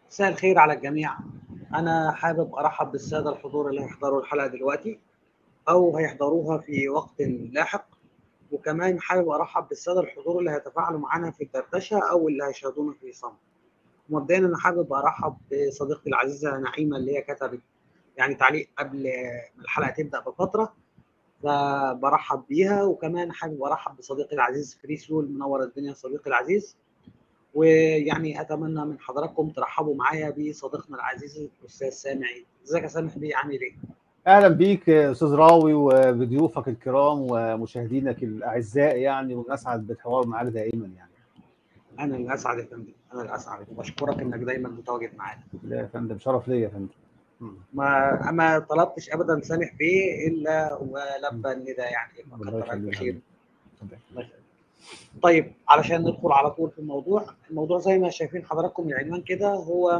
مساء الخير على الجميع. أنا حابب أرحب بالسادة الحضور اللي هيحضروا الحلقة دلوقتي أو هيحضروها في وقت لاحق، وكمان حابب أرحب بالسادة الحضور اللي هيتفاعلوا معنا في الدردشة أو اللي هيشاهدونا في صمت. مبدئيا أنا حابب أرحب بصديقتي العزيزة نعيمة اللي هي كتبت يعني تعليق قبل ما الحلقة تبدأ بفترة، فبرحب بيها. وكمان حابب أرحب بصديقي العزيز فريسول، منور الدنيا صديقي العزيز. ويعني اتمنى من حضراتكم ترحبوا معايا بصديقنا العزيز الاستاذ سامح عيد. ازيك يا سامح بيه، عامل ايه؟ اهلا بيك استاذ راوي وبضيوفك الكرام ومشاهدينك الاعزاء، يعني ونسعد بالحوار معاك دائما يعني. انا اللي اسعد يا فندم، انا اللي اسعد وبشكرك انك دايما متواجد معانا. لا يا فندم، شرف ليا يا فندم. ما طلبتش ابدا سامح بيه الا مم. ولبى النداء، يعني الله فكتر الف يخليك يا خير. فندم. الله الله يخليك. يخليك. طيب علشان ندخل على طول في الموضوع زي ما شايفين حضراتكم العنوان كده هو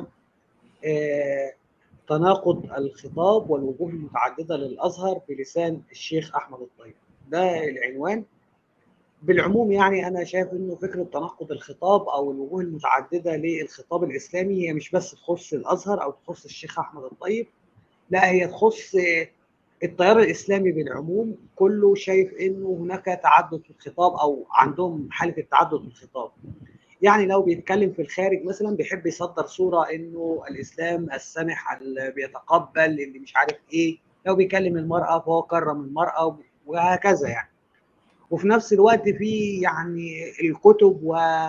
آه تناقض الخطاب والوجوه المتعدده للازهر بلسان الشيخ احمد الطيب. ده العنوان. بالعموم يعني انا شايف انه فكره تناقض الخطاب او الوجوه المتعدده للخطاب الاسلامي هي مش بس تخص الازهر او تخص الشيخ احمد الطيب، لا هي تخص التيار الاسلامي بالعموم كله. شايف انه هناك تعدد في الخطاب او عندهم حاله التعدد في الخطاب. يعني لو بيتكلم في الخارج مثلا بيحب يصدر صوره انه الاسلام السمح اللي بيتقبل اللي مش عارف ايه. لو بيكلم المراه فهو كرم المراه وهكذا يعني. وفي نفس الوقت في يعني الكتب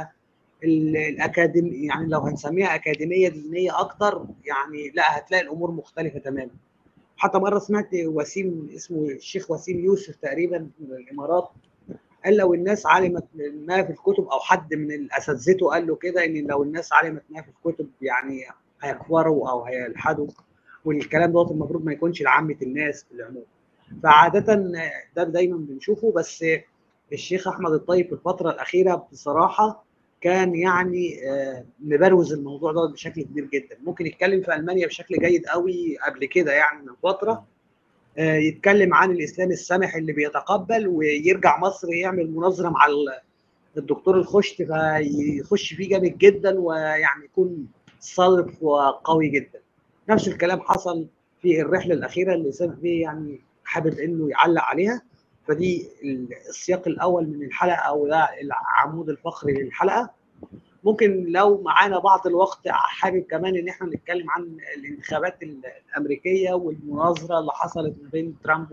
والاكاديمي، يعني لو هنسميها اكاديميه دينيه اكتر، يعني لا هتلاقي الامور مختلفه تماما. حتى مره سمعت وسيم، اسمه الشيخ وسيم يوسف تقريبا من الامارات، قال لو الناس علمت ما في الكتب او حد من اساتذته قال له كده ان لو الناس علمت ما في الكتب يعني هيكفروا او هيلحدوا. والكلام دوت المفروض ما يكونش لعامه الناس في العموم. فعاده ده دايما بنشوفه. بس الشيخ احمد الطيب في الفتره الاخيره بصراحه كان يعني مبروز الموضوع ده بشكل كبير جدا. ممكن يتكلم في المانيا بشكل جيد قوي قبل كده يعني من فتره، يتكلم عن الاسلام السامح اللي بيتقبل، ويرجع مصر يعمل مناظره مع الدكتور الخشت فيخش فيه جامد جدا ويعني يكون صلب وقوي جدا. نفس الكلام حصل في الرحله الاخيره اللي سامح بيه يعني حابب انه يعلق عليها. فدي السياق الاول من الحلقه او ده العمود الفقري للحلقه. ممكن لو معانا بعض الوقت حابب كمان ان احنا نتكلم عن الانتخابات الامريكيه والمناظره اللي حصلت ما بين ترامب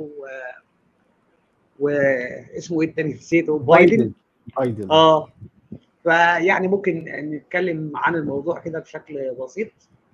واسمه ايه التاني نسيته، بايدن. بايدن. بايدن. اه فيعني ممكن نتكلم عن الموضوع كده بشكل بسيط.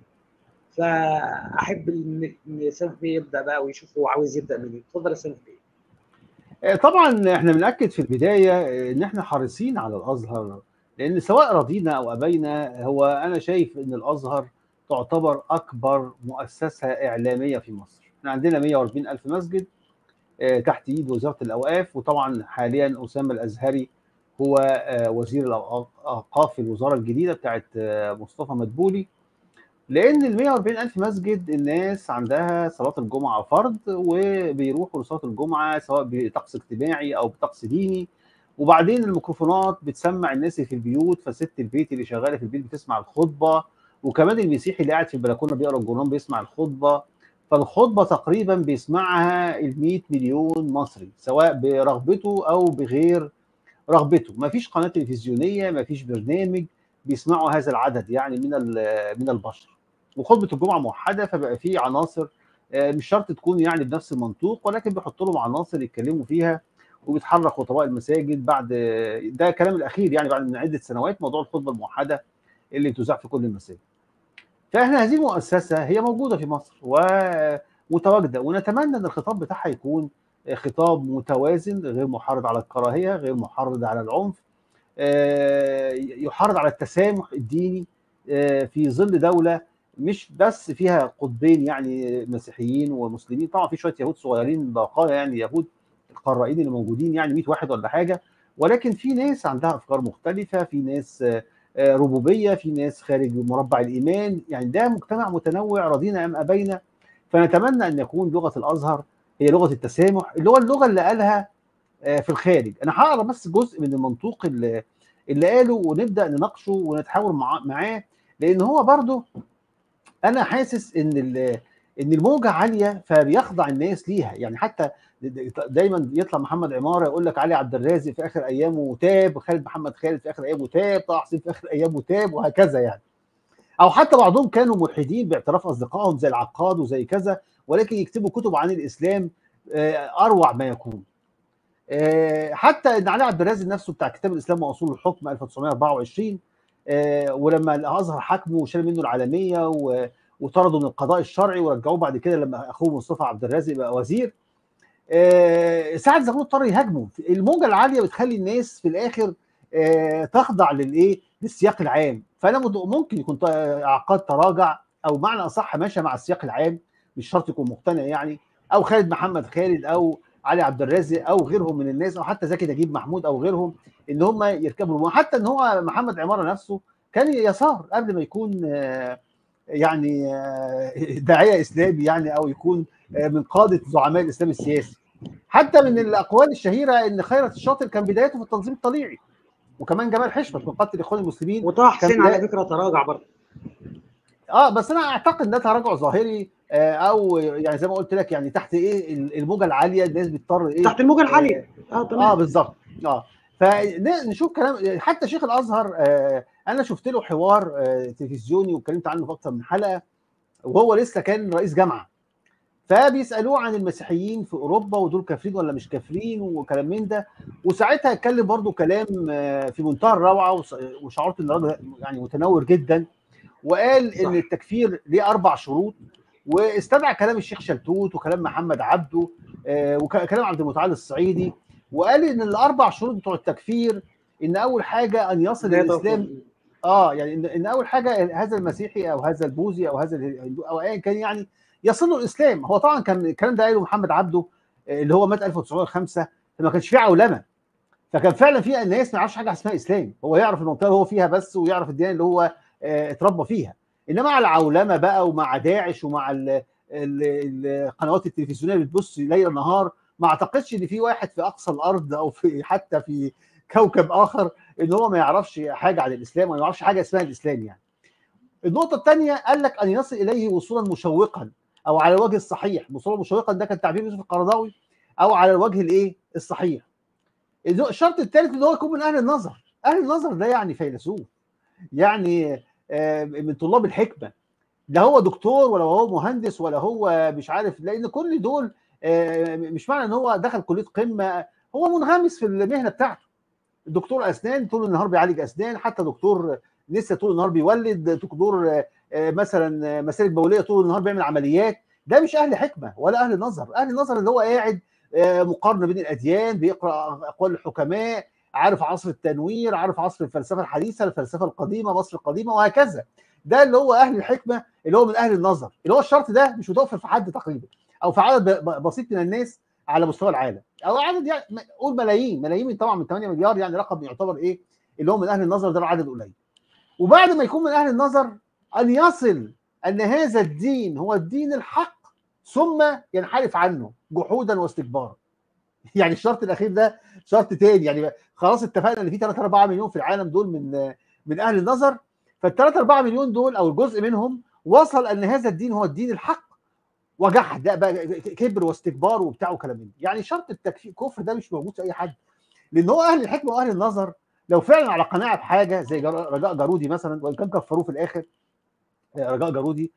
فاحب ان سامح بيه يبدا بقى ويشوف هو عاوز يبدا منين. اتفضل يا سامح بيه. طبعا احنا بنأكد في البدايه ان احنا حريصين على الازهر، لان سواء رضينا او ابينا هو انا شايف ان الازهر تعتبر اكبر مؤسسه اعلاميه في مصر. احنا عندنا 140 الف مسجد تحت ايد وزاره الاوقاف، وطبعا حاليا اسامه الازهري هو وزير الاوقاف في الوزاره الجديده بتاعت مصطفى مدبولي. لان ال 140 الف مسجد الناس عندها صلاه الجمعه فرض، وبيروحوا لصلاه الجمعه سواء بطقس اجتماعي او بطقس ديني. وبعدين الميكروفونات بتسمع الناس اللي في البيوت، فست البيت اللي شغاله في البيت بتسمع الخطبه، وكمان المسيحي اللي قاعد في البلكونه بيقرا الجورنال بيسمع الخطبه. فالخطبه تقريبا بيسمعها ال 100 مليون مصري سواء برغبته او بغير رغبته. ما فيش قناه تلفزيونيه، ما فيش برنامج بيسمعوا هذا العدد يعني من البشر. وخطبه الجمعه موحده، فبقى في عناصر مش شرط تكون يعني بنفس المنطوق، ولكن بيحط لهم عناصر يتكلموا فيها. وبيتحرك خطباء المساجد بعد ده الكلام الاخير، يعني بعد من عده سنوات موضوع الخطبه الموحده اللي بتذاع في كل المساجد. فاحنا هذه المؤسسه هي موجوده في مصر ومتواجده، ونتمنى ان الخطاب بتاعها يكون خطاب متوازن، غير محرض على الكراهيه، غير محرض على العنف، يحرض على التسامح الديني في ظل دوله مش بس فيها قطبين يعني مسيحيين ومسلمين. طبعا في شويه يهود صغيرين بقايا، يعني يهود القرائين اللي موجودين يعني 100 واحد ولا حاجه، ولكن في ناس عندها افكار مختلفه، في ناس ربوبيه، في ناس خارج مربع الايمان. يعني ده مجتمع متنوع رضينا ام ابينا. فنتمنى ان يكون لغه الازهر هي لغه التسامح، اللغه اللي قالها في الخارج. انا هقرا بس جزء من المنطوق اللي قاله ونبدا نناقشه ونتحاور معاه، لان هو برضه انا حاسس ان الموجه عاليه فبيخضع الناس ليها. يعني حتى دايما يطلع محمد عماره يقول لك علي عبد الرازق في اخر ايامه تاب، خالد محمد خالد في اخر ايامه تاب، طه حسين في اخر ايامه تاب، وهكذا يعني. او حتى بعضهم كانوا ملحدين باعتراف اصدقائهم زي العقاد وزي كذا، ولكن يكتبوا كتب عن الاسلام اروع ما يكون. حتى ان علي عبد الرازق نفسه بتاع كتاب الاسلام واصول الحكم 1924، ولما الازهر حكمه وشال منه العالميه وطرده من القضاء الشرعي ورجعوه بعد كده لما اخوه مصطفى عبد الرازق بقى وزير، سعد زغلول اضطر يهاجمه. الموجه العاليه بتخلي الناس في الاخر تخضع للسياق العام. فانا ممكن يكون عقاد تراجع، او معنى اصح ماشي مع السياق العام، مش شرط يكون مقتنع يعني، او خالد محمد خالد او علي عبد الرازق او غيرهم من الناس، او حتى زكي نجيب محمود او غيرهم، ان هم يركبوا. حتى ان هو محمد عماره نفسه كان يسار قبل ما يكون يعني داعيه اسلامي يعني، او يكون من قاده زعماء الاسلام السياسي. حتى من الاقوال الشهيره ان خيرت الشاطر كان بدايته في التنظيم الطليعي، وكمان جمال حشمت من قتل الاخوان المسلمين وطه كان حسين على فكره تراجع برضه. بس انا اعتقد ده تراجع ظاهري، او يعني زي ما قلت لك يعني تحت ايه الموجه العاليه الناس بتضطر ايه تحت الموجه العاليه. تمام. بالظبط. فنشوف كلام حتى شيخ الازهر. انا شفت له حوار تلفزيوني واتكلمت عنه في اكثر من حلقه، وهو لسه كان رئيس جامعه، فبيسالوه عن المسيحيين في اوروبا ودول كافرين ولا مش كافرين وكلام من ده. وساعتها اتكلم برضو كلام في منتهى الروعه، وشعرت ان الراجل يعني متنور جدا، وقال ان التكفير ليه 4 شروط، واستدعى كلام الشيخ شلتوت وكلام محمد عبده وكلام عبد المتعال الصعيدي، وقال ان ال4 شروط بتوع التكفير ان اول حاجه ان يصل الاسلام يعني ان اول حاجه هذا المسيحي او هذا البوذي او هذا الهندو او ايا كان يعني يصل له الاسلام. هو طبعا كان الكلام ده قاله محمد عبده اللي هو مات 1905، فما كانش فيه عولمه، فكان فعلا في ناس ما يعرفش حاجه اسمها اسلام، هو يعرف المنطقه اللي هو فيها بس، ويعرف الديانه اللي هو اتربى فيها. انما على العولمه بقى ومع داعش ومع القنوات التلفزيونيه اللي بتبص ليل نهار، ما اعتقدش ان في واحد في اقصى الارض او في حتى في كوكب اخر ان هو ما يعرفش حاجه عن الاسلام وما يعرفش حاجه اسمها الاسلام يعني. النقطه الثانيه قال لك ان يصل اليه وصولا مشوقا او على الوجه الصحيح. وصولا مشوقا ده كان تعبير يوسف القرضاوي، او على الوجه الايه الصحيح. الشرط الثالث ان هو يكون من اهل النظر. اهل النظر ده يعني فيلسوف، يعني من طلاب الحكمه، لا هو دكتور ولا هو مهندس ولا هو مش عارف، لان كل دول مش معنى ان هو دخل كليه قمه هو منغمس في المهنه بتاعته. دكتور اسنان طول النهار بيعالج اسنان، حتى دكتور لسه طول النهار بيولد، دكتور مثلا مسالك بوليه طول النهار بيعمل عمليات. ده مش اهل حكمه ولا اهل نظر. اهل النظر اللي هو قاعد مقارنه بين الاديان، بيقرا اقوال الحكماء، عارف عصر التنوير، عارف عصر الفلسفه الحديثه، الفلسفه القديمه، مصر القديمه، وهكذا. ده اللي هو اهل الحكمه، اللي هو من اهل النظر، اللي هو الشرط ده مش متوفر في حد تقريبا، او في عدد بسيط من الناس على مستوى العالم، او عدد يعني قول ملايين طبعا من 8 مليار، يعني رقم يعتبر ايه اللي هو من اهل النظر، ده عدد قليل. وبعد ما يكون من اهل النظر ان يصل ان هذا الدين هو الدين الحق، ثم ينحرف عنه جحودا واستكبارا. يعني الشرط الاخير ده شرط تاني، يعني خلاص اتفقنا ان في 3 4 مليون في العالم دول من اهل النظر، فال 3 4 مليون دول او الجزء منهم وصل ان هذا الدين هو الدين الحق، وجحد ده بقى كبر واستكبار وبتاع وكلام من ده. يعني شرط التكفير كفر ده مش موجود في اي حد، لان هو اهل الحكمه واهل النظر لو فعلا على قناعه بحاجه زي رجاء جارودي مثلا، وان كان كفروه في الاخر رجاء جارودي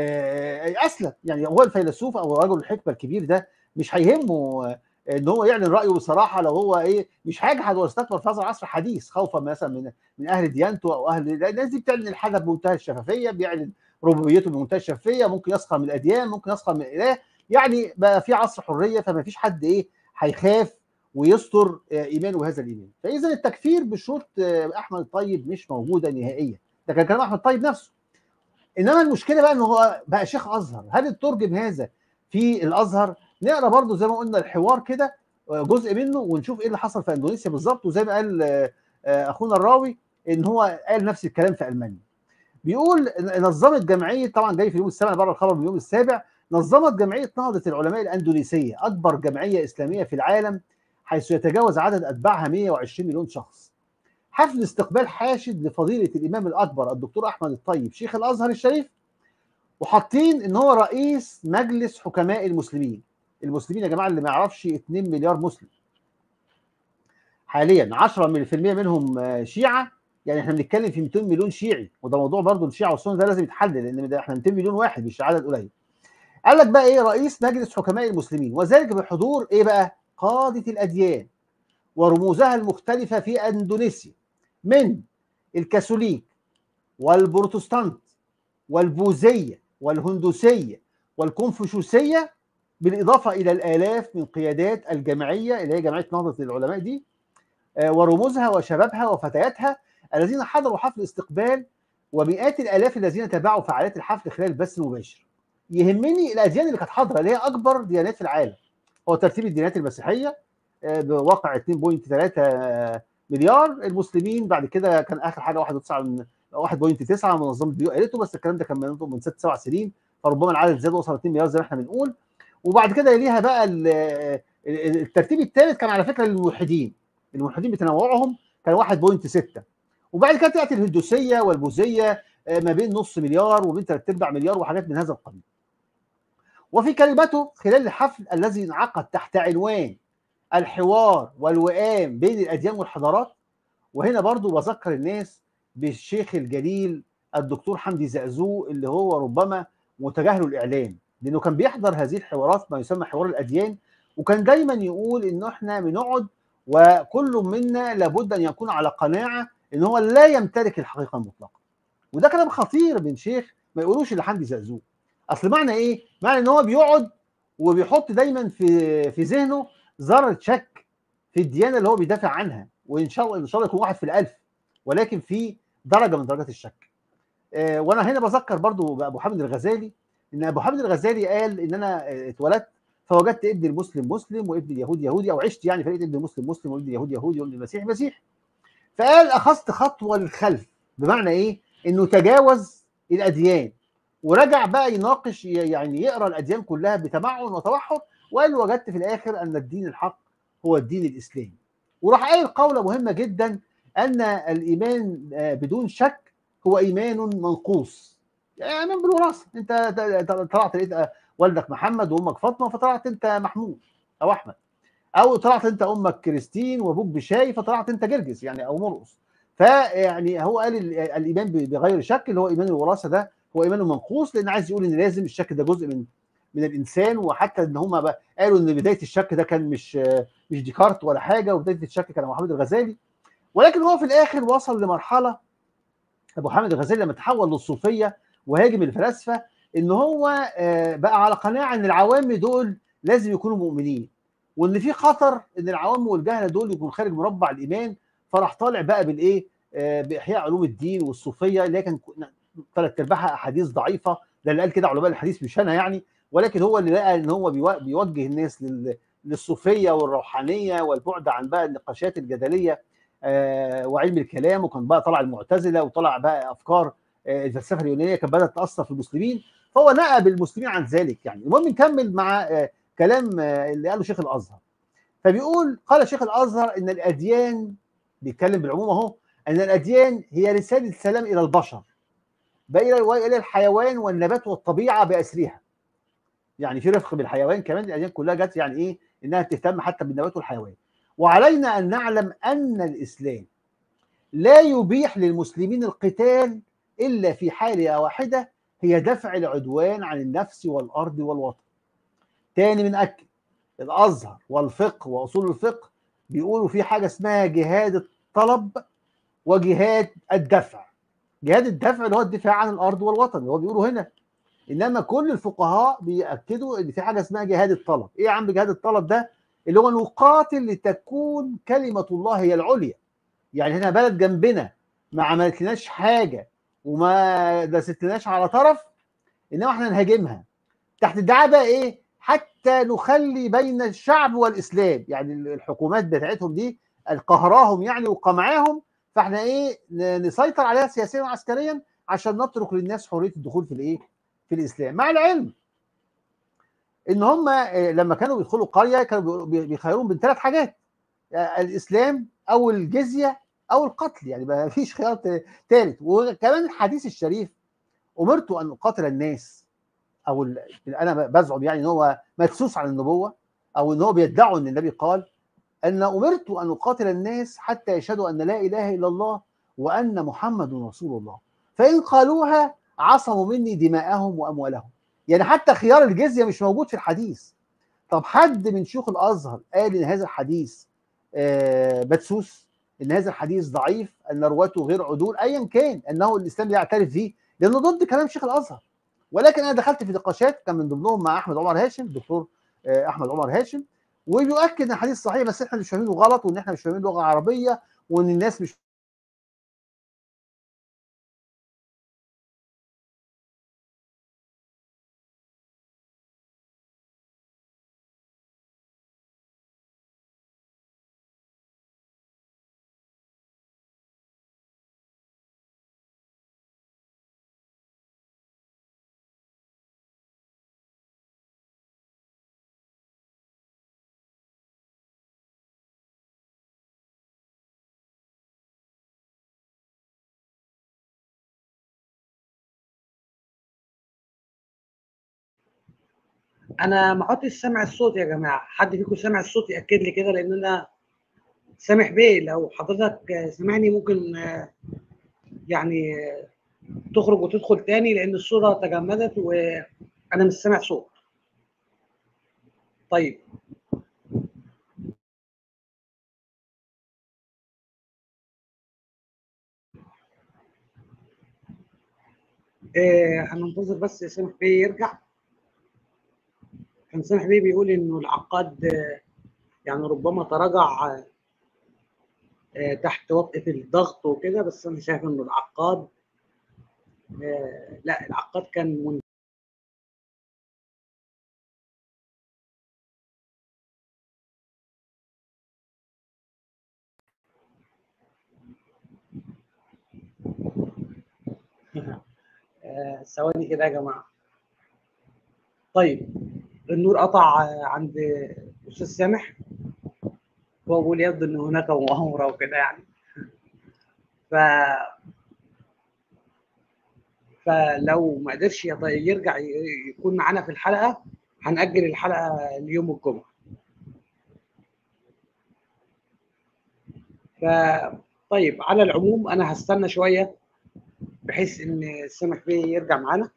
اسلم. يعني هو الفيلسوف او رجل الحكمه الكبير ده مش هيهمه ان هو يعلن رايه بصراحه، لو هو مش هيجحد ويستكبر في هذا العصر الحديث خوفا مثلا من اهل ديانته او اهل الناس دي بتعلن الحاجه بمنتهى الشفافيه، بيعلن ربوبيته بمنتهى الشفافيه، ممكن يسخر من الاديان، ممكن يسخر من الاله. يعني بقى في عصر حريه، فما فيش حد هيخاف ويستر ايمانه بهذا الايمان. فاذا التكفير بشروط احمد الطيب مش موجوده نهائيا. ده كان كلام احمد الطيب نفسه. انما المشكله بقى ان هو بقى شيخ ازهر، هل ترجم هذا في الازهر؟ نقرا برضو زي ما قلنا الحوار كده جزء منه ونشوف ايه اللي حصل في اندونيسيا بالظبط. وزي ما قال اخونا الراوي ان هو قال نفس الكلام في المانيا. بيقول نظمت جمعيه، طبعا جاي في اليوم السابع بره الخبر من اليوم السابع، نظمت جمعيه نهضه العلماء الاندونيسيه اكبر جمعيه اسلاميه في العالم، حيث يتجاوز عدد اتباعها 120 مليون شخص، حفل استقبال حاشد لفضيله الامام الاكبر الدكتور احمد الطيب شيخ الازهر الشريف، وحاطين ان هو رئيس مجلس حكماء المسلمين. المسلمين يا جماعه اللي ما يعرفش 2 مليار مسلم حاليا، 10% منهم شيعه، يعني احنا بنتكلم في 200 مليون شيعي، وده موضوع برضه الشيعه والسنه ده لازم يتحل، لان احنا 200 مليون واحد مش عدد قليل. قال لك بقى ايه؟ رئيس مجلس حكماء المسلمين، وذلك بحضور ايه بقى؟ قاده الاديان ورموزها المختلفه في اندونيسيا، من الكاثوليك والبروتستانت والبوذيه والهندوسيه والكونفوشيوسيه، بالاضافه الى الالاف من قيادات الجمعيه اللي هي جمعيه نهضه العلماء دي، ورموزها وشبابها وفتياتها الذين حضروا حفل الاستقبال، ومئات الالاف الذين تابعوا فعاليات الحفل خلال البث المباشر. يهمني الاديان اللي كانت حاضره، اللي هي اكبر ديانات في العالم. هو ترتيب الديانات المسيحيه بواقع 2.3 مليار، المسلمين بعد كده كان اخر حاجه 1.9 منظمه البيو قالته، بس الكلام ده كان من 6 7 سنين، فربما العدد زاد وصل 2 مليار زي ما احنا بنقول. وبعد كده يليها بقى الترتيب الثالث كان على فكره للملحدين. الملحدين بتنوعهم كان 1.6. وبعد كده تاتي الهندوسيه والبوذيه ما بين نص مليار وبين 3/4 مليار وحاجات من هذا القبيل. وفي كلمته خلال الحفل الذي انعقد تحت عنوان الحوار والوئام بين الاديان والحضارات، وهنا برضو بذكر الناس بالشيخ الجليل الدكتور حمدي زقزوق، اللي هو ربما متجاهل الاعلام، لانه كان بيحضر هذه الحوارات، ما يسمى حوار الاديان، وكان دايما يقول ان احنا بنقعد وكل منا لابد ان يكون على قناعه ان هو لا يمتلك الحقيقه المطلقه. وده كلام خطير من شيخ ما يقولوش لحمدي زقزوق. اصل معنى ايه؟ معنى ان هو بيقعد وبيحط دايما في ذهنه ذره شك في الديانه اللي هو بيدافع عنها، وان شاء الله يكون واحد في ال1000، ولكن في درجه من درجات الشك. وانا هنا بذكر برضو ابو حامد الغزالي، ان ابو حامد الغزالي قال ان انا اتولدت فوجدت ابن المسلم مسلم وابن اليهود يهودي، او عشت يعني فلقيت ابن المسلم مسلم وابن اليهود يهودي وابن المسيح مسيحي. فقال اخذت خطوه للخلف، بمعنى ايه؟ انه تجاوز الاديان ورجع بقى يناقش، يعني يقرا الاديان كلها بتمعن وتوحد، وقال وجدت في الاخر ان الدين الحق هو الدين الاسلامي. وراح قايل قوله مهمه جدا، ان الايمان بدون شك هو ايمان منقوص، يعني ايمان بالوراثه. انت طلعت لقيت والدك محمد وامك فاطمه فطلعت انت محمود او احمد، او طلعت انت امك كريستين وابوك بشاي فطلعت انت جرجس يعني او مرقص. فيعني هو قال الايمان بغير شك اللي هو ايمان الوراثه ده هو ايمان منقوص، لان عايز يقول ان لازم الشك ده جزء من الانسان. وحتى ان هم قالوا ان بدايه الشك ده كان مش ديكارت ولا حاجه، وبدايه الشك كان محمد الغزالي. ولكن هو في الاخر وصل لمرحله، ابو حامد الغزالي لما تحول للصوفيه وهاجم الفلاسفه، ان هو بقى على قناعه ان العوام دول لازم يكونوا مؤمنين، وان في خطر ان العوام والجهله دول يكونوا خارج مربع الايمان. فراح طالع بقى بالايه؟ باحياء علوم الدين والصوفيه، اللي كان 3/4 احاديث ضعيفه. ده اللي قال كده علماء الحديث مش انا يعني، ولكن هو اللي لقى ان هو بيوجه الناس للصوفيه والروحانيه والبعد عن بقى النقاشات الجدليه وعلم الكلام. وكان بقى طلع المعتزله، وطلع بقى افكار الفلسفه اليونانيه كانت بدات تاثر في المسلمين، فهو نقب المسلمين عن ذلك يعني. المهم نكمل مع كلام اللي قاله شيخ الازهر. فبيقول قال شيخ الازهر ان الاديان، بيتكلم بالعموم اهو، ان الاديان هي رساله سلام الى البشر، الى الحيوان والنبات والطبيعه باسرها. يعني في رفق بالحيوان كمان، الاديان كلها جت يعني ايه؟ انها تهتم حتى بالنبات والحيوان. وعلينا ان نعلم ان الاسلام لا يبيح للمسلمين القتال الا في حاله واحده، هي دفع العدوان عن النفس والارض والوطن. تاني بنأكد، الازهر والفقه واصول الفقه بيقولوا في حاجه اسمها جهاد الطلب وجهاد الدفع. جهاد الدفع اللي هو الدفاع عن الارض والوطن اللي هو بيقولوا هنا، انما كل الفقهاء بيأكدوا ان في حاجه اسمها جهاد الطلب. ايه يا عم جهاد الطلب ده؟ اللي هو نقاتل لتكون كلمه الله هي العليا. يعني هنا بلد جنبنا ما عملتلناش حاجه وما دستناش على طرف، انما احنا نهاجمها تحت ادعاء بقى ايه؟ حتى نخلي بين الشعب والاسلام، يعني الحكومات بتاعتهم دي قهراهم يعني وقمعاهم، فاحنا ايه؟ نسيطر عليها سياسيا وعسكريا عشان نترك للناس حريه الدخول في الايه؟ في الاسلام. مع العلم ان هم لما كانوا بيدخلوا قريه كانوا بيخيرون بين 3 حاجات: الاسلام او الجزيه او القتل، يعني ما فيش خيار ثالث. وكمان الحديث الشريف امرت ان اقاتل الناس او انا بزعم يعني ان هو مدسوس عن النبوه، او ان هو بيدعوا ان النبي قال ان امرت ان اقاتل الناس حتى يشهدوا ان لا اله الا الله وان محمد رسول الله، فان قالوها عصموا مني دماءهم واموالهم. يعني حتى خيار الجزيه مش موجود في الحديث. طب حد من شيوخ الازهر قال ان هذا الحديث مدسوس، ان هذا الحديث ضعيف، ان رواته غير عدول، ايا كان انه الاسلام لا يعترف به، لانه ضد كلام شيخ الازهر. ولكن انا دخلت في نقاشات كان من ضمنهم مع احمد عمر هاشم، دكتور احمد عمر هاشم، وبيؤكد ان الحديث صحيح بس احنا مش فاهمينه غلط، وان احنا مش فاهمين لغه عربيه، وان الناس مش انا ما عدتش سامع الصوت يا جماعه، حد فيكم سامع الصوت ياكد لي كده، لان انا سامح بيه. لو حضرتك سامعني ممكن يعني تخرج وتدخل تاني، لان الصوره تجمدت وانا مش سامع صوت. طيب هننتظر بس سامح بيه يرجع. كان سامح بيه بيقول انه العقاد يعني ربما تراجع تحت وطأة الضغط وكده، بس انا شايف انه العقاد لا، العقاد كان ثواني كده يا جماعه. طيب النور قطع عند استاذ سامح، هو بيقول يبدو ان هناك مؤامره وكده يعني. ف فلو ما قدرش يرجع يكون معانا في الحلقه، هنأجل الحلقه ليوم الجمعه. ف طيب على العموم انا هستنى شويه بحيث ان سامح بيه يرجع معانا.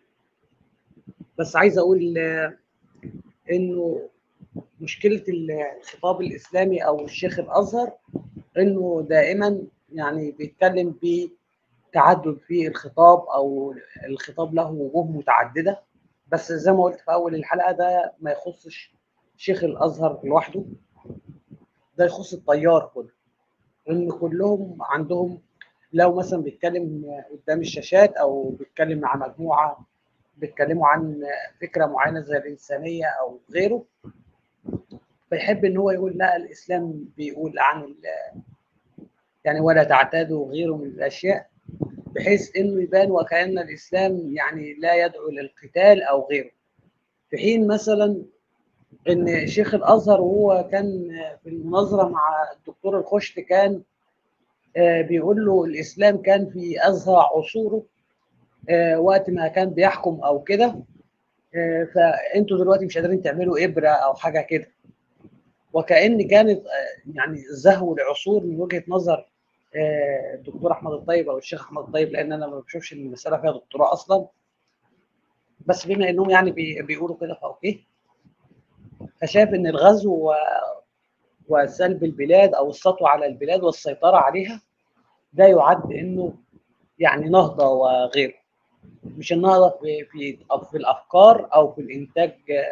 بس عايز اقول انه مشكله الخطاب الاسلامي او الشيخ الازهر انه دائما يعني بيتكلم بتعدد في الخطاب، او الخطاب له وجوه متعدده. بس زي ما قلت في اول الحلقه، ده ما يخصش شيخ الازهر لوحده، ده يخص التيار كله. ان كلهم عندهم، لو مثلا بيتكلم قدام الشاشات او بيتكلم مع مجموعه بيتكلموا عن فكره معينه زي الانسانيه او غيره، فيحب ان هو يقول لا، الاسلام بيقول عن يعني ولا تعتادوا غيره من الاشياء، بحيث انه يبان وكأن الاسلام يعني لا يدعو للقتال او غيره. في حين مثلا ان شيخ الازهر وهو كان في المناظره مع الدكتور الخشت كان بيقول له الاسلام كان في ازهى عصوره وقت ما كان بيحكم او كده، فانتوا دلوقتي مش قادرين تعملوا ابره او حاجه كده. وكأن كانت يعني زهو العصور من وجهه نظر الدكتور احمد الطيب او الشيخ احمد الطيب، لان انا ما بشوفش ان المساله فيها دكتوراه اصلا، بس بما انهم يعني بيقولوا كده فاوكي. فشايف ان الغزو وسلب البلاد او السطو على البلاد والسيطره عليها ده يعد انه يعني نهضه وغيره، مش النهضه في الافكار او في الانتاج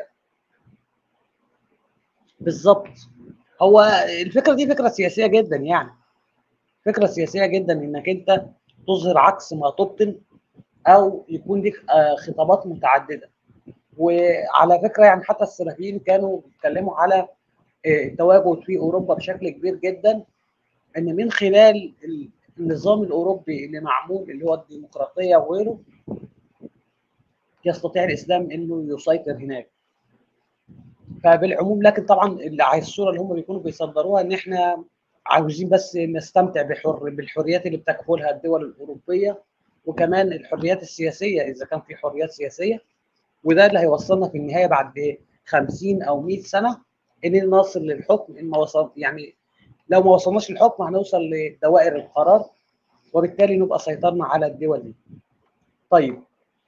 بالظبط. هو الفكره دي فكره سياسيه جدا، يعني فكره سياسيه جدا انك انت تظهر عكس ما تبطن، او يكون لك خطابات متعدده. وعلى فكره يعني حتى السلفيين كانوا بيتكلموا على التواجد في اوروبا بشكل كبير جدا، ان من خلال النظام الاوروبي اللي معمول اللي هو الديمقراطيه وغيره يستطيع الاسلام انه يسيطر هناك. فبالعموم، لكن طبعا اللي عايز الصوره اللي هم بيكونوا بيصدروها ان احنا عاوزين بس نستمتع بالحريات اللي بتكفلها الدول الاوروبيه، وكمان الحريات السياسيه اذا كان في حريات سياسيه. وده اللي هيوصلنا في النهايه بعد 50 او 100 سنه ان نصل للحكم. ان ما وصل يعني لو ما وصلناش للحكم هنوصل لدوائر القرار، وبالتالي نبقى سيطرنا على الدول دي. طيب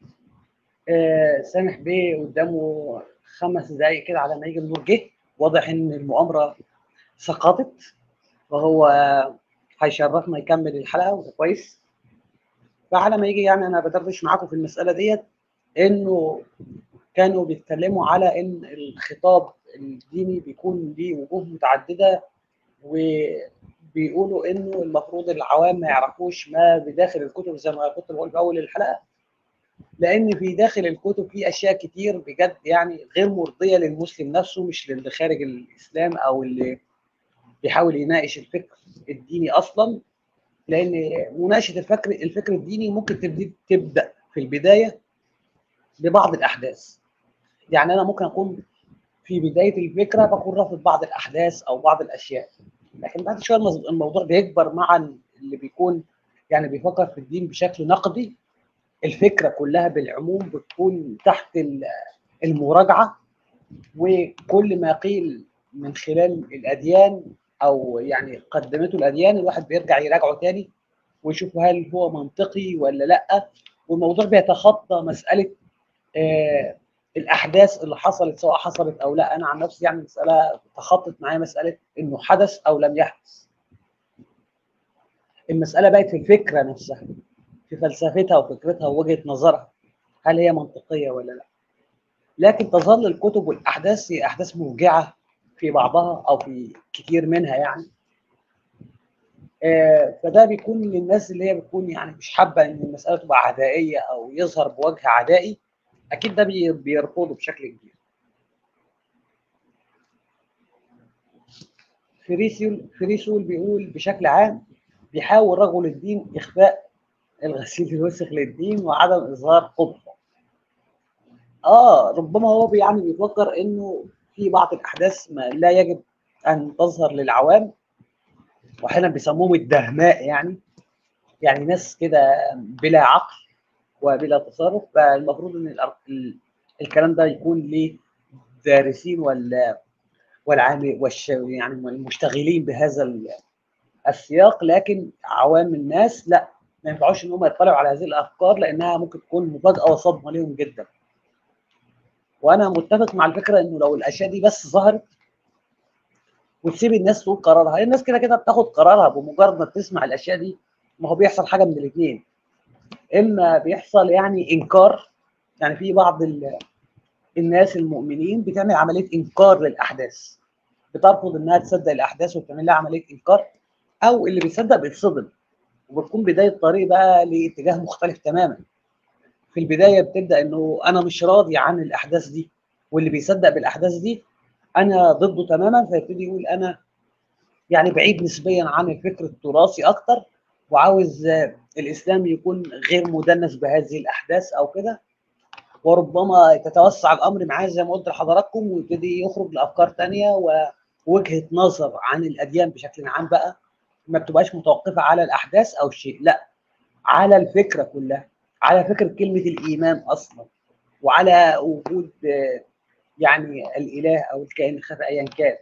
سامح بيه قدامه 5 دقايق كده على ما يجي النور. جه واضح ان المؤامره سقطت، وهو هيشرفنا يكمل الحلقه وده كويس. فعلى ما يجي يعني انا بدردش معاكم في المساله ديت، انه كانوا بيتكلموا على ان الخطاب الديني بيكون ليه وجوه متعدده، وبيقولوا انه المفروض العوام ما يعرفوش ما بداخل الكتب زي ما كنت بقول في اول الحلقه، لان في داخل الكتب في اشياء كتير بجد يعني غير مرضيه للمسلم نفسه، مش للي خارج الاسلام او اللي بيحاول يناقش الفكر الديني اصلا. لان مناقشه الفكر الديني ممكن تبدا في البدايه ببعض الاحداث. يعني انا ممكن اكون في بدايه الفكره بكون رافض بعض الاحداث او بعض الاشياء، لكن بعد شويه الموضوع بيكبر مع اللي بيكون يعني بيفكر في الدين بشكل نقدي. الفكره كلها بالعموم بتكون تحت المراجعه، وكل ما قيل من خلال الاديان او يعني قدمته الاديان الواحد بيرجع يراجعه تاني ويشوف هل هو منطقي ولا لا. والموضوع بيتخطى مساله الاحداث اللي حصلت سواء حصلت او لا. انا عن نفسي يعني مساله تخطت معايا مساله انه حدث او لم يحدث. المساله بقت في الفكره نفسها، في فلسفتها وفكرتها ووجهه نظرها، هل هي منطقيه ولا لا. لكن تظل الكتب والاحداث هي احداث موجعه في بعضها او في كتير منها يعني. فده بيكون للناس اللي هي بتكون يعني مش حابه ان المساله تبقى عدائيه او يظهر بوجه عدائي، اكيد ده بيرفضه بشكل كبير. فريسول بيقول بشكل عام بيحاول رجل الدين اخفاء الغسيل الوسخ للدين وعدم اظهار قبحه. ربما هو يعني بيفكر انه في بعض الاحداث ما لا يجب ان تظهر للعوام، واحيانا بيسموهم الدهماء يعني ناس كده بلا عقل وبلا تصرف. فالمفروض ان الكلام ده يكون لدارسين يعني المشتغلين بهذا السياق، لكن عوام الناس لا، ما ينفعوش ان هم يطلعوا على هذه الافكار لانها ممكن تكون مفاجاه وصدمه لهم جدا. وانا متفق مع الفكره انه لو الاشياء دي بس ظهرت وتسيب الناس تقول قرارها، الناس كده كده بتاخد قرارها بمجرد ما تسمع الاشياء دي. ما هو بيحصل حاجه من الاثنين، اما بيحصل يعني انكار، يعني في بعض الناس المؤمنين بتعمل عمليه انكار للاحداث، بترفض انها تصدق الاحداث وبتعمل لها عمليه انكار، او اللي بيصدق بيتصدم وبتكون بدايه طريق بقى لاتجاه مختلف تماما. في البدايه بتبدا انه انا مش راضي عن الاحداث دي، واللي بيصدق بالاحداث دي انا ضده تماما، فيبتدي يقول انا يعني بعيد نسبيا عن الفكر التراثي اكتر، وعاوز الاسلام يكون غير مدنس بهذه الاحداث او كده. وربما تتوسع الامر معاه زي ما قلت لحضراتكم، ويبتدي يخرج لافكار ثانيه ووجهه نظر عن الاديان بشكل عام بقى، ما بتبقاش متوقفه على الاحداث او شيء، لا، على الفكره كلها، على فكره كلمه الايمان اصلا، وعلى وجود يعني الاله او الكائن الخفي ايا كان.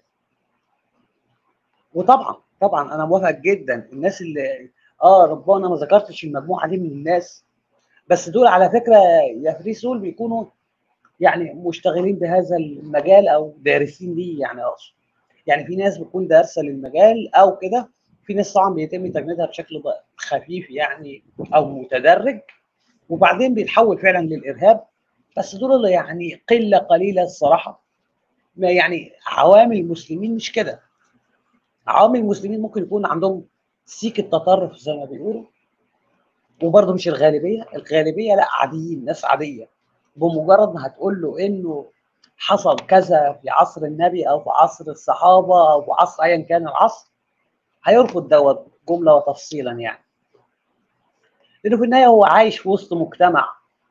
وطبعا انا موافق جدا الناس اللي ربنا ما ذكرتش المجموعه دي من الناس، بس دول على فكره يا فريسول بيكونوا يعني مشتغلين بهذا المجال او دارسين ليه، يعني اقصد يعني في ناس بتكون دارسه للمجال او كده، في ناس طبعا بيتم تجنيدها بشكل خفيف يعني او متدرج، وبعدين بيتحول فعلا للارهاب. بس دول يعني قله قليله الصراحه. ما يعني عوام المسلمين مش كده. عوام المسلمين ممكن يكون عندهم سيك التطرف زي ما بيقولوا، وبرضه مش الغالبيه لا، عاديين، ناس عاديه. بمجرد ما هتقول له انه حصل كذا في عصر النبي او في عصر الصحابه او في عصر ايا كان العصر، هيرفض دوت جمله وتفصيلا يعني. لانه في النهايه هو عايش في وسط مجتمع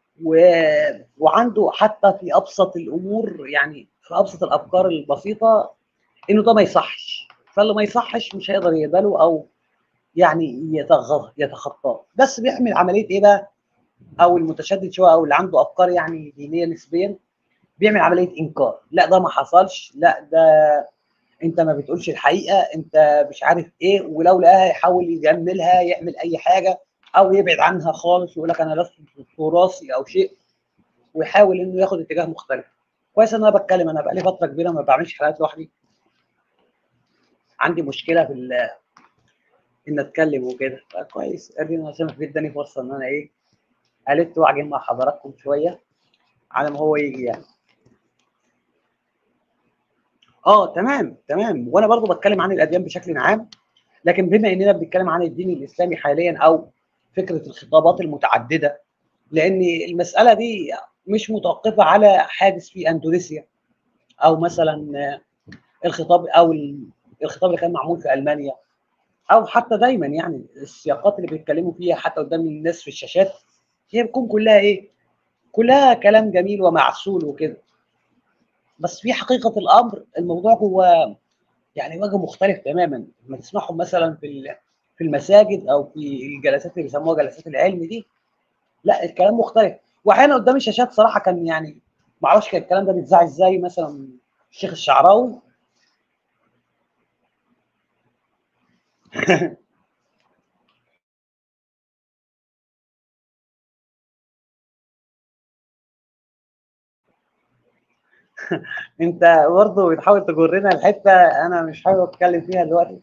وعنده حتى في ابسط الامور، يعني في ابسط الافكار البسيطه، انه ده ما يصحش، فاللي ما يصحش مش هيقدر يقبله او يعني يتخطاه. بس بيعمل عمليه ايه بقى؟ او المتشدد شويه او اللي عنده افكار يعني دينيه نسبيا بيعمل عمليه انكار، لا ده ما حصلش، لا ده انت ما بتقولش الحقيقه، انت مش عارف ايه، ولو لقاها يحاول يجملها، يعمل اي حاجه او يبعد عنها خالص ويقول لك انا لست تراثي او شيء، ويحاول انه ياخد اتجاه مختلف. كويس ان انا بتكلم، انا بقالي فتره كبيره ما بعملش حلقات لوحدي، عندي مشكله في ان اتكلم وكده، فكويس ادي انا سامح اداني فرصه ان انا ايه الت واعجن مع حضراتكم شويه على ما هو يجي يعني. تمام تمام، وانا برضو بتكلم عن الاديان بشكل عام، لكن بما اننا بنتكلم عن الدين الاسلامي حاليا او فكره الخطابات المتعدده، لان المساله دي مش متوقفه على حادث في اندونيسيا، او مثلا الخطاب او الخطاب اللي كان معمول في المانيا، او حتى دايما يعني السياقات اللي بيتكلموا فيها حتى قدام الناس في الشاشات هي بتكون كلها ايه؟ كلها كلام جميل ومعسول وكده، بس في حقيقه الامر الموضوع هو يعني وجه مختلف تماما. لما تسمعهم مثلا في المساجد او في الجلسات اللي بيسموها جلسات العلم دي، لا الكلام مختلف، واحيانا قدام الشاشات صراحه كان يعني ما اعرفش كان الكلام ده بيتذاع ازاي، مثلا الشيخ الشعراوي انت برضه بتحاول تجرنا الحته انا مش حابب اتكلم فيها دلوقتي.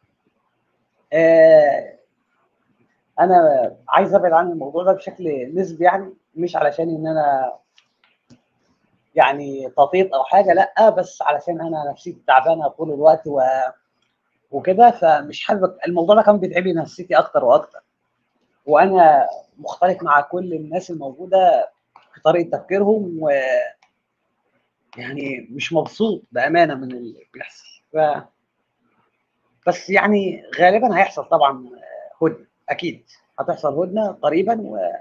آه انا عايز ابعد عن الموضوع ده بشكل نسبي، يعني مش علشان ان انا يعني تطيط او حاجه، لا بس علشان انا نفسيتي تعبانه طول الوقت وكده، فمش حابب الموضوع ده، كان بيتعب لي نفسيتي اكتر واكتر، وانا مختلف مع كل الناس الموجوده في طريقه تفكيرهم، ويعني مش مبسوط بامانه من اللي بيحصل. بس يعني غالبا هيحصل طبعا هدنه، اكيد هتحصل هدنه قريبا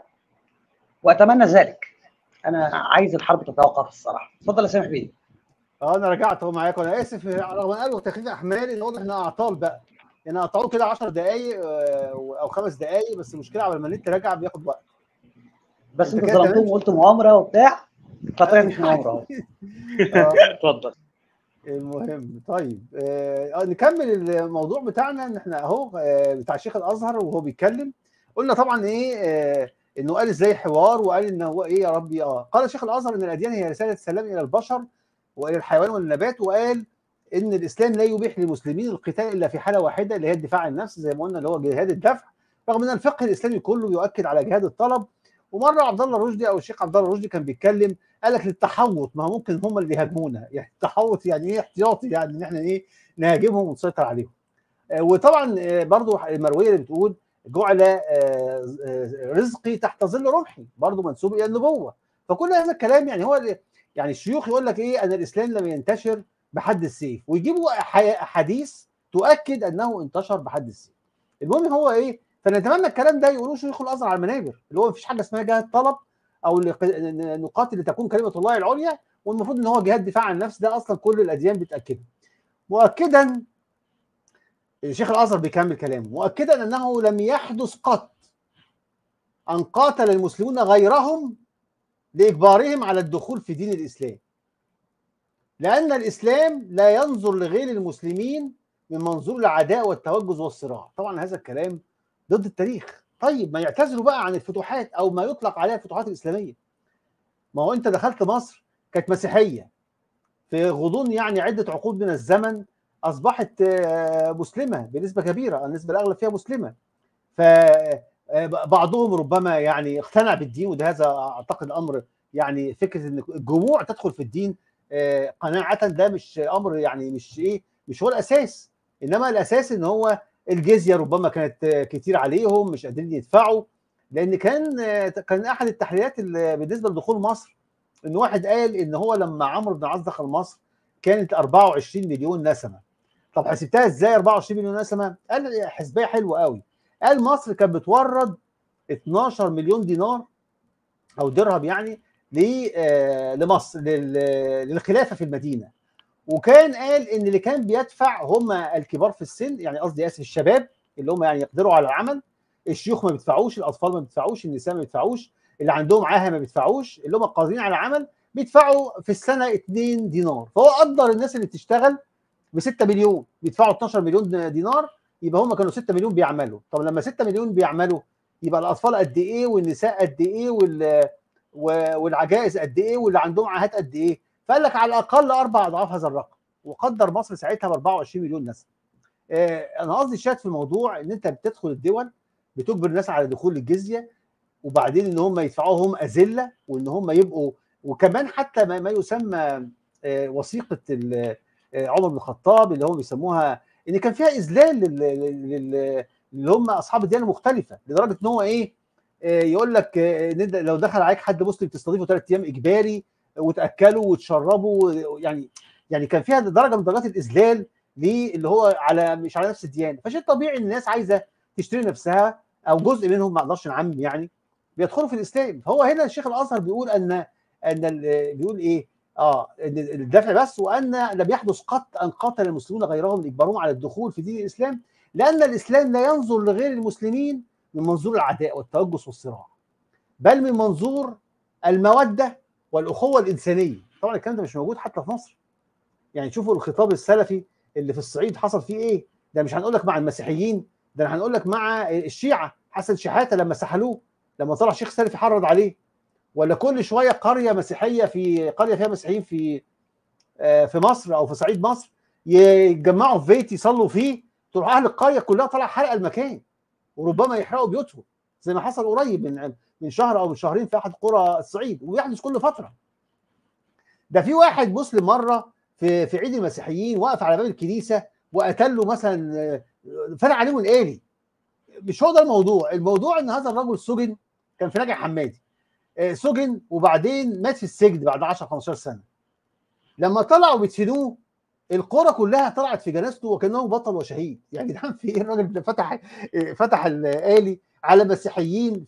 واتمنى ذلك. انا عايز الحرب تتوقف الصراحه. اتفضل يا سامح بيه. انا رجعت اهو معاكم، انا اسف رغم ان قالوا تخفيف احمال ان واضح انها اعطال بقى، يعني قطعوه كده 10 دقائق او 5 دقائق، بس المشكله على ما النت راجع بياخد وقت. بس انت انت كده تمام؟ ظلمتهم وقلت مؤامره وبتاع، فطلع مش مؤامره اهو. اه اتفضل. المهم طيب نكمل الموضوع بتاعنا، ان احنا اهو بتاع شيخ الازهر وهو بيتكلم. قلنا طبعا ايه انه قال ازاي حوار، وقال ان هو ايه يا ربي قال شيخ الازهر ان الاديان هي رساله السلام الى البشر والى الحيوان والنبات، وقال ان الاسلام لا يبيح للمسلمين القتال الا في حاله واحده اللي هي الدفاع عن النفس، زي ما قلنا اللي هو جهاد الدفع، رغم ان الفقه الاسلامي كله يؤكد على جهاد الطلب. ومره عبد الله رشدي او الشيخ عبد الله رشدي كان بيتكلم، قال لك للتحوط، ما هو ممكن هم اللي يهاجمونا، يعني التحوط يعني ايه؟ احتياطي، يعني ان احنا ايه نهاجمهم ونسيطر عليهم. وطبعا برضو المرويه اللي بتقول جعل رزقي تحت ظل رمحي، برضو منسوب الى النبوه. فكل هذا الكلام يعني هو يعني الشيوخ يقول لك ايه ان الاسلام لم ينتشر بحد السيف، ويجيبوا احاديث تؤكد انه انتشر بحد السيف. المهم هو ايه، فنتمنى الكلام ده يقولوه شيوخ الازهر على المنابر، اللي هو مفيش حاجه اسمها جهاد طلب او نقاتل لتكون كلمه الله العليا، والمفروض ان هو جهاد دفاع عن النفس، ده اصلا كل الاديان بتاكده. مؤكدا شيخ الازهر بيكمل كلامه، مؤكدا انه لم يحدث قط ان قاتل المسلمون غيرهم لاجبارهم على الدخول في دين الاسلام، لان الاسلام لا ينظر لغير المسلمين من منظور العداء والتوجز والصراع. طبعا هذا الكلام ضد التاريخ. طيب ما يعتذروا بقى عن الفتوحات او ما يطلق عليها الفتوحات الاسلاميه. ما هو انت دخلت مصر كانت مسيحيه، في غضون يعني عده عقود من الزمن اصبحت مسلمه بنسبه كبيره، النسبه الاغلب فيها مسلمه. فبعضهم ربما يعني اقتنع بالدين، وده هذا اعتقد امر يعني فكره ان الجموع تدخل في الدين قناعه، ده مش امر يعني مش ايه، مش هو الاساس. انما الاساس ان هو الجزيه ربما كانت كتير عليهم مش قادرين يدفعوا، لان كان احد التحليلات بالنسبه لدخول مصر ان واحد قال ان هو لما عمرو بن العاص دخل مصر كانت 24 مليون نسمه. طب حسبتها ازاي 24 مليون نسمه؟ قال حسبيه حلوه قوي، قال مصر كانت بتورد 12 مليون دينار او درهم يعني لمصر للخلافه في المدينه. وكان قال ان اللي كان بيدفع هم الكبار في السن، يعني قصدي اسف الشباب اللي هم يعني يقدروا على العمل، الشيوخ ما بيدفعوش، الاطفال ما بيدفعوش، النساء ما بيدفعوش، اللي عندهم عاهه ما بيدفعوش، اللي هم قادرين على عمل بيدفعوا في السنه 2 دينار. فهو قدر الناس اللي بتشتغل ب 6 مليون بيدفعوا 12 مليون دينار، يبقى هم كانوا 6 مليون بيعملوا. طب لما 6 مليون بيعملوا يبقى الاطفال قد ايه، والنساء قد ايه، والعجائز قد ايه، واللي عندهم عاهات قد ايه؟ فقال لك على الاقل 4 اضعاف هذا الرقم، وقدر مصر ساعتها ب 24 مليون نسمه. انا قصدي الشاهد في الموضوع ان انت بتدخل الدول بتجبر الناس على دخول الجزيه، وبعدين ان هم يدفعوهم اذله، وان هم يبقوا، وكمان حتى ما يسمى وثيقه عمر بن الخطاب اللي هم بيسموها ان كان فيها اذلال اللي هم اصحاب الديانه المختلفه، لدرجه ان هو ايه، يقول لك ان لو دخل عليك حد مسلم تستضيفه 3 ايام اجباري وتاكلوا وتشربوا، يعني كان فيها درجه من درجات الاذلال اللي هو على مش على نفس الديانه. فشيء طبيعي ان الناس عايزه تشتري نفسها، او جزء منهم، ما اقدرش نعمم يعني، بيدخلوا في الاسلام. فهو هنا الشيخ الازهر بيقول بيقول ايه؟ ان الدفع بس، وان لم يحدث قط ان قاتل المسلمون غيرهم لاجبارهم على الدخول في دين الاسلام، لان الاسلام لا ينظر لغير المسلمين من منظور العداء والتوجس والصراع، بل من منظور الموده والاخوه الانسانيه. طبعا الكلام ده مش موجود حتى في مصر. يعني شوفوا الخطاب السلفي اللي في الصعيد حصل فيه ايه. ده مش هنقول لك مع المسيحيين، ده هنقول لك مع الشيعه، حسن شحاته لما سحلوه، لما طلع شيخ سلفي حرض عليه. ولا كل شويه قريه مسيحيه، في قريه فيها مسيحيين في مصر او في صعيد مصر، يتجمعوا في بيت يصلوا فيه، تروح اهل القريه كلها طالعه حرق المكان، وربما يحرقوا بيوتهم، زي ما حصل قريب من شهر او من شهرين في احد قرى الصعيد، ويحدث كل فتره. ده في واحد مسلم مره في عيد المسيحيين وقف على باب الكنيسه وقتل له مثلا، فرق عليهم الآلي. مش هو ده الموضوع. الموضوع ان هذا الرجل سجن، كان في نجع حمادي، سجن وبعدين مات في السجن بعد 10 15 سنه. لما طلعوا بيدفنوه القرى كلها طلعت في جنازته وكانه بطل وشهيد. يعني جدعان في ايه؟ الراجل ده فتح الآلي على مسيحيين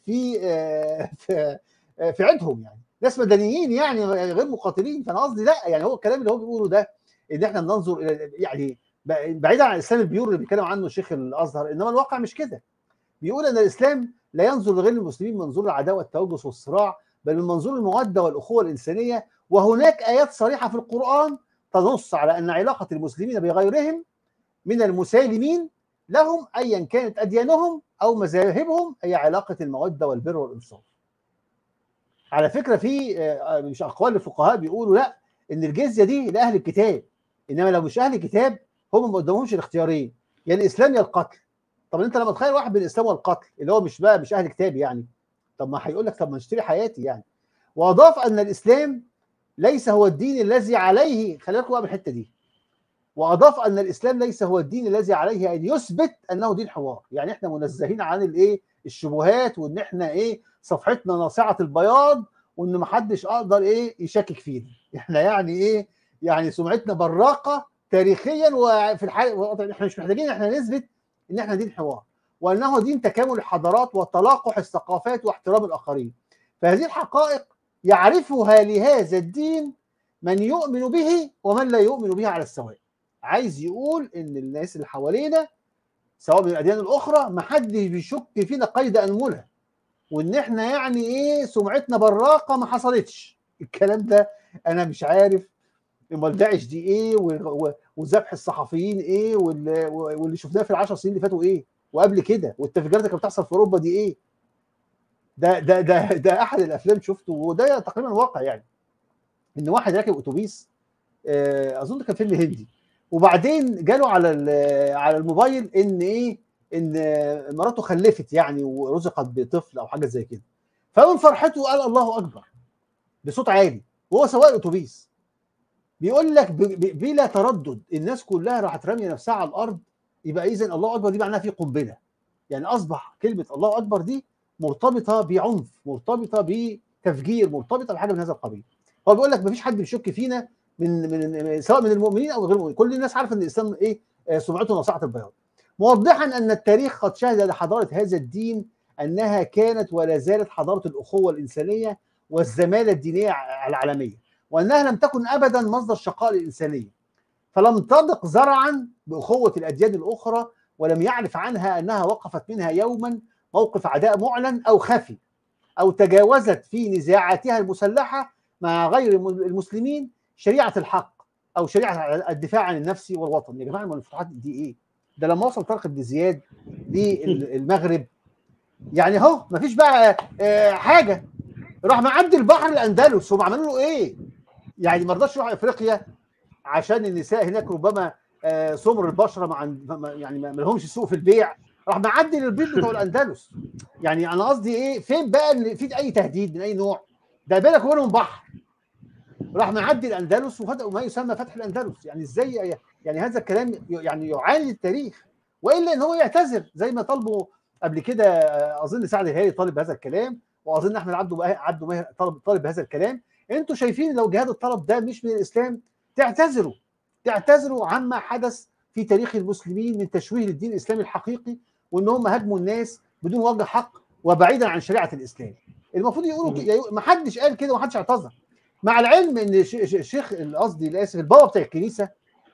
في عيدهم، يعني ناس مدنيين يعني غير مقاتلين. فانا قصدي لا، يعني هو الكلام اللي هو بيقوله ده ان احنا بننظر الى، يعني بعيدا عن الاسلام البيور اللي بيتكلم عنه شيخ الازهر، انما الواقع مش كده. بيقول ان الاسلام لا ينظر لغير المسلمين منظور العداوه والتوجس والصراع، بل من منظور الموده والاخوه الانسانيه. وهناك ايات صريحه في القران تنص على ان علاقه المسلمين بغيرهم من المسالمين لهم ايا كانت اديانهم او مذاهبهم هي علاقه الموده والبر والانصاف. على فكره في مش اقوال الفقهاء بيقولوا لا، ان الجزيه دي لاهل الكتاب، انما لو مش اهل الكتاب هم ما قدامهمش الاختيارين، يا يعني الاسلام يا القتل. طب انت لما تخيل واحد بين الاسلام والقتل اللي هو مش اهل كتاب يعني، طب ما هيقول لك طب ما اشتري حياتي يعني. واضاف ان الاسلام ليس هو الدين الذي عليه، خلي بالكم بقى من الحته دي، واضاف ان الاسلام ليس هو الدين الذي عليه ان يثبت انه دين حوار. يعني احنا منزهين عن الايه، الشبهات، وان احنا ايه، صفحتنا ناصعه البياض، وان ما حدش اقدر ايه يشكك فينا. احنا يعني ايه، يعني سمعتنا براقه تاريخيا، وفي الحقيقه احنا مش محتاجين احنا نثبت ان احنا دين حوار، وانه دين تكامل الحضارات وتلاقح الثقافات واحترام الاخرين. فهذه الحقائق يعرفها لهذا الدين من يؤمن به ومن لا يؤمن به على السواء. عايز يقول ان الناس اللي حوالينا سواء من الاديان الاخرى ما حدش بيشك فينا قيد انمله، وان احنا يعني ايه سمعتنا براقه ما حصلتش. الكلام ده انا مش عارف امال داعش دي ايه، وذبح الصحفيين ايه، واللي شفناه في ال10 سنين اللي فاتوا ايه، وقبل كده والتفجيرات اللي كانت بتحصل في اوروبا دي ايه. ده احد الافلام شفته، وده تقريبا واقع. يعني ان واحد راكب اتوبيس، اظن كان فيلم هندي، وبعدين جاله على الموبايل ان ايه، ان مراته خلفت يعني ورزقت بطفل او حاجه زي كده. فمن فرحته قال الله اكبر بصوت عالي وهو سواق الاتوبيس. بيقول لك بلا تردد الناس كلها راحت راميه نفسها على الارض. يبقى اذا الله اكبر دي معناها في قنبله. يعني اصبح كلمه الله اكبر دي مرتبطه بعنف، مرتبطه بتفجير، مرتبطه بحاجه من هذا القبيل. هو بيقول لك مفيش حد بيشك فينا من سواء من المؤمنين او غير المؤمنين، كل الناس عارفه ان الاسلام ايه، سمعته ناصعه البياض. موضحا ان التاريخ قد شهد لحضاره هذا الدين انها كانت ولا زالت حضاره الاخوه الانسانيه والزماله الدينيه العالميه، وانها لم تكن ابدا مصدر شقاء للانسانيه، فلم تضق زرعا باخوه الاديان الاخرى، ولم يعرف عنها انها وقفت منها يوما موقف عداء معلن او خفي، أو تجاوزت في نزاعاتها المسلحة مع غير المسلمين شريعة الحق أو شريعة الدفاع عن النفس والوطن. يا جماعة المفتوحات دي إيه؟ ده لما وصل طارق بن زياد للمغرب يعني اهو مفيش بقى حاجة، راح معدي البحر الأندلس، هم عملوا له إيه؟ يعني ما رضاش يروح أفريقيا عشان النساء هناك ربما سمر البشره يعني ما لهمش سوق في البيع، راح معدي للبيض بتوع الاندلس. يعني انا قصدي ايه؟ فين بقى ان في اي تهديد من اي نوع؟ ده بينك وبينهم بحر، راح معدي الاندلس وفتح ما يسمى فتح الاندلس. يعني ازاي؟ يعني هذا الكلام يعني يعاني التاريخ، والا ان هو يعتذر زي ما طلبوا قبل كده. اظن سعد الهادي طالب بهذا الكلام، واظن احمد عبده ماهر طالب بهذا الكلام. انتوا شايفين لو جهاد الطلب ده مش من الاسلام تعتذروا عما حدث في تاريخ المسلمين من تشويه للدين الاسلامي الحقيقي، وان هم هاجموا الناس بدون وجه حق وبعيدا عن شريعه الاسلام. المفروض يقولوا ما حدش قال كده وما حدش اعتذر، مع العلم ان الشيخ قصدي الاسف البابا بتاع الكنيسه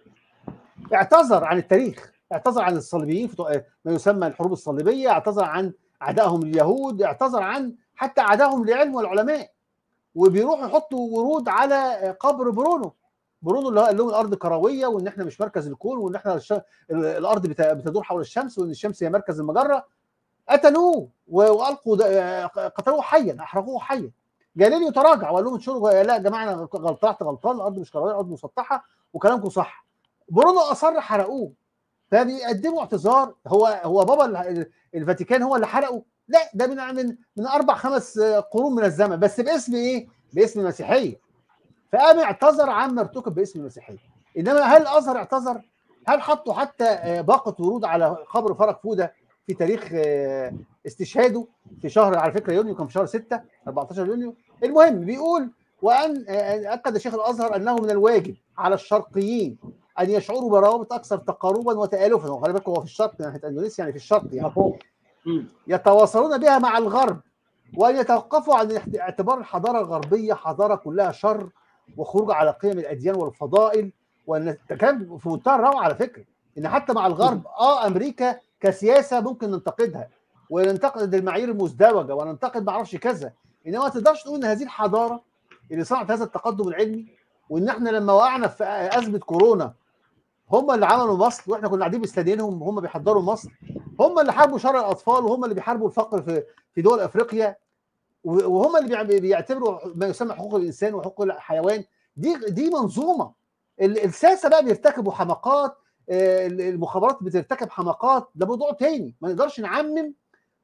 اعتذر عن التاريخ، اعتذر عن الصليبيين في ما يسمى الحروب الصليبيه، اعتذر عن اعدائهم اليهود، اعتذر عن حتى اعدائهم للعلم والعلماء. وبيروحوا يحطوا ورود على قبر برونو اللي هو قال لهم الارض كرويه، وان احنا مش مركز الكون، وان احنا الارض بتدور حول الشمس، وان الشمس هي مركز المجره. قتلوه والقوا قتلوه حيا، احرقوه حيا. جاليليو تراجع وقال لهم انشروا، لا يا جماعه انا غلطان، الارض مش كرويه، الارض مسطحه وكلامكم صح. برونو اصر حرقوه، فبيقدموا اعتذار. هو بابا الفاتيكان هو اللي حرقه؟ لا، ده من 4-5 قرون من الزمن، بس باسم ايه؟ باسم المسيحيه. فقام اعتذر عما ارتكب باسم المسيحيه. انما هل الازهر اعتذر؟ هل حطوا حتى باقه ورود على قبر فرج فوده في تاريخ استشهاده في شهر، على فكره يونيو، كان في شهر 6 14 يونيو. المهم بيقول وان اكد شيخ الازهر انه من الواجب على الشرقيين ان يشعروا بروابط اكثر تقاربا وتالفا. وخلي بالك هو في الشرق ناحيه اندونيسيا، يعني في الشرق يعني يتواصلون بها مع الغرب، وان يتوقفوا عن اعتبار الحضاره الغربيه حضاره كلها شر وخروج على قيم الاديان والفضائل. وان كان في منتهى الروعه على فكره ان حتى مع الغرب امريكا كسياسه ممكن ننتقدها وننتقد المعايير المزدوجه وننتقد ما اعرفش كذا، انما ما تقدرش تقول ان هذه الحضاره اللي صنعت هذا التقدم العلمي، وان احنا لما وقعنا في ازمه كورونا هم اللي عملوا مصر واحنا كنا قاعدين مستنيينهم وهم بيحضروا مصر، هم اللي حاربوا شر الاطفال، وهم اللي بيحاربوا الفقر في دول افريقيا، وهم اللي بيعتبروا ما يسمى حقوق الانسان وحقوق الحيوان. دي منظومه. الساسه بقى بيرتكبوا حماقات، المخابرات بترتكب حماقات، ده موضوع تاني ما نقدرش نعمم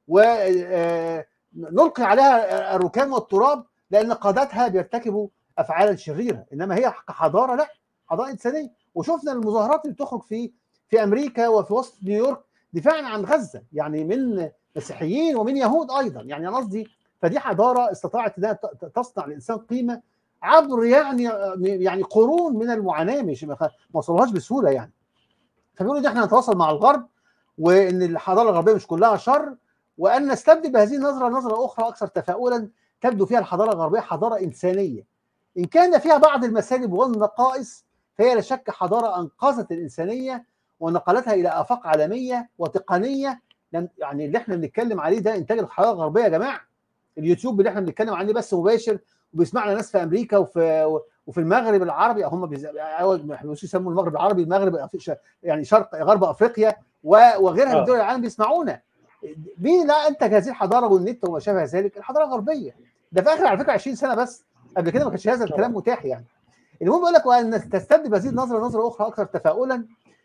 ونلقي عليها الركام والتراب لان قادتها بيرتكبوا افعالا شريره، انما هي كحضاره لا، حضاره انسانيه. وشفنا المظاهرات اللي بتخرج في امريكا وفي وسط نيويورك دفاعا عن غزه، يعني من مسيحيين ومن يهود ايضا. يعني انا قصدي فدي حضاره استطاعت انها تصنع الانسان قيمه عبر يعني قرون من المعاناه، مش ما وصلوهاش بسهوله يعني. فبيقولوا ان احنا نتواصل مع الغرب، وان الحضاره الغربيه مش كلها شر، وان نستبدل بهذه النظره نظره اخرى اكثر تفاؤلا تبدو فيها الحضاره الغربيه حضاره انسانيه ان كان فيها بعض المسالب والنقائص، فهي لا شك حضاره انقذت الانسانيه ونقلتها الى افاق عالميه وتقنيه. يعني اللي احنا بنتكلم عليه ده انتاج الحضاره الغربيه يا جماعه. اليوتيوب اللي احنا بنتكلم عليه بس مباشر وبيسمعنا ناس في امريكا وفي المغرب العربي، هم يسموا المغرب العربي المغرب يعني شرق غرب افريقيا وغيرها من دول العالم بيسمعونا. مين لا انتج هذه الحضاره والنت وما شابه ذلك؟ الحضاره الغربيه. ده في اخر على فكره 20 سنه بس، قبل كده ما كانش هذا الكلام متاح يعني. المهم بيقول لك وان تستبدل هذه النظره نظره اخرى اكثر تفاؤلا،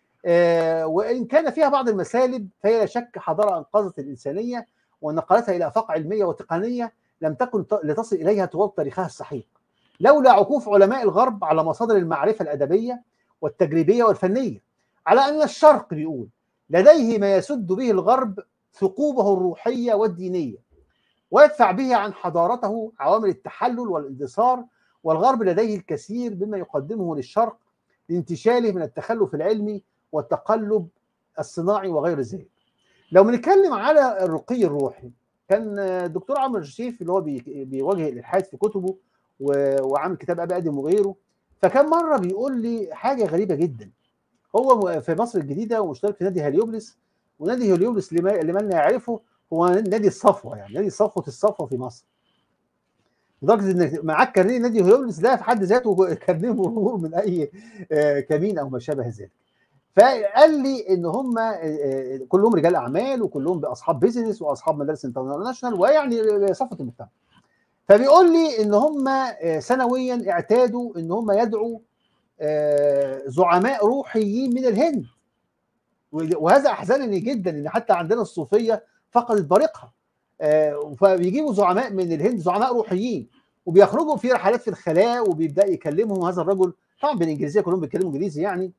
وان كان فيها بعض المسالب فهي لا شك حضاره انقذت الانسانيه ونقلتها الى افاق علميه وتقنيه لم تكن لتصل اليها طوال تاريخها السحيق لولا عكوف علماء الغرب على مصادر المعرفه الادبيه والتجريبيه والفنيه، على ان الشرق بيقول لديه ما يسد به الغرب ثقوبه الروحيه والدينيه ويدفع به عن حضارته عوامل التحلل والاندثار، والغرب لديه الكثير مما يقدمه للشرق لانتشاله من التخلف العلمي والتقلب الصناعي وغير ذلك. لو بنتكلم على الرقي الروحي، كان الدكتور عمرو الشريف اللي هو بيواجه الالحاد في كتبه وعامل كتاب ابي ادم وغيره، فكان مره بيقول لي حاجه غريبه جدا. هو في مصر الجديده ومشترك في نادي هليوبلس، ونادي هليوبلس لمن لا يعرفه هو نادي الصفوه، يعني نادي صفوه الصفوه في مصر. لدرجه ان معاك كارنيه نادي هوليوبلس ده في حد ذاته كارنيه مرور من اي كمين او ما شابه ذلك. فقال لي ان هم كلهم رجال اعمال وكلهم اصحاب بيزنس واصحاب مدارس انترناشونال ويعني صفه المجتمع. فبيقول لي ان هم سنويا اعتادوا ان هم يدعوا زعماء روحيين من الهند، وهذا احزنني جدا ان حتى عندنا الصوفيه فقدت بريقها. فبيجيبوا زعماء من الهند، زعماء روحيين، وبيخرجوا في رحلات في الخلاء وبيبدا يكلمهم هذا الرجل طبعا بالانجليزيه، كلهم بيتكلموا انجليزي يعني،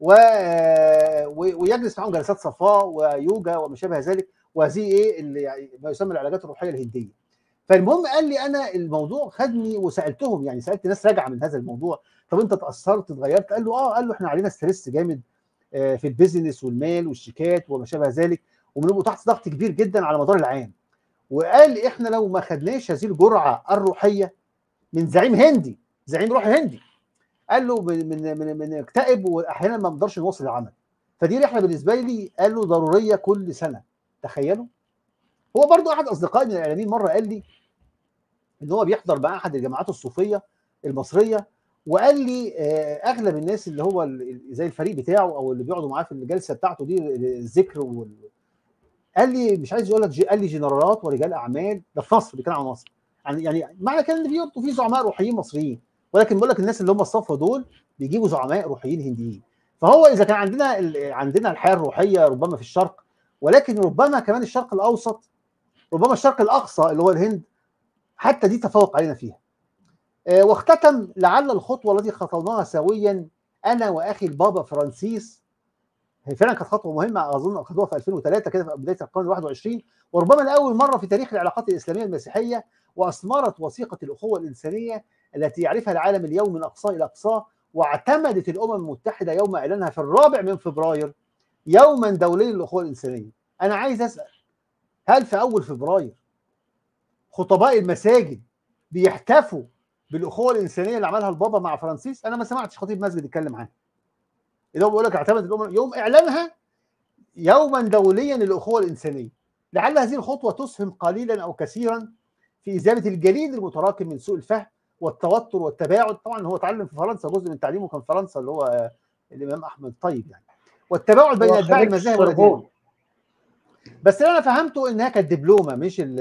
ويجلس معهم جلسات صفاء ويوجا وما شابه ذلك، وهذه ايه اللي يعني ما يسمى العلاجات الروحيه الهنديه. فالمهم قال لي انا الموضوع خدني وسالتهم، يعني سالت ناس راجعه من هذا الموضوع، طب انت اتاثرت اتغيرت؟ قال له قال له احنا علينا ستريس جامد في البيزنس والمال والشيكات وما شابه ذلك، وبنبقوا تحت ضغط كبير جدا على مدار العام. وقال احنا لو ما خدناش هذه الجرعه الروحيه من زعيم هندي، زعيم روحي هندي، قال له بنكتئب واحيانا ما بنقدرش نواصل العمل. فدي رحله بالنسبه لي قال له ضروريه كل سنه. تخيلوا. هو برضو احد اصدقائي من الاعلاميين مره قال لي ان هو بيحضر مع احد الجماعات الصوفيه المصريه، وقال لي اغلب الناس اللي هو زي الفريق بتاعه او اللي بيقعدوا معاه في الجلسه بتاعته دي الذكر قال لي مش عايز يقول لك، قال لي جنرالات ورجال اعمال، ده في مصر، بيتكلم عن مصر، يعني معنى كده ان في زعماء روحيين مصريين، ولكن بقول لك الناس اللي هم الصفوه دول بيجيبوا زعماء روحيين هنديين. فهو اذا كان عندنا الحياه الروحيه ربما في الشرق، ولكن ربما كمان الشرق الاوسط، ربما الشرق الاقصى اللي هو الهند حتى دي تفوق علينا فيها. واختتم لعل الخطوه التي خطوناها سويا انا واخي البابا فرانسيس، هي فعلا كانت خطوه مهمه، اظن اخذوها في 2003 كده في بدايه القرن ال21، وربما لاول مره في تاريخ العلاقات الاسلاميه المسيحيه، واثمرت وثيقه الاخوه الانسانيه التي يعرفها العالم اليوم من اقصاه الى اقصاه. واعتمدت الامم المتحده يوم اعلانها في 4 فبراير يوما دوليا للاخوه الانسانيه. انا عايز اسال، هل في اول فبراير خطباء المساجد بيحتفوا بالاخوه الانسانيه اللي عملها البابا مع فرانسيس؟ انا ما سمعتش خطيب مسجد يتكلم عنها. اللي هو بيقول لك اعتمد الامم يوم اعلانها يوما دوليا للاخوه الانسانيه. لعل هذه الخطوه تسهم قليلا او كثيرا في ازاله الجليد المتراكم من سوء الفهم والتوتر والتباعد. طبعا هو اتعلم في فرنسا، جزء من تعليمه كان في فرنسا، اللي هو الامام احمد طيب يعني، والتباعد بين اتباع المذاهب والاديان. بس اللي انا فهمته انها كانت دبلومه،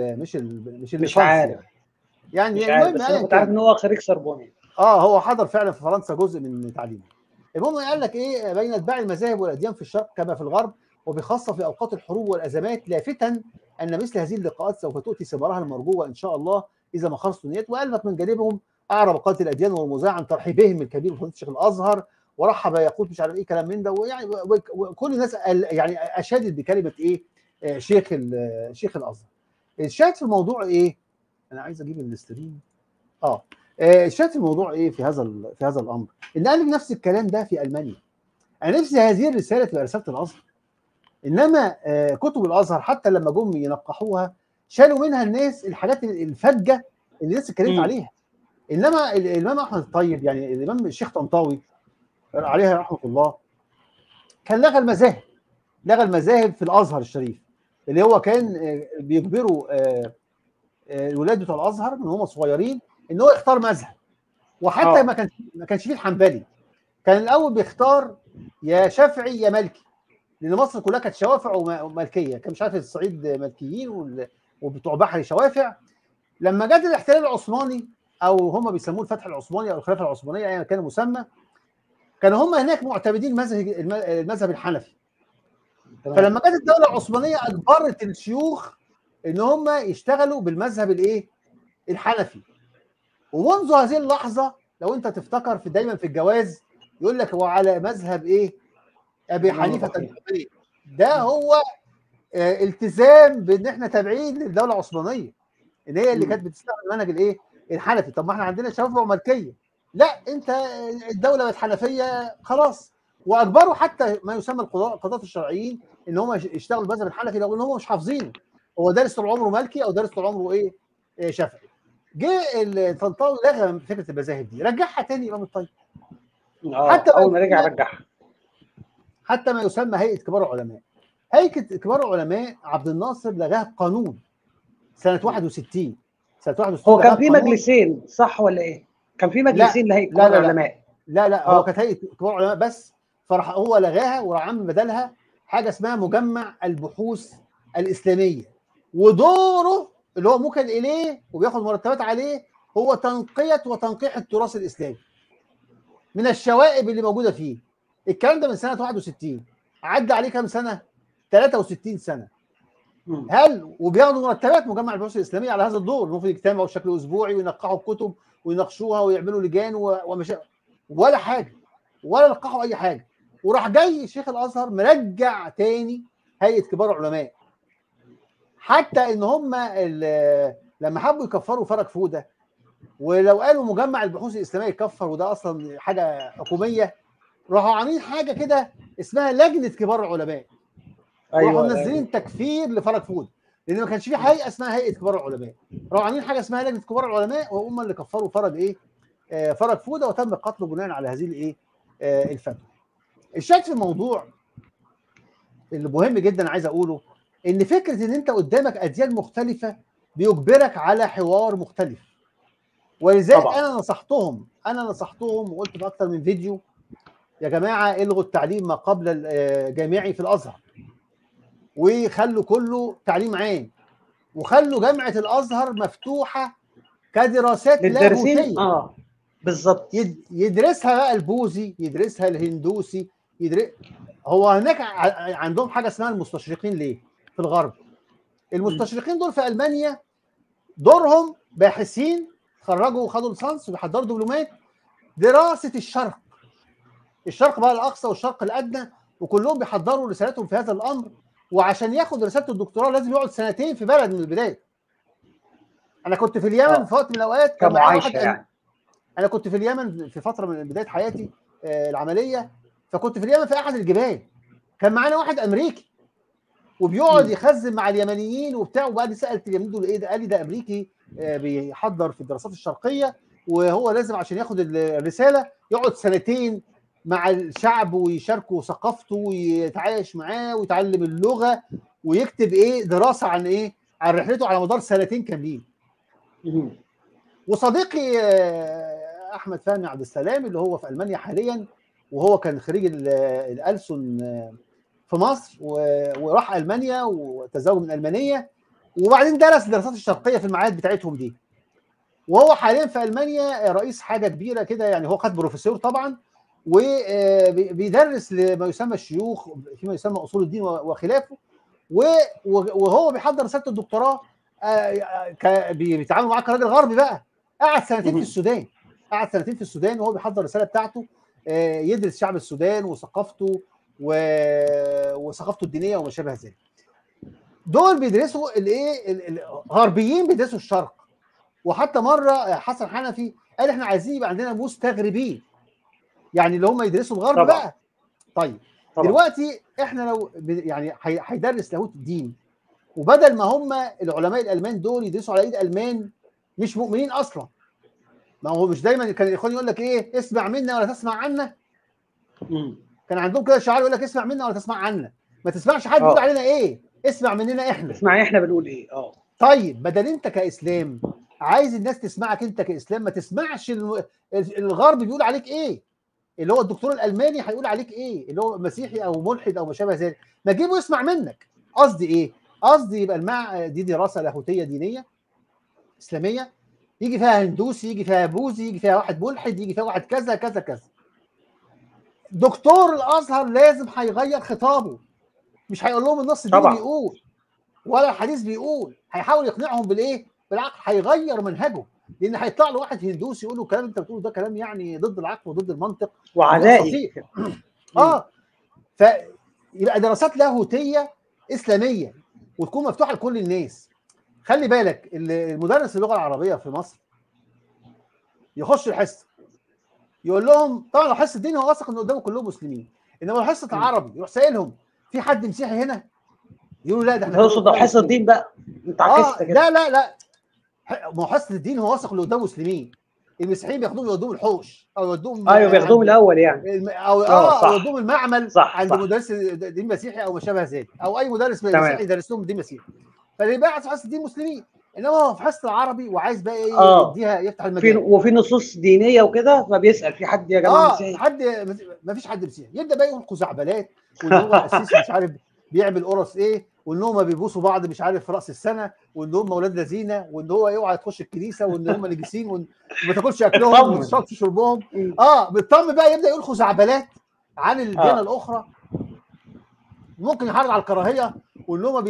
مش عارف يعني مش عارف، بس انا كنت عارف ان هو خريج سربوني. هو حضر فعلا في فرنسا جزء من تعليمه. المهم قال لك ايه، بين اتباع المذاهب والاديان في الشرق كما في الغرب، وبخاصه في اوقات الحروب والازمات، لافتا ان مثل هذه اللقاءات سوف تؤتي ثمارها المرجوه ان شاء الله اذا ما خلصوا نيات. وقال لك من جانبهم اعرب قاده الاديان والمذاع عن ترحيبهم الكبير بفضيله الشيخ الازهر، ورحب يقول مش عارف ايه كلام من ده، ويعني وكل الناس يعني اشادت بكلمه ايه، شيخ الازهر. الشاهد في الموضوع ايه؟ انا عايز اجيب الاستريم. الشاهد في الموضوع ايه في هذا الامر؟ ان قال لي نفس الكلام ده في المانيا. انا نفسي هذه الرساله تبقى رساله الازهر، انما كتب الازهر حتى لما جم ينقحوها شالوا منها الناس الحاجات الفجه اللي الناس اتكلمت عليها. انما الامام احمد الطيب، يعني الامام الشيخ طنطاوي عليها رحمه الله، كان لغى المذاهب في الازهر الشريف، اللي هو كان بيجبروا الولاد بتوع الازهر من هم صغيرين ان هو يختار مذهب. وحتى ما كانش فيه الحنبلي، كان الاول بيختار يا شافعي يا مالكي، لان مصر كلها كانت شوافع ومالكيه، كان مش عارف الصعيد مالكيين وبتوع بحري شوافع. لما جت الاحتلال العثماني او هم بيسموه الفتح العثماني او الخلافه العثمانيه ايا كان المسمى، كانوا هم هناك معتمدين المذهب الحنفي. فلما جت الدوله العثمانيه اجبرت الشيوخ ان هم يشتغلوا بالمذهب الحنفي. ومنذ هذه اللحظه لو انت تفتكر دايما في الجواز يقول لك هو على مذهب ايه؟ ابي حنيفه الحنبلي. ده هو التزام بان احنا تابعين للدوله العثمانيه، ان هي اللي كانت بتستخدم المنهج الايه؟ الحنفي. طب ما احنا عندنا شوافع ومالكيه، لا انت الدوله بقت حنفيه خلاص. واجبروا حتى ما يسمى القضاة الشرعيين ان هم يشتغلوا بالمذهب الحنفي رغم ان هم مش حافظينه، هو دارس طول عمره مالكي او دارس طول عمره ايه؟ شافعي. جه طنطاوي لغى فكره المذاهب دي، رجعها تاني امام الطيب. حتى اول ما رجع رجعها. حتى ما يسمى هيئه كبار العلماء. هيئه كبار العلماء عبد الناصر لغاها قانون سنه 61، سنه 61 هو كان لغاها في قانون. مجلسين صح ولا ايه؟ كان في لا مجلسين لهيئه لا كبار لا لا العلماء. لا هو كانت هيئه كبار العلماء بس، فراح هو لغاها وراح عامل بدلها حاجه اسمها مجمع البحوث الاسلاميه، ودوره اللي هو موكل اليه وبياخد مرتبات عليه هو تنقيه وتنقيح التراث الاسلامي من الشوائب اللي موجوده فيه. الكلام ده من سنه 61، عدى عليه كام سنه؟ 63 سنه. هل وبياخدوا مرتبات مجمع البحوث الاسلاميه على هذا الدور؟ المفروض يجتمعوا بشكل اسبوعي وينقحوا الكتب ويناقشوها ويعملوا لجان ولا حاجه، ولا نقحوا اي حاجه. وراح جاي شيخ الازهر مرجع تاني هيئه كبار العلماء، حتى ان هم لما حبوا يكفروا فرج فوده، ولو قالوا مجمع البحوث الاسلاميه يكفر وده اصلا حاجه حكوميه، راحوا عاملين حاجه كده اسمها لجنه كبار العلماء، وراحوا ايوه منزلين تكفير لفرج فوده، لان ما كانش في هيئه اسمها هيئه كبار العلماء. راحوا عاملين حاجه اسمها لجنه كبار العلماء، وهم اللي كفروا فرج ايه؟ فرج فوده، وتم قتله بناء على هذه الايه؟ الفتوى. الشاهد في الموضوع اللي مهم جدا عايز اقوله ان فكره ان انت قدامك اديان مختلفه بيجبرك على حوار مختلف. ولذلك طبعا. انا نصحتهم وقلت في اكتر من فيديو: يا جماعه الغوا التعليم ما قبل الجامعي في الازهر، وخلوا كله تعليم عام، وخلوا جامعه الازهر مفتوحه كدراسات للدارسين لاهوتيه. بالظبط. يدرسها بقى البوذي، يدرسها الهندوسي، هو هناك عندهم حاجه اسمها المستشرقين. ليه؟ في الغرب المستشرقين دول في المانيا دورهم باحثين خرجوا وخدوا ليسانس وبيحضروا دبلومات دراسه الشرق بقى الاقصى والشرق الادنى، وكلهم بيحضروا رسالتهم في هذا الامر. وعشان ياخد رساله الدكتوراه لازم يقعد سنتين في بلد من البدايه. انا كنت في اليمن في وقت من الاوقات، كان معايا واحد يعني. انا كنت في اليمن في فتره من بدايه حياتي العمليه، فكنت في اليمن في احد الجبال، كان معانا واحد امريكي وبيقعد يخزن مع اليمنيين وبتاع. وبعد سالت اليمين دول ايه ده؟ قال لي ده امريكي بيحضر في الدراسات الشرقيه، وهو لازم عشان ياخد الرساله يقعد سنتين مع الشعب ويشاركه ثقافته ويتعايش معاه ويتعلم اللغه ويكتب ايه دراسه عن ايه عن رحلته على مدار سنتين كاملين. وصديقي احمد فهمي عبد السلام اللي هو في المانيا حاليا، وهو كان خريج الألسن في مصر وراح المانيا وتزوج من المانيه، وبعدين درس الدراسات الشرقيه في المعاهد بتاعتهم دي، وهو حاليا في المانيا رئيس حاجه كبيره كده، يعني هو خد بروفيسور طبعا، وبيدرس لما يسمى الشيوخ فيما يسمى اصول الدين وخلافه، وهو بيحضر رساله الدكتوراه بيتعامل معاه كراجل غربي بقى. قعد سنتين في السودان، وهو بيحضر الرساله بتاعته، يدرس شعب السودان وثقافته وثقافته الدينيه وما شابه ذلك. دول بيدرسوا الايه؟ الغربيين بيدرسوا الشرق. وحتى مره حسن حنفي قال احنا عايزين يبقى عندنا مستغربين، يعني اللي هم يدرسوا الغرب طبعا. بقى طيب طبعا. دلوقتي احنا لو يعني هيدرس لاهوت الدين، وبدل ما هم العلماء الالمان دول يدرسوا على ايد المان مش مؤمنين اصلا، ما هو مش دايما كان الاخوان يقول لك ايه؟ اسمع منا ولا تسمع عنا. كان عندهم كده شعار يقول لك اسمع منا ولا تسمع عنا، ما تسمعش حد يقول علينا ايه، اسمع مننا احنا، اسمع احنا بنقول ايه. طيب بدل انت كاسلام عايز الناس تسمعك انت كاسلام، ما تسمعش الغرب بيقول عليك ايه، اللي هو الدكتور الالماني هيقول عليك ايه، اللي هو مسيحي او ملحد او ما شابه ذلك، ما تجيبه يسمع منك. قصدي ايه؟ قصدي يبقى دي دراسه لاهوتيه دينيه اسلاميه، يجي فيها هندوسي، يجي فيها بوذي، يجي فيها واحد ملحد، يجي فيها واحد كذا كذا كذا. دكتور الازهر لازم هيغير خطابه، مش هيقول لهم النص الديني بيقول ولا الحديث بيقول، هيحاول يقنعهم بالايه؟ بالعقل، هيغير منهجه، لان هيطلع له واحد هندوسي يقول له الكلام انت بتقوله ده كلام يعني ضد العقل وضد المنطق وعدائي. فيبقى دراسات لاهوتيه اسلاميه وتكون مفتوحه لكل الناس. خلي بالك المدرس اللغه العربيه في مصر يخش الحصه يقول لهم، طبعا لو حصه دين هو واثق ان قدامه كلهم مسلمين، انما لو حصه عربي يروح سائلهم في حد مسيحي هنا؟ يقولوا لا ده احنا تقصد حصه الدين بقى انت عكست كده. لا ما هو حصه الدين هو واثق اللي قدامه مسلمين، المسيحيين بياخدوهم يودوهم الحوش او يودوهم بياخدوهم الاول يعني او يودوهم المعمل عند صح. مدرس دين مسيحي او ما شابه ذلك، او اي مدرس مسيحي يدرس لهم دين مسيحي، فاللي بقى حصه الدين مسلمين. انما هو في حصه العربي وعايز بقى ايه اه يديها، يفتح المجال. وفي نصوص دينيه وكده، فبيسال في حد يا جماعه مسيحي؟ حد، ما فيش حد مسيحي، يبدا بقى يقول خزعبلات، وان هو قسيس مش عارف بيعمل قرص ايه، وان هم بيبوسوا بعض مش عارف في راس السنه، وان هم اولاد لذينه، وان هو اوعى تخش الكنيسه، وان هم نجسين، وما تاكلش اكلهم وما اطمن. تشربش شربهم. بالطم بقى يبدا يقول خزعبلات عن الديانه الاخرى، ممكن يحرض على الكراهيه، وان هم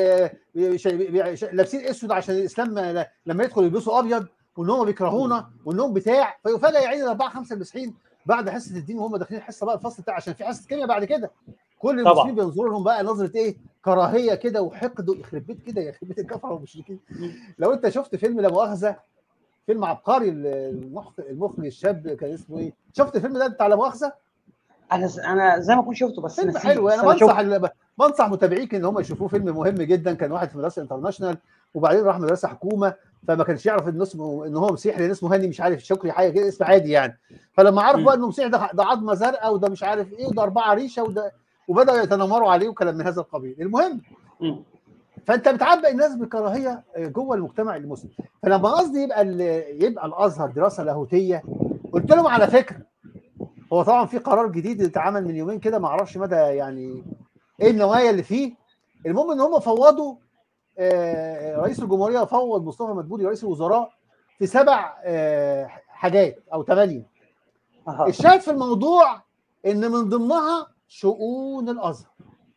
لابسين اسود عشان الاسلام لما يدخل يلبسوا ابيض، وان هم بيكرهونا، وانهم بتاع. فيفاجئ يعين الاربعه خمسه المسيحيين بعد حصه الدين وهم داخلين الحصه بقى الفصل بتاع، عشان في حصه كيمياء بعد كده، كل المسلمين طبعا. بينظروا لهم بقى نظره ايه، كراهيه كده وحقد، يخرب بيت كده، يخرب بيت الكفره والمشركين. لو انت شفت فيلم لا مؤاخذه، فيلم عبقري، المخرج الشاب كان اسمه ايه، شفت الفيلم ده بتاع لا مؤاخذه؟ انا زي ما اكون شفته بس فيلم نسيه، حلو، بس انا انا شفته. بنصح متابعيك ان هم يشوفوه، فيلم مهم جدا. كان واحد في مدرسه انترناشونال، وبعدين راح مدرسه حكومه، فما كانش يعرف ان اسمه، ان هو مسيحي، لان اسمه هاني مش عارف شكري حاجه كده، اسم عادي يعني. فلما عرف بقى انه مسيحي، ده عظمه زرقاء، وده مش عارف ايه، وده 4 ريشه، وده، وبداوا يتنمروا عليه وكلام من هذا القبيل. المهم، فانت بتعبئ الناس بكراهيه جوه المجتمع المسلم. فلما قصدي يبقى الازهر دراسه لاهوتيه، قلت لهم على فكره، هو طبعا في قرار جديد اتعمل من يومين كده، ما اعرفش مدى يعني ايه النوايا اللي فيه. المهم ان هم فوضوا، رئيس الجمهوريه فوض مصطفى مدبولي رئيس الوزراء في 7 حاجات او 8. الشاهد في الموضوع ان من ضمنها شؤون الازهر،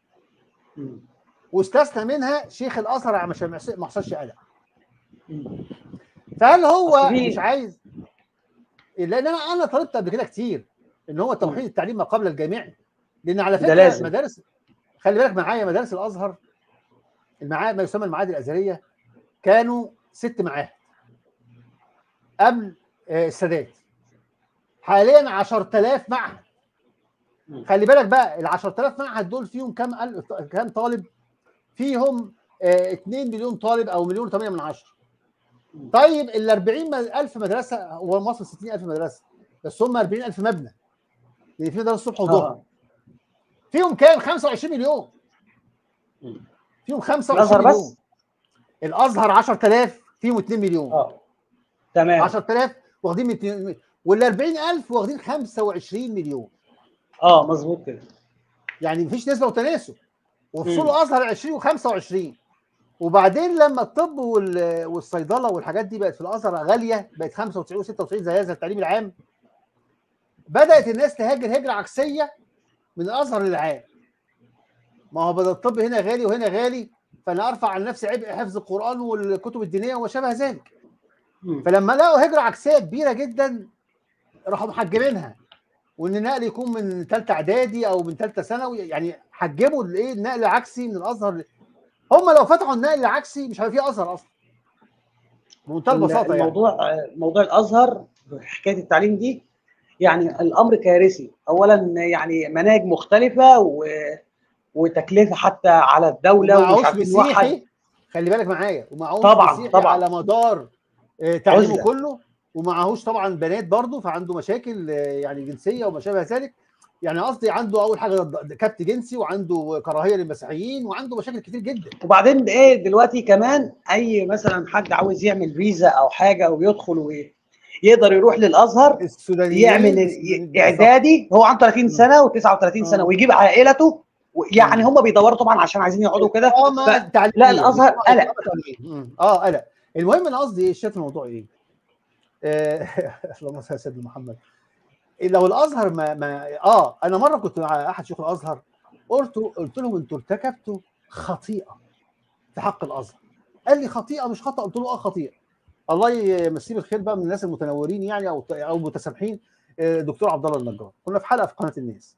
واستثنى منها شيخ الازهر عشان ما يحصلش قلق. فهل هو مش عايز؟ لان انا طلبت قبل كده كتير ان هو توحيد التعليم ما قبل الجامعي، لان على فكره مدارس، خلي بالك معايا، مدارس الازهر، المعاهد ما يسمى المعاهد الازهريه، كانوا 6 معاهد قبل السادات، حاليا 10000 معهد. خلي بالك بقى، ال 10000 معهد دول فيهم كام طالب؟ فيهم 2 مليون طالب او 1.8 مليون. طيب ال 40000 مدرسه، هو مصر 60000 مدرسه، بس هم 40000 مبنى، يعني في مدرسه الصبح وظهر. فيهم كام؟ 25 مليون. فيهم 25 الازهر مليون. بس؟ الازهر 10000 فيهم 2 مليون. تمام. 10000 واخدين من 2، وال 40000 واخدين 25 مليون. مظبوط كده. يعني مفيش نسبه وتناسب، وفصول الازهر 20 و25. وبعدين لما الطب والصيدله والحاجات دي بقت في الازهر غاليه، بقت 95 و96 زي التعليم العام، بدات الناس تهاجر هجره عكسيه من الازهر للعام. ما هو بدل الطب هنا غالي وهنا غالي، فانا ارفع عن نفسي عبء حفظ القران والكتب الدينيه وما شابه ذلك. فلما لقوا هجره عكسيه كبيره جدا، راحوا محجمينها، وان النقل يكون من ثالثه اعدادي او من ثالثه ثانوي، يعني حجموا الايه، النقل العكسي من الازهر. هم لو فتحوا النقل العكسي مش هيبقى فيه ازهر اصلا، بمنتهى البساطه. موضوع الازهر حكايه التعليم دي، يعني الامر كارثي. اولا يعني مناهج مختلفه وتكلفه حتى على الدوله، ومش ومعهوش عارفين نوحد. مسيحي، خلي بالك معايا، ومعهوش طبعا مسيحي على مدار تعليمه عزلة. كله، ومعهوش طبعا بنات برضه، فعنده مشاكل يعني جنسيه وما شابه ذلك. يعني قصدي عنده اول حاجه كبت جنسي، وعنده كراهيه للمسيحيين، وعنده مشاكل كتير جدا. وبعدين ايه دلوقتي كمان، اي مثلا حد عاوز يعمل فيزا او حاجه ويدخل يقدر يروح للازهر، يعمل اعدادي هو عن 30 سنه و39 سنه، ويجيب عائلته. يعني هم بيدوروا طبعا عشان عايزين يقعدوا كده. لا الازهر قلق. قلق. المهم انا قصدي ايه، شايف الموضوع ايه؟ اللهم صل على سيدنا محمد. لو الازهر انا مره كنت مع احد شيوخ الازهر، قلت لهم انتوا ارتكبتوا خطيئه في حق الازهر. قال لي خطيئه مش خطا؟ قلت له خطيئه. الله يمسيه بالخير بقى، من الناس المتنورين يعني او متسامحين، دكتور عبد الله النجار. كنا في حلقه في قناه الناس.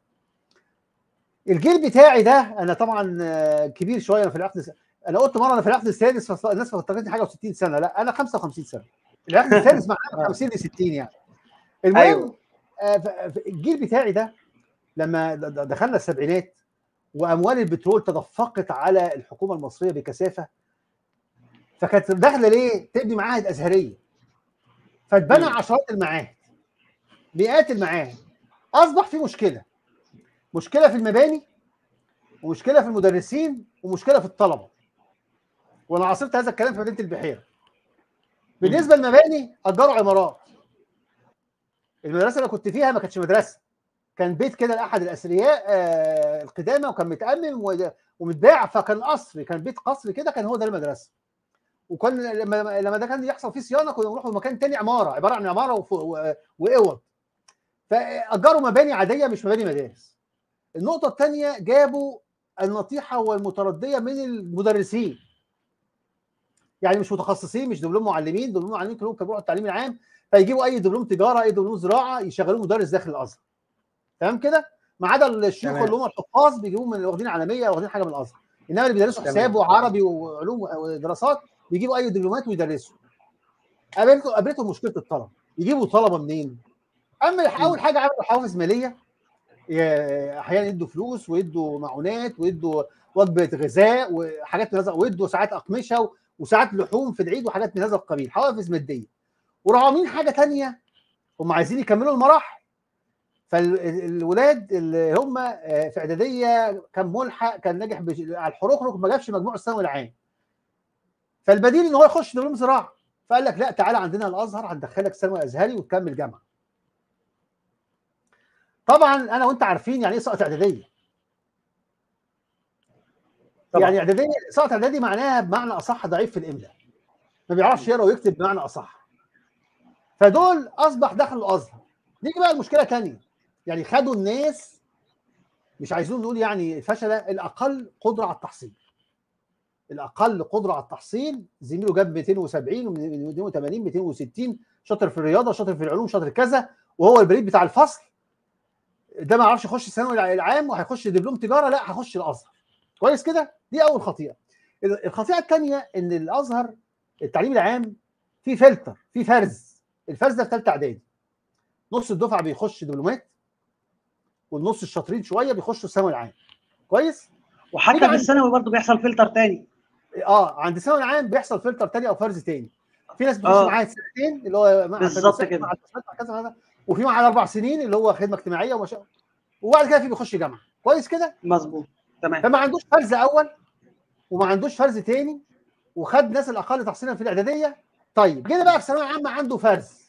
الجيل بتاعي ده، انا طبعا كبير شويه، انا في العقد، انا قلت مره انا في العقد السادس، فالناس فكرتني حاجه و60 سنه. لا انا 55 سنه. العقد السادس معناه 50 ل 60 يعني. المهم، الجيل بتاعي ده لما دخلنا السبعينات، واموال البترول تدفقت على الحكومه المصريه بكثافه، فكانت داخله ليه؟ تبني معاهد ازهريه، فاتبنى عشرات المعاهد، مئات المعاهد. اصبح في مشكله في المباني، ومشكله في المدرسين، ومشكله في الطلبه. وانا عاصرت هذا الكلام في مدينه البحيره. بالنسبه للمباني اجروا عمارات. المدرسه اللي كنت فيها ما كانتش مدرسه، كان بيت كده لاحد الاثرياء القدامى، وكان متامم ومتباع، فكان قصر، كان بيت قصر كده، كان هو ده المدرسه. وكان لما ده كان يحصل فيه صيانه كنا نروح مكان تاني عماره، عباره عن عماره واوض. فاجروا مباني عاديه مش مباني مدارس. النقطه الثانيه، جابوا النطيحه والمترديه من المدرسين، يعني مش متخصصين، مش دبلوم معلمين. دبلوم معلمين كلهم كانوا بيروحوا التعليم العام، فيجيبوا اي دبلوم تجاره، اي دبلوم زراعه، يشغلوه مدرس داخل الازهر. تمام كده؟ ما عدا الشيوخ اللي هم الحفاظ بيجيبوهم من واخدين عالميه، واخدين حاجه من الازهر. انما اللي بيدرسوا حساب وعربي وعلوم ودراسات بيجيبوا اي دبلومات ويدرسوا. قابلتهم مشكله الطلبه، يجيبوا طلبه منين؟ اما اول حاجه عملوا حوافز ماليه، احيانا يدوا فلوس ويدوا معونات ويدوا وجبه غذاء وحاجات من هذا، ويدوا ساعات اقمشه وساعات لحوم في العيد وحاجات من هذا القبيل، حوافز ماديه. وراحوا عاملين حاجه ثانيه، هم عايزين يكملوا المراحل. فالولاد اللي هم في اعداديه كان ملحق، كان ناجح على الحروق، ما جابش مجموع الثانوي العام، فالبديل ان هو يخش دبلوم زراعه. فقال لك لا، تعالى عندنا الازهر هندخلك ثانوي ازهري وتكمل جامعه. طبعا انا وانت عارفين يعني ايه سقط اعداديه. طبعا. يعني اعداديه، سقط اعدادي معناها بمعنى اصح ضعيف في الاملاء، ما بيعرفش يقرا ويكتب بمعنى اصح. فدول اصبح دخلوا الازهر. نيجي بقى المشكله ثانيه، يعني خدوا الناس، مش عايزين نقول يعني فشله، الاقل قدره على التحصيل. الاقل قدره على التحصيل، زميله جاب 270 و280 260، شاطر في الرياضه، شاطر في العلوم، شاطر كذا، وهو البريد بتاع الفصل ده ما يعرفش يخش الثانوي العام وهيخش دبلوم تجاره، لا هيخش الازهر. كويس كده؟ دي اول خطيئه. الخطيئه الثانيه ان الازهر التعليم العام فيه فلتر، فيه فرز. الفرز ده في ثالثه اعدادي، نص الدفعه بيخش دبلومات، والنص الشاطرين شويه بيخشوا الثانوي العام. كويس؟ وحتى في الثانوي برضه بيحصل فلتر تاني. عند الثانوي العام بيحصل فلتر تاني او فرز تاني. في ناس بتخش معاها سنتين اللي هو مع بالظبط كده، مع كذا، وفي معاها 4 سنين اللي هو خدمه اجتماعيه وبعد كده في بيخش جامعه. كويس كده؟ مظبوط، تمام. فما عندوش فرز اول وما عندوش فرز تاني، وخد ناس الاقل تحصيلا في الاعداديه. طيب جينا بقى في ثانويه عامه عنده فرز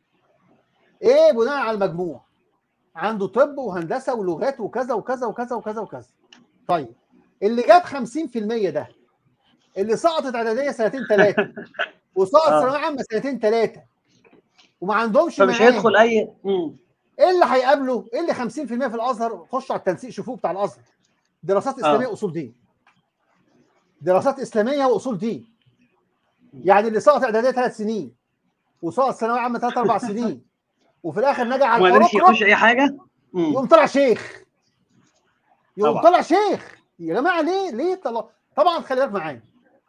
ايه بناء على المجموع، عنده طب وهندسه ولغات وكذا وكذا وكذا وكذا وكذا. طيب اللي جاب 50% ده، اللي سقطت اعداديه سنتين ثلاثه وسقط ثانويه عامه سنتين ثلاثه وما عندهمش فمش هيدخل اي ايه اللي هيقابله؟ ايه اللي 50% في الازهر؟ خشوا على التنسيق شوفوه بتاع الازهر، دراسات اسلاميه واصول دين. دراسات اسلاميه واصول دين. يعني اللي سقط اعداديه 3 سنين وسقط ثانويه عامه 3 4 سنين وفي الاخر نجح على الحروق، يخش اي حاجه، يقوم طلع شيخ. يقوم طلع شيخ. يا جماعه ليه طبعا خلي بالك معايا،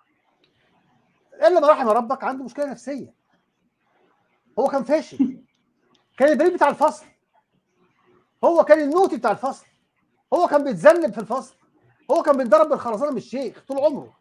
الا ما رحم ربك عنده مشكله نفسيه. هو كان فاشل، كان البريد بتاع الفصل، هو كان النوتي بتاع الفصل، هو كان بيتذنب في الفصل، هو كان بيتضرب بالخرزانه من الشيخ طول عمره.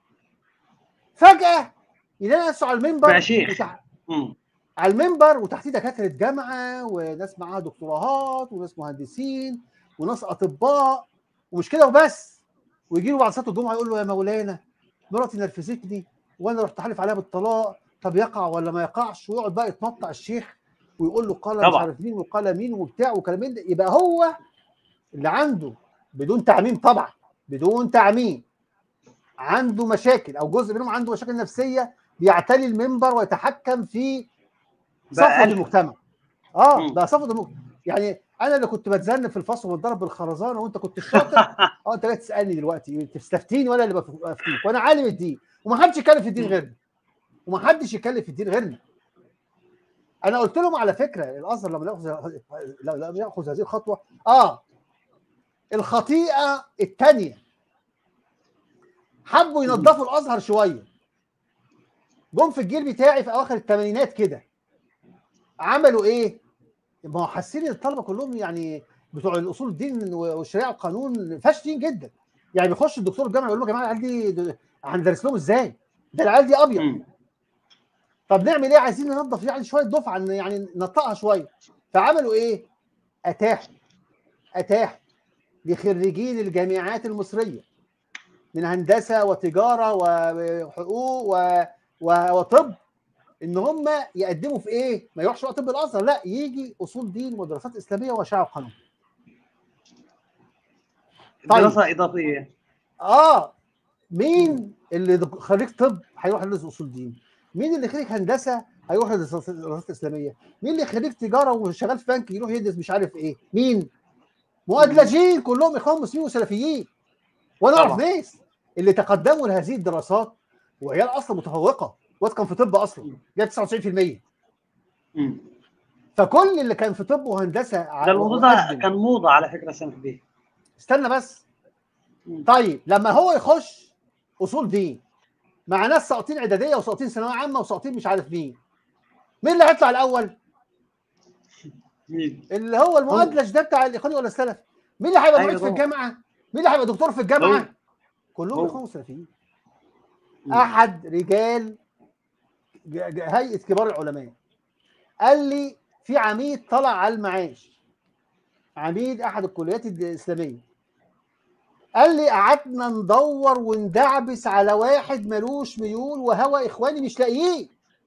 فجاه يلاقي نفسه على المنبر بقى شيخ، على المنبر وتحتيه دكاتره جامعه وناس معاها دكتوراهات وناس مهندسين وناس اطباء، ومش كده وبس، ويجي له بعد صلاه الجمعه يقول له يا مولانا مراتي نرفزتني وانا رحت حالف عليها بالطلاق، طب يقع ولا ما يقعش؟ ويقعد بقى يتنطع الشيخ ويقول له قال مش عارف مين وقال مين وبتاع وكلام ده. يبقى هو اللي عنده بدون تعميم، طبعا بدون تعميم، عنده مشاكل او جزء منهم عنده مشاكل نفسيه، بيعتلي المنبر ويتحكم في صفوه المجتمع. بقى صفوه المجتمع. يعني انا اللي كنت بتذنب في الفصل واتضرب بالخرزانه وانت كنت الشاطر، انت جاي تسالني دلوقتي تستفتيني وانا اللي بفتيك، وانا عالم الدين ومحدش يتكلم في الدين غيرنا، ومحدش يتكلم في الدين غيرنا. انا قلت لهم على فكره الازهر لما ياخذ هذه الخطوه، الخطيئه الثانيه حبوا ينظفوا الازهر شويه. جم في الجيل بتاعي في اواخر الثمانينات كده عملوا ايه؟ ما هو حاسين الطلبه كلهم يعني بتوع الاصول الدين والشريعه والقانون فاشلين جدا. يعني بيخش الدكتور الجامعي يقول لهم يا جماعه العيال دي هندرس لهم ازاي؟ ده العيال دي ابيض. طب نعمل ايه؟ عايزين ننظف يعني شويه دفعه، يعني ننطقها شويه. فعملوا ايه؟ اتاحوا لخريجين الجامعات المصريه من هندسه وتجاره وحقوق وطب ان هم يقدموا في ايه؟ ما يروحش بقى طب الازهر، لا، يجي اصول دين ودراسات اسلاميه وشرع وقانون. طيب دراسه اضافيه. مين اللي خريج طب هيروح يدرس اصول دين؟ مين اللي خريج هندسه هيروح يدرس دراسات اسلاميه؟ مين اللي خريج تجاره وشغال في بنك يروح يدرس مش عارف ايه؟ مين؟ مؤدلجين كلهم اخوان مسلمين وسلفيين. وانا اعرف طبعا. ناس اللي تقدموا لهذه الدراسات وعيال اصلا متفوقه، واد كان في طب اصلا جاب 99%. فكل اللي كان في طب وهندسه ده الموضوع ده كان موضه على فكره سامح بيه. استنى بس. طيب لما هو يخش اصول دين مع ناس ساقطين اعداديه وساقطين ثانويه عامه وساقطين مش عارف مين اللي هيطلع الاول؟ مين؟ اللي هو المؤدلج ده بتاع الاخواني ولا السلف. مين اللي هيبقى معيد في الجامعه؟ مين اللي هيبقى دكتور في الجامعه؟ كلهم اخوان وسلفيين. احد رجال هيئه كبار العلماء قال لي في عميد طلع على المعاش، عميد احد الكليات الاسلاميه، قال لي قعدنا ندور وندعبس على واحد ملوش ميول وهوى اخواني مش لاقيين.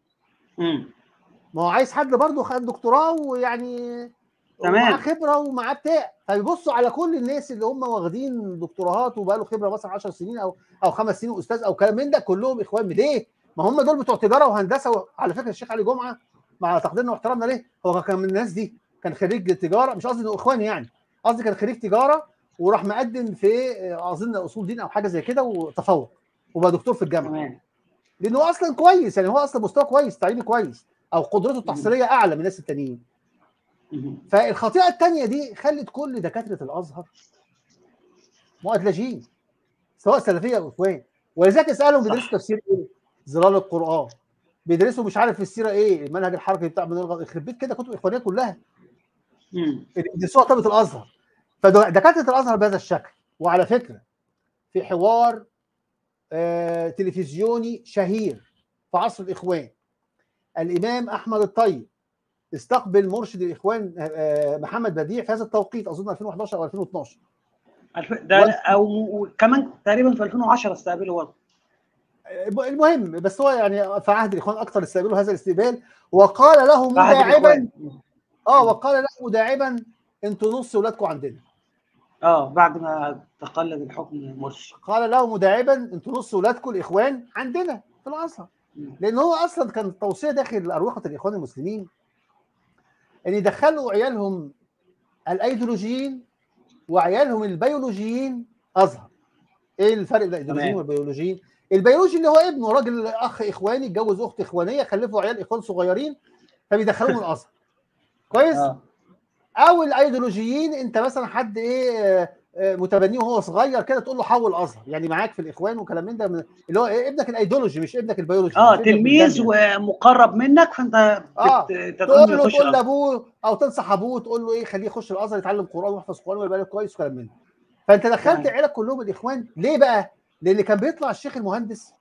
ما هو عايز حد برضه خد دكتوراه ويعني ومعاه خبره ومعاه بتاع، فبيبصوا على كل الناس اللي هم واخدين دكتوراهات وبقالوا خبره مثلا 10 سنين او 5 سنين استاذ او كلام من ده، كلهم اخوان. ليه؟ ما هم دول بتوع تجاره وهندسه. على فكره الشيخ علي جمعه مع تقديرنا واحترامنا ليه هو كان من الناس دي، كان خريج تجاره، مش قصدي انه اخواني يعني، قصدي كان خريج تجاره وراح مقدم في اظن اصول دين او حاجه زي كده وتفوق وبقى دكتور في الجامعه. لانه اصلا كويس، يعني هو اصلا مستوى كويس، تعليمي كويس، او قدرته التحصيليه اعلى من الناس التانيين. فالخطيئه الثانيه دي خلت كل دكاتره الازهر مؤدلجين سواء سلفيه او اخوان. ولذلك اسالهم بيدرسوا تفسير ايه؟ ظلال القران. بيدرسوا مش عارف في السيره ايه؟ المنهج الحركي بتاع يخرب بيت كده، كتب اخوانيه كلها بيدرسوها طلبه الازهر. فدكاتره الازهر بهذا الشكل. وعلى فكره في حوار تلفزيوني شهير في عصر الاخوان، الامام احمد الطيب استقبل مرشد الاخوان محمد بديع في هذا التوقيت، اظن 2011 او 2012 ده او كمان تقريبا في 2010 استقبله برضه. المهم بس هو يعني في عهد الاخوان اكثر استقبلوا هذا الاستقبال، وقال له مداعبا وقال له مداعبا انتوا نص ولادكم عندنا. بعد ما تقلد الحكم مرسي قال له مداعبا انتوا نص ولادكم الاخوان عندنا في الازهر. لان هو اصلا كان توصيه داخل اروقه الاخوان المسلمين ان يدخلوا عيالهم الايديولوجيين وعيالهم البيولوجيين ازهر. ايه الفرق بين الايديولوجيين والبيولوجيين؟ البيولوجي اللي هو ابنه راجل اخ اخواني اتجوز اخت اخوانيه خلفوا عيال اخوان صغيرين فبيدخلوهم الازهر. كويس؟ او الايديولوجيين انت مثلا حد متبنيه وهو صغير كده تقول له حول ازهر، يعني معاك في الاخوان وكلام من ده، اللي هو ابنك الايديولوجي مش ابنك البيولوجي. تلميذ ومقرب منك فانت تقول لابوه او تنصح ابوه تقول له خليه يخش الازهر يتعلم قران ويحفظ قران ويبقى كويس وكلام من ده. فانت دخلت عيالك كلهم الاخوان. ليه بقى؟ لان كان بيطلع الشيخ المهندس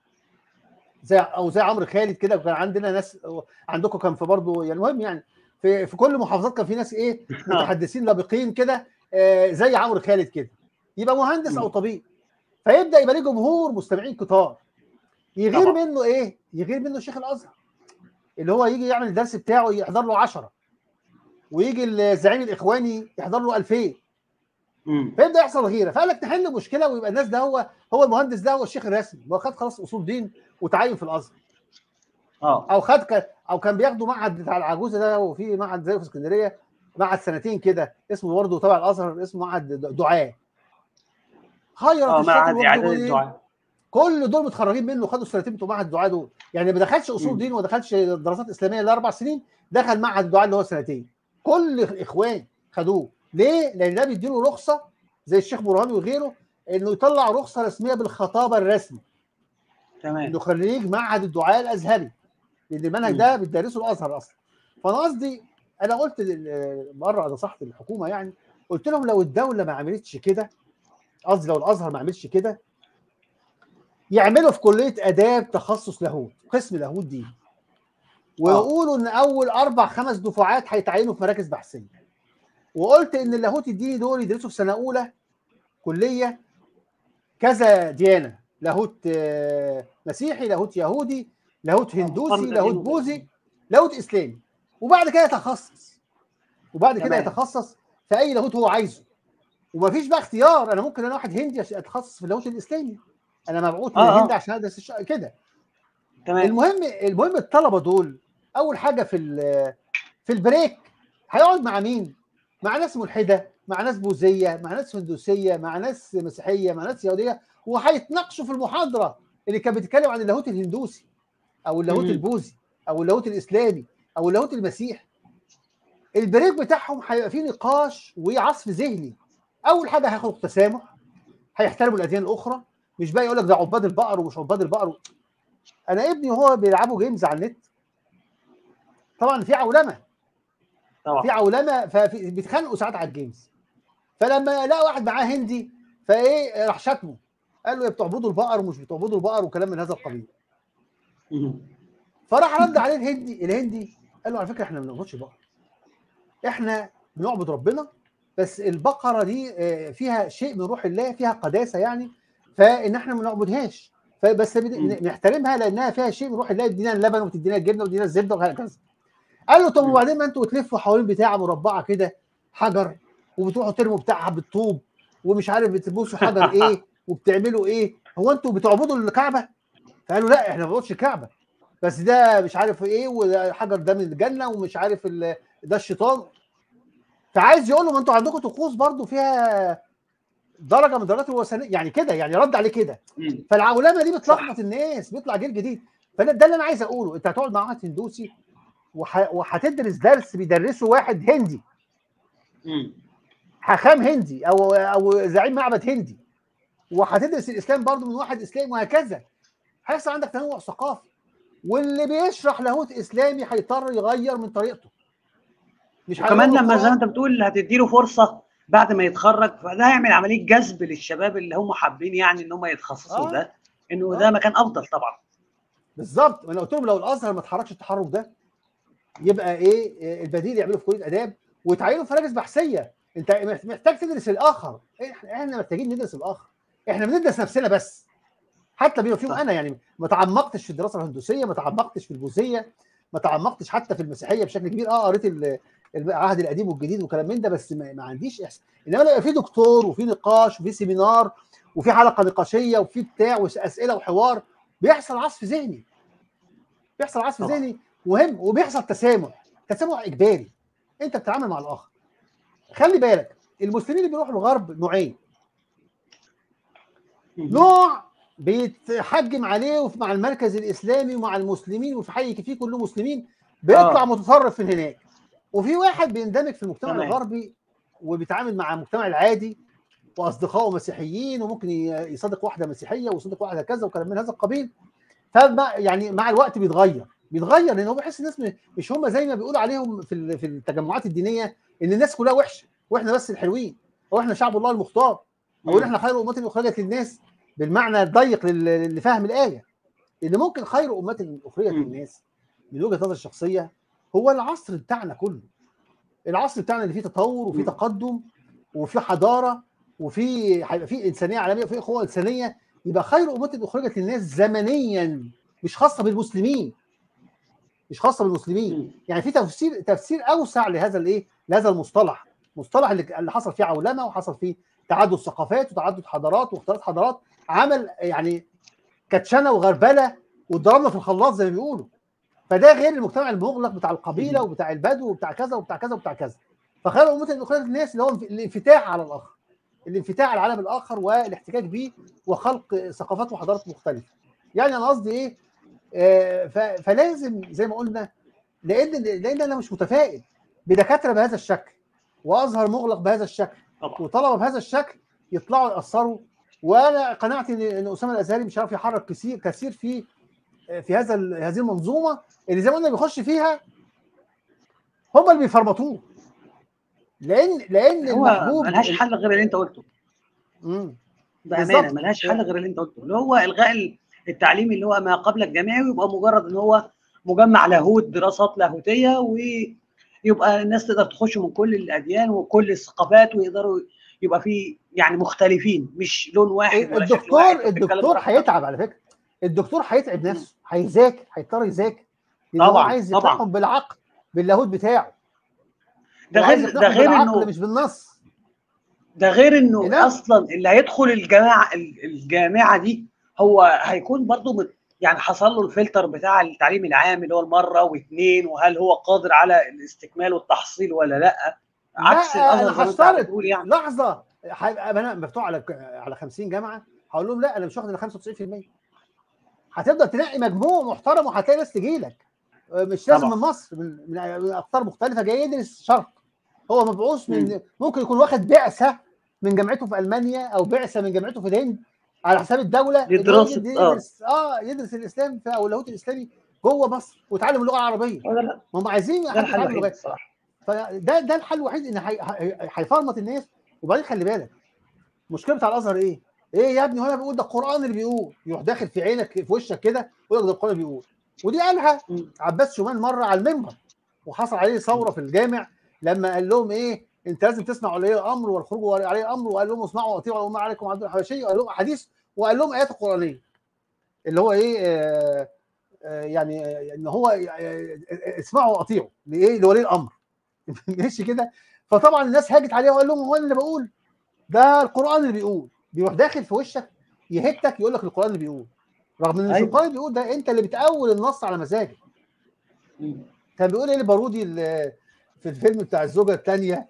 زي عمرو خالد كده، وكان عندنا ناس عندكم كان في برضه يعني المهم يعني في كل محافظات كان في ناس متحدثين لابقين كده زي عمرو خالد كده، يبقى مهندس او طبيب، فيبدا يبقى ليه جمهور مستمعين كتار. يغير منه يغير منه شيخ الازهر اللي هو يجي يعمل الدرس بتاعه يحضر له 10، ويجي الزعيم الاخواني يحضر له 2000. فيبدا يحصل غيره. فقال لك نحل مشكله ويبقى الناس ده هو المهندس ده هو الشيخ الرسمي، هو خد خلاص اصول دين وتعين في الازهر. او كان بياخدوا معهد بتاع العجوزه ده، وفي معهد زي في اسكندريه معهد سنتين كده اسمه برضه تبع الازهر اسمه معهد دعاء. خيرت الشيخ كل دول متخرجين منه خدوا السنتين بتوع معهد الدعاء دول، يعني ما دخلش اصول دين وما دخلش دراسات اسلاميه الا 4 سنين، دخل معهد الدعاء اللي هو سنتين. كل الاخوان خدوه. ليه؟ لان ده بيديله رخصه زي الشيخ برهاني وغيره انه يطلع رخصه رسميه بالخطابه الرسمي. انه خريج معهد الدعاء الازهري، لان المنهج ده بيدرسه الازهر اصلا. فانا قصدي انا قلت مره نصحت الحكومه يعني، قلت لهم لو الدوله ما عملتش كده، قصدي لو الازهر ما عملش كده، يعملوا في كليه اداب تخصص لاهوت، قسم لاهوت دي، ويقولوا ان اول 4-5 دفعات هيتعينوا في مراكز بحثيه. وقلت ان اللاهوت الديني دول يدرسوا في سنه اولى كليه كذا ديانه، لاهوت مسيحي، لاهوت يهودي، لاهوت هندوسي، لاهوت بوذي، لاهوت اسلامي، وبعد كده يتخصص، في اي لاهوت هو عايزه. ومفيش بقى اختيار، انا ممكن انا واحد هندي اتخصص في اللاهوت الاسلامي، انا مبعوث من الهند عشان ادرس كده. تمام. المهم الطلبه دول اول حاجه في البريك هيقعد مع مين؟ مع ناس ملحده، مع ناس بوذيه، مع ناس هندوسيه، مع ناس مسيحيه، مع ناس يهوديه، وهيتناقشوا في المحاضره اللي كانت بتتكلم عن اللاهوت الهندوسي او اللاهوت البوذي او اللاهوت الاسلامي او اللاهوت المسيحي. البريك بتاعهم هيبقى فيه نقاش وعصف ذهني. اول حاجه هياخدوا تسامح، هيحترموا الاديان الاخرى، مش بقى يقول لك ده عباد البقر ومش عباد البقر. انا ابني وهو بيلعبوا جيمز على النت، طبعا في عولمه، فبيتخانقوا ساعات على الجيمز، فلما لقى واحد معاه هندي فايه راح شتمه، قال له يا بتعبدوا البقر ومش بتعبدوا البقر وكلام من هذا القبيل. فراح رد عليه الهندي قال له على فكره احنا ما بنعبدش بقر، احنا بنعبد ربنا، بس البقره دي فيها شيء من روح الله، فيها قداسه يعني، فان احنا ما بنعبدهاش، فبس نحترمها لانها فيها شيء من روح الله، بتدينا اللبن وبتدينا الجبنه وبتدينا الزبده وهكذا. قال له طب وبعدين ما انتوا بتلفوا حوالين بتاعه مربعه كده حجر، وبتروحوا ترموا بتاعها بالطوب ومش عارف بتبوسوا حجر ايه وبتعملوا ايه، هو انتوا بتعبدوا الكعبه؟ فقالوا لا احنا ما بنعبدش الكعبه، بس ده مش عارف ايه، والحجر ده من الجنه ومش عارف ده الشيطان. فعايز يقول له ما انتوا عندكم طقوس برضو فيها درجه من درجات الوثنيه يعني كده، يعني رد عليه كده. فالعولمه دي بتلخبط الناس، بيطلع جيل جديد. فده اللي انا عايز اقوله، انت هتقعد مع واحد هندوسي وهتدرس درس بيدرسه واحد هندي، حاخام هندي او زعيم معبد هندي، وهتدرس الاسلام برضو من واحد اسلامي، وهكذا هيحصل عندك تنوع ثقافي. واللي بيشرح لاهوت اسلامي هيضطر يغير من طريقته، مش وكمان لما زي ما انت بتقول هتديله فرصه بعد ما يتخرج، فده هيعمل عمليه جذب للشباب اللي هم حابين يعني ان هم يتخصصوا ده، انه ده مكان افضل طبعا. بالظبط. وانا قلت لهم لو الازهر ما اتحركش التحرك ده يبقى ايه البديل؟ يعملوا في كليه اداب ويتعينوا في مراكز بحثيه. انت محتاج تدرس الاخر، احنا محتاجين ندرس الاخر، احنا بندرس نفسنا بس. حتى بما فيهم انا يعني ما تعمقتش في الدراسه الهندوسيه، ما تعمقتش في البوذيه، ما تعمقتش حتى في المسيحيه بشكل كبير. قريت العهد القديم والجديد وكلام من ده، بس ما عنديش احساس. انما لو في دكتور وفي نقاش وفي سيمينار وفي حلقه نقاشيه وفي بتاع واسئله وحوار، بيحصل عصف ذهني، مهم، وبيحصل تسامح اجباري. انت بتتعامل مع الاخر. خلي بالك المسلمين اللي بيروحوا الغرب نوعين، نوع بيتحجم عليه مع المركز الاسلامي ومع المسلمين وفي حي فيه كله مسلمين، بيطلع متطرف من هناك. وفي واحد بيندمج في المجتمع الغربي وبيتعامل مع المجتمع العادي واصدقائه مسيحيين، وممكن يصادق واحده مسيحيه ويصادق واحده كذا وكلام من هذا القبيل. يعني مع الوقت بيتغير لان هو بيحس الناس مش هم زي ما بيقولوا عليهم في التجمعات الدينيه ان الناس كلها وحشه واحنا بس الحلوين، او احنا شعب الله المختار، او ان احنا خير امه اخرجت للناس بالمعنى الضيق لفهم الايه. اللي ممكن خير امه اخرجت للناس من وجهه نظر الشخصيه هو العصر بتاعنا كله، العصر بتاعنا اللي فيه تطور وفيه تقدم وفيه حضاره وفيه هيبقى فيه انسانيه عالميه وفيه اخوه انسانيه. يبقى خير امه اخرجت للناس زمنيا، مش خاصه بالمسلمين، يعني في تفسير اوسع لهذا المصطلح، اللي حصل فيه عولمه وحصل فيه تعدد ثقافات وتعدد حضارات واختلاط حضارات، عمل يعني كتشنه وغربله واتضربنا في الخلاط زي ما بيقولوا. فده غير المجتمع المغلق بتاع القبيله وبتاع البدو وبتاع كذا وبتاع كذا وبتاع كذا. فخير امه اخرجت للناس اللي هو الانفتاح على الاخر، الانفتاح على العالم الاخر والاحتكاك به وخلق ثقافات وحضارات مختلفه. يعني انا قصدي ايه؟ فلازم زي ما قلنا، لان انا مش متفائل بدكاتره بهذا الشكل وازهر مغلق بهذا الشكل وطلبه بهذا الشكل يطلعوا ياثروا. وانا قناعتي ان اسامه الازهري مش عارف يحرك كثير في هذه المنظومه اللي زي ما قلنا بيخش فيها هم اللي بيفرمطوه، لان المحبوب ملهاش حل غير اللي انت قلته. بامانه ملهاش حل غير اللي انت قلته، اللي هو الغاء التعليم اللي هو ما قبل الجامعي، ويبقى مجرد ان هو مجمع لاهوت، دراسات لاهوتيه، ويبقى الناس تقدر تخش من كل الاديان وكل الثقافات، ويقدروا يبقى في يعني مختلفين، مش لون واحد ولا شكل واحد. الدكتور هيتعب على فكره، الدكتور هيتعب نفسه، هيذاكر، هيضطر يذاكر، لان هو طبعا عايز طبعا. يقنعهم بالعقل، باللاهوت بتاعه. ده هو عايز غير ده يقنعهم غير بالعقل انه مش بالنص. ده غير انه انما اصلا اللي هيدخل الجامعه دي هو هيكون برضو يعني حصل له الفلتر بتاع التعليم العام اللي هو المره واثنين، وهل هو قادر على الاستكمال والتحصيل ولا لا، لا، عكس الازهر انا زي ما انت هشترط بتقول يعني. لحظه، هيبقى انا مفتوح على 50 جامعه، هقول لهم لا انا مش واخد الا 95%. هتبدا تنقي مجموع محترم وهتلاقي ناس تجي لك، مش لازم من طبعا. مصر، من اقطار مختلفه جاي يدرس شرط. هو مبعوث مم. من، ممكن يكون واخد بعثه من جامعته في المانيا او بعثه من جامعته في الهند على حساب الدوله، ان هو لدراسه يدرس الاسلام او اللاهوت الاسلامي جوه مصر ويتعلم اللغه العربيه. ده ما هم عايزين ده حد الحل يتعلم الوحيد لغات. الصراحه. فده الحل الوحيد، ان هيفرمط الناس. وبعدين خلي بالك، المشكله بتاع الازهر ايه؟ ايه يا ابني، هو انا بقول ده القران اللي بيقول، يروح داخل في عينك في وشك كده يقول لك ده القران اللي بيقول. ودي قالها مم. عباس شومان مره على المنبر، وحصل عليه ثوره في الجامع لما قال لهم ايه، انت لازم تسمعوا ولي الامر والخروج عليه الامر، وقال لهم اسمعوا واطيعوا وما عليكم عبد الحبشي، وقال لهم حديث، وقال لهم ايات القرانيه اللي هو ايه، يعني ان هو اسمعوا واطيعوا لايه، لولي الامر. ماشي كده. فطبعا الناس هاجت عليه وقال لهم هو أنا اللي بقول، ده القران اللي بيقول. بيروح داخل في وشك يهتك يقول لك القران اللي بيقول، رغم ان مش ايوه. القران اللي بيقول، ده انت اللي بتأول النص على مزاجك. مم. كان بيقول ايه البارودي في الفيلم بتاع الزوجه الثانيه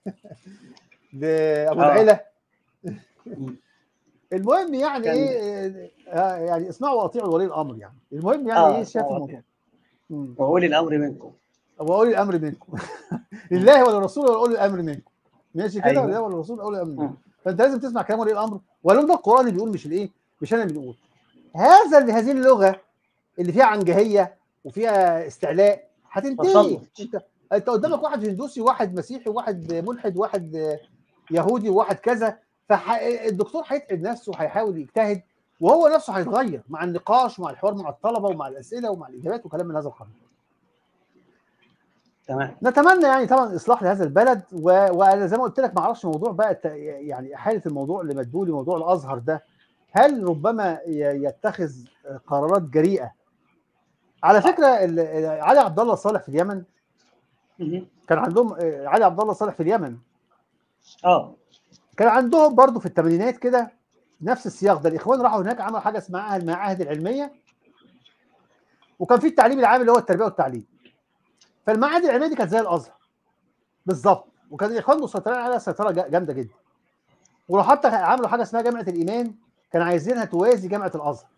لابو اه. العلا. مم. المهم يعني كان ايه، يعني اسمعوا واطيعوا ولي الامر. يعني المهم يعني ايه شايف اسمعوا الموضوع. واولي الامر منكم. واولي الامر منكم. مم. لله وللرسول واولي الامر منكم. ماشي كده، لله ايوه. وللرسول واولي الامر منكم. مم. فانت لازم تسمع كلام ولي الامر، وقال لهم ده القران اللي بيقول مش الايه، مش انا اللي بنقول. هذه اللغه اللي فيها عنجهيه وفيها استعلاء هتنتهي. تسلط. انت قدامك واحد هندوسي، واحد مسيحي، واحد ملحد، واحد يهودي، وواحد كذا. فالدكتور هيتعب نفسه وهيحاول يجتهد، وهو نفسه هيتغير مع النقاش ومع الحوار مع الطلبه ومع الاسئله ومع الاجابات وكلام من هذا القبيل. تمام. نتمنى يعني طبعا اصلاح لهذا البلد، وانا زي ما قلت لك ما اعرفش موضوع بقى يعني حاله الموضوع اللي مدبولي موضوع الازهر ده، هل ربما يتخذ قرارات جريئه. على فكره علي عبد الله صالح في اليمن، كان عندهم علي عبد الله صالح في اليمن، كان عندهم برضو في الثمانينات كده نفس السياق ده. الاخوان راحوا هناك عملوا حاجه اسمها المعاهد العلميه، وكان في التعليم العام اللي هو التربيه والتعليم. فالمعاهد العلميه دي كانت زي الازهر بالظبط، وكان الاخوان مسيطرين عليها سيطره جامده جدا. وراحوا حتى عملوا حاجه اسمها جامعه الايمان، كان عايزينها توازي جامعه الازهر.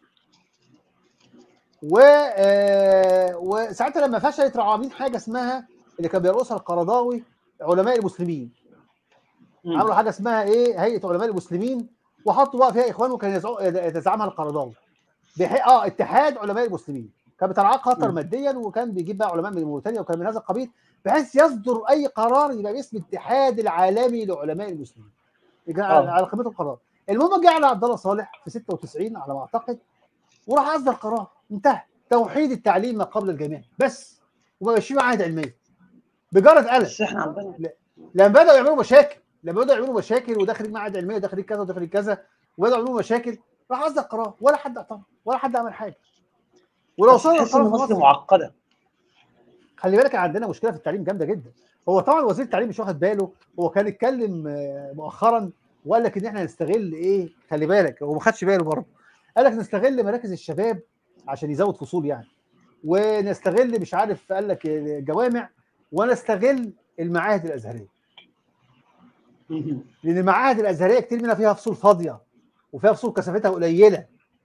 وساعتها لما فشلت راحوا عاملين حاجه اسمها، اللي كان بيرقصها القرضاوي، علماء المسلمين. عملوا حاجه اسمها ايه، هيئه علماء المسلمين، وحطوا بقى فيها اخوان، وكان يتزعمها القرضاوي اتحاد علماء المسلمين. كان بترعاه قطر ماديا، وكان بيجيب بقى علماء من موريتانيا وكان من هذا القبيل، بحيث يصدر اي قرار يبقى باسم الاتحاد العالمي لعلماء المسلمين على قيمته القرار. المهم جه على عبد الله صالح في 96 على ما اعتقد، وراح اصدر قرار انتهى توحيد التعليم ما قبل الجامعه بس، وما بقاش فيه معاهد علميه بجاره قلم. بس احنا عندنا لما بدأوا يعملوا مشاكل وداخلين معهد علميه وداخلين كذا وداخلين كذا، وبدأوا يعملوا مشاكل، راح اصدر قرار ولا حد اعترض ولا حد عمل حاجه. ولو بس وصلنا تحس ان للقرار في مصر مصر، معقده. خلي بالك عندنا مشكله في التعليم جامده جدا. هو طبعا وزير التعليم مش واخد باله، هو كان اتكلم مؤخرا وقال لك ان احنا هنستغل ايه، خلي بالك هو ما خدش باله برضه، قال لك نستغل مراكز الشباب عشان يزود فصول يعني، ونستغل مش عارف قال لك جوامع، ونستغل المعاهد الازهريه. لان المعاهد الازهريه كتير منها فيها فصول فاضيه وفيها فصول كثافتها قليله،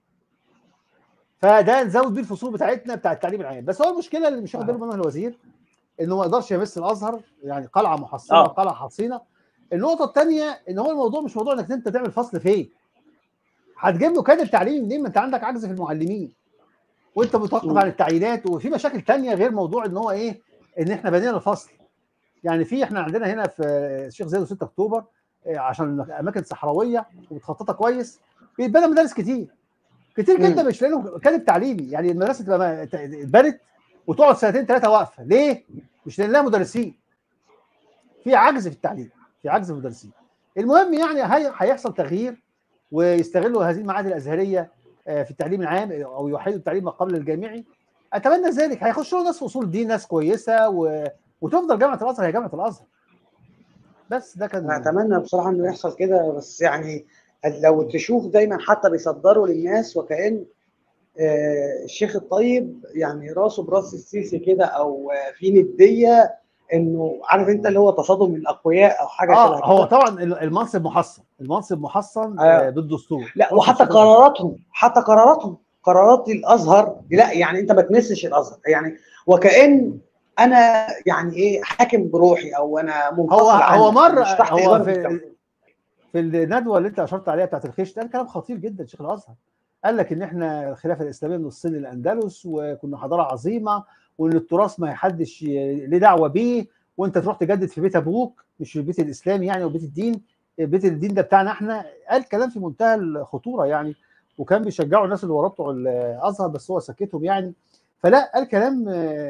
فده نزود بيه الفصول بتاعتنا بتاع التعليم العام. بس هو المشكله اللي مش واخد باله منها الوزير، انه ما يقدرش يمس الازهر، يعني قلعه محصنه وقلعه حصينه. النقطه الثانيه ان هو الموضوع مش موضوع انك انت تعمل فصل فين، هتجيب له كادر تعليمي منين؟ ما انت عندك عجز في المعلمين، وانت متوقف عن التعيينات، وفي مشاكل ثانيه غير موضوع ان هو ايه، ان احنا بنينا الفصل. يعني احنا عندنا هنا في الشيخ زايد و6 اكتوبر عشان اماكن صحراويه ومتخططه كويس، بيتبنى مدارس كتير جدا مش لاقي له كادر تعليمي. يعني المدرسه تبقى اتبنت وتقعد سنتين ثلاثه واقفه، ليه؟ مش لان لها مدرسين، في عجز في التعليم، في عجز في المدرسين. المهم يعني هيحصل تغيير، ويستغلوا هذه المعاهد الازهريه في التعليم العام او يوحدوا التعليم ما قبل الجامعي. اتمنى ذلك. هيخشوا ناس في اصول الدين، ناس كويسه، وتفضل جامعه الازهر هي جامعه الازهر. بس ده انا كان. اتمنى بصراحه انه يحصل كده، بس يعني لو تشوف دايما حتى بيصدروا للناس وكأن الشيخ الطيب يعني راسه براس السيسي كده، او في نديه، انه عارف انت اللي هو تصادم الاقوياء او حاجه شبه هو كده. طبعا المنصب محصن، المنصب محصن آه بالدستور، لا، منصب وحتى شيخ الازهر. قراراتهم، قرارات الازهر، لا يعني انت ما تمسش الازهر يعني، وكأن انا يعني ايه حاكم بروحي، او انا منفصل هو عنك، انا مره مش تحت هو اداره المجتمع. في الندوه اللي انت اشرت عليها بتاعت الخيش، ده كلام خطير جدا. شيخ الازهر قال لك ان احنا الخلافه الاسلاميه من الصين للاندلس، وكنا حضاره عظيمه، وان التراث ما حدش ليه دعوه بيه، وانت تروح تجدد في بيت ابوك مش في البيت الاسلامي يعني، وبيت الدين، بيت الدين ده بتاعنا احنا. قال كلام في منتهى الخطوره يعني، وكان بيشجعوا الناس اللي وراه بتوع الازهر، بس هو سكتهم يعني. فلا، قال كلام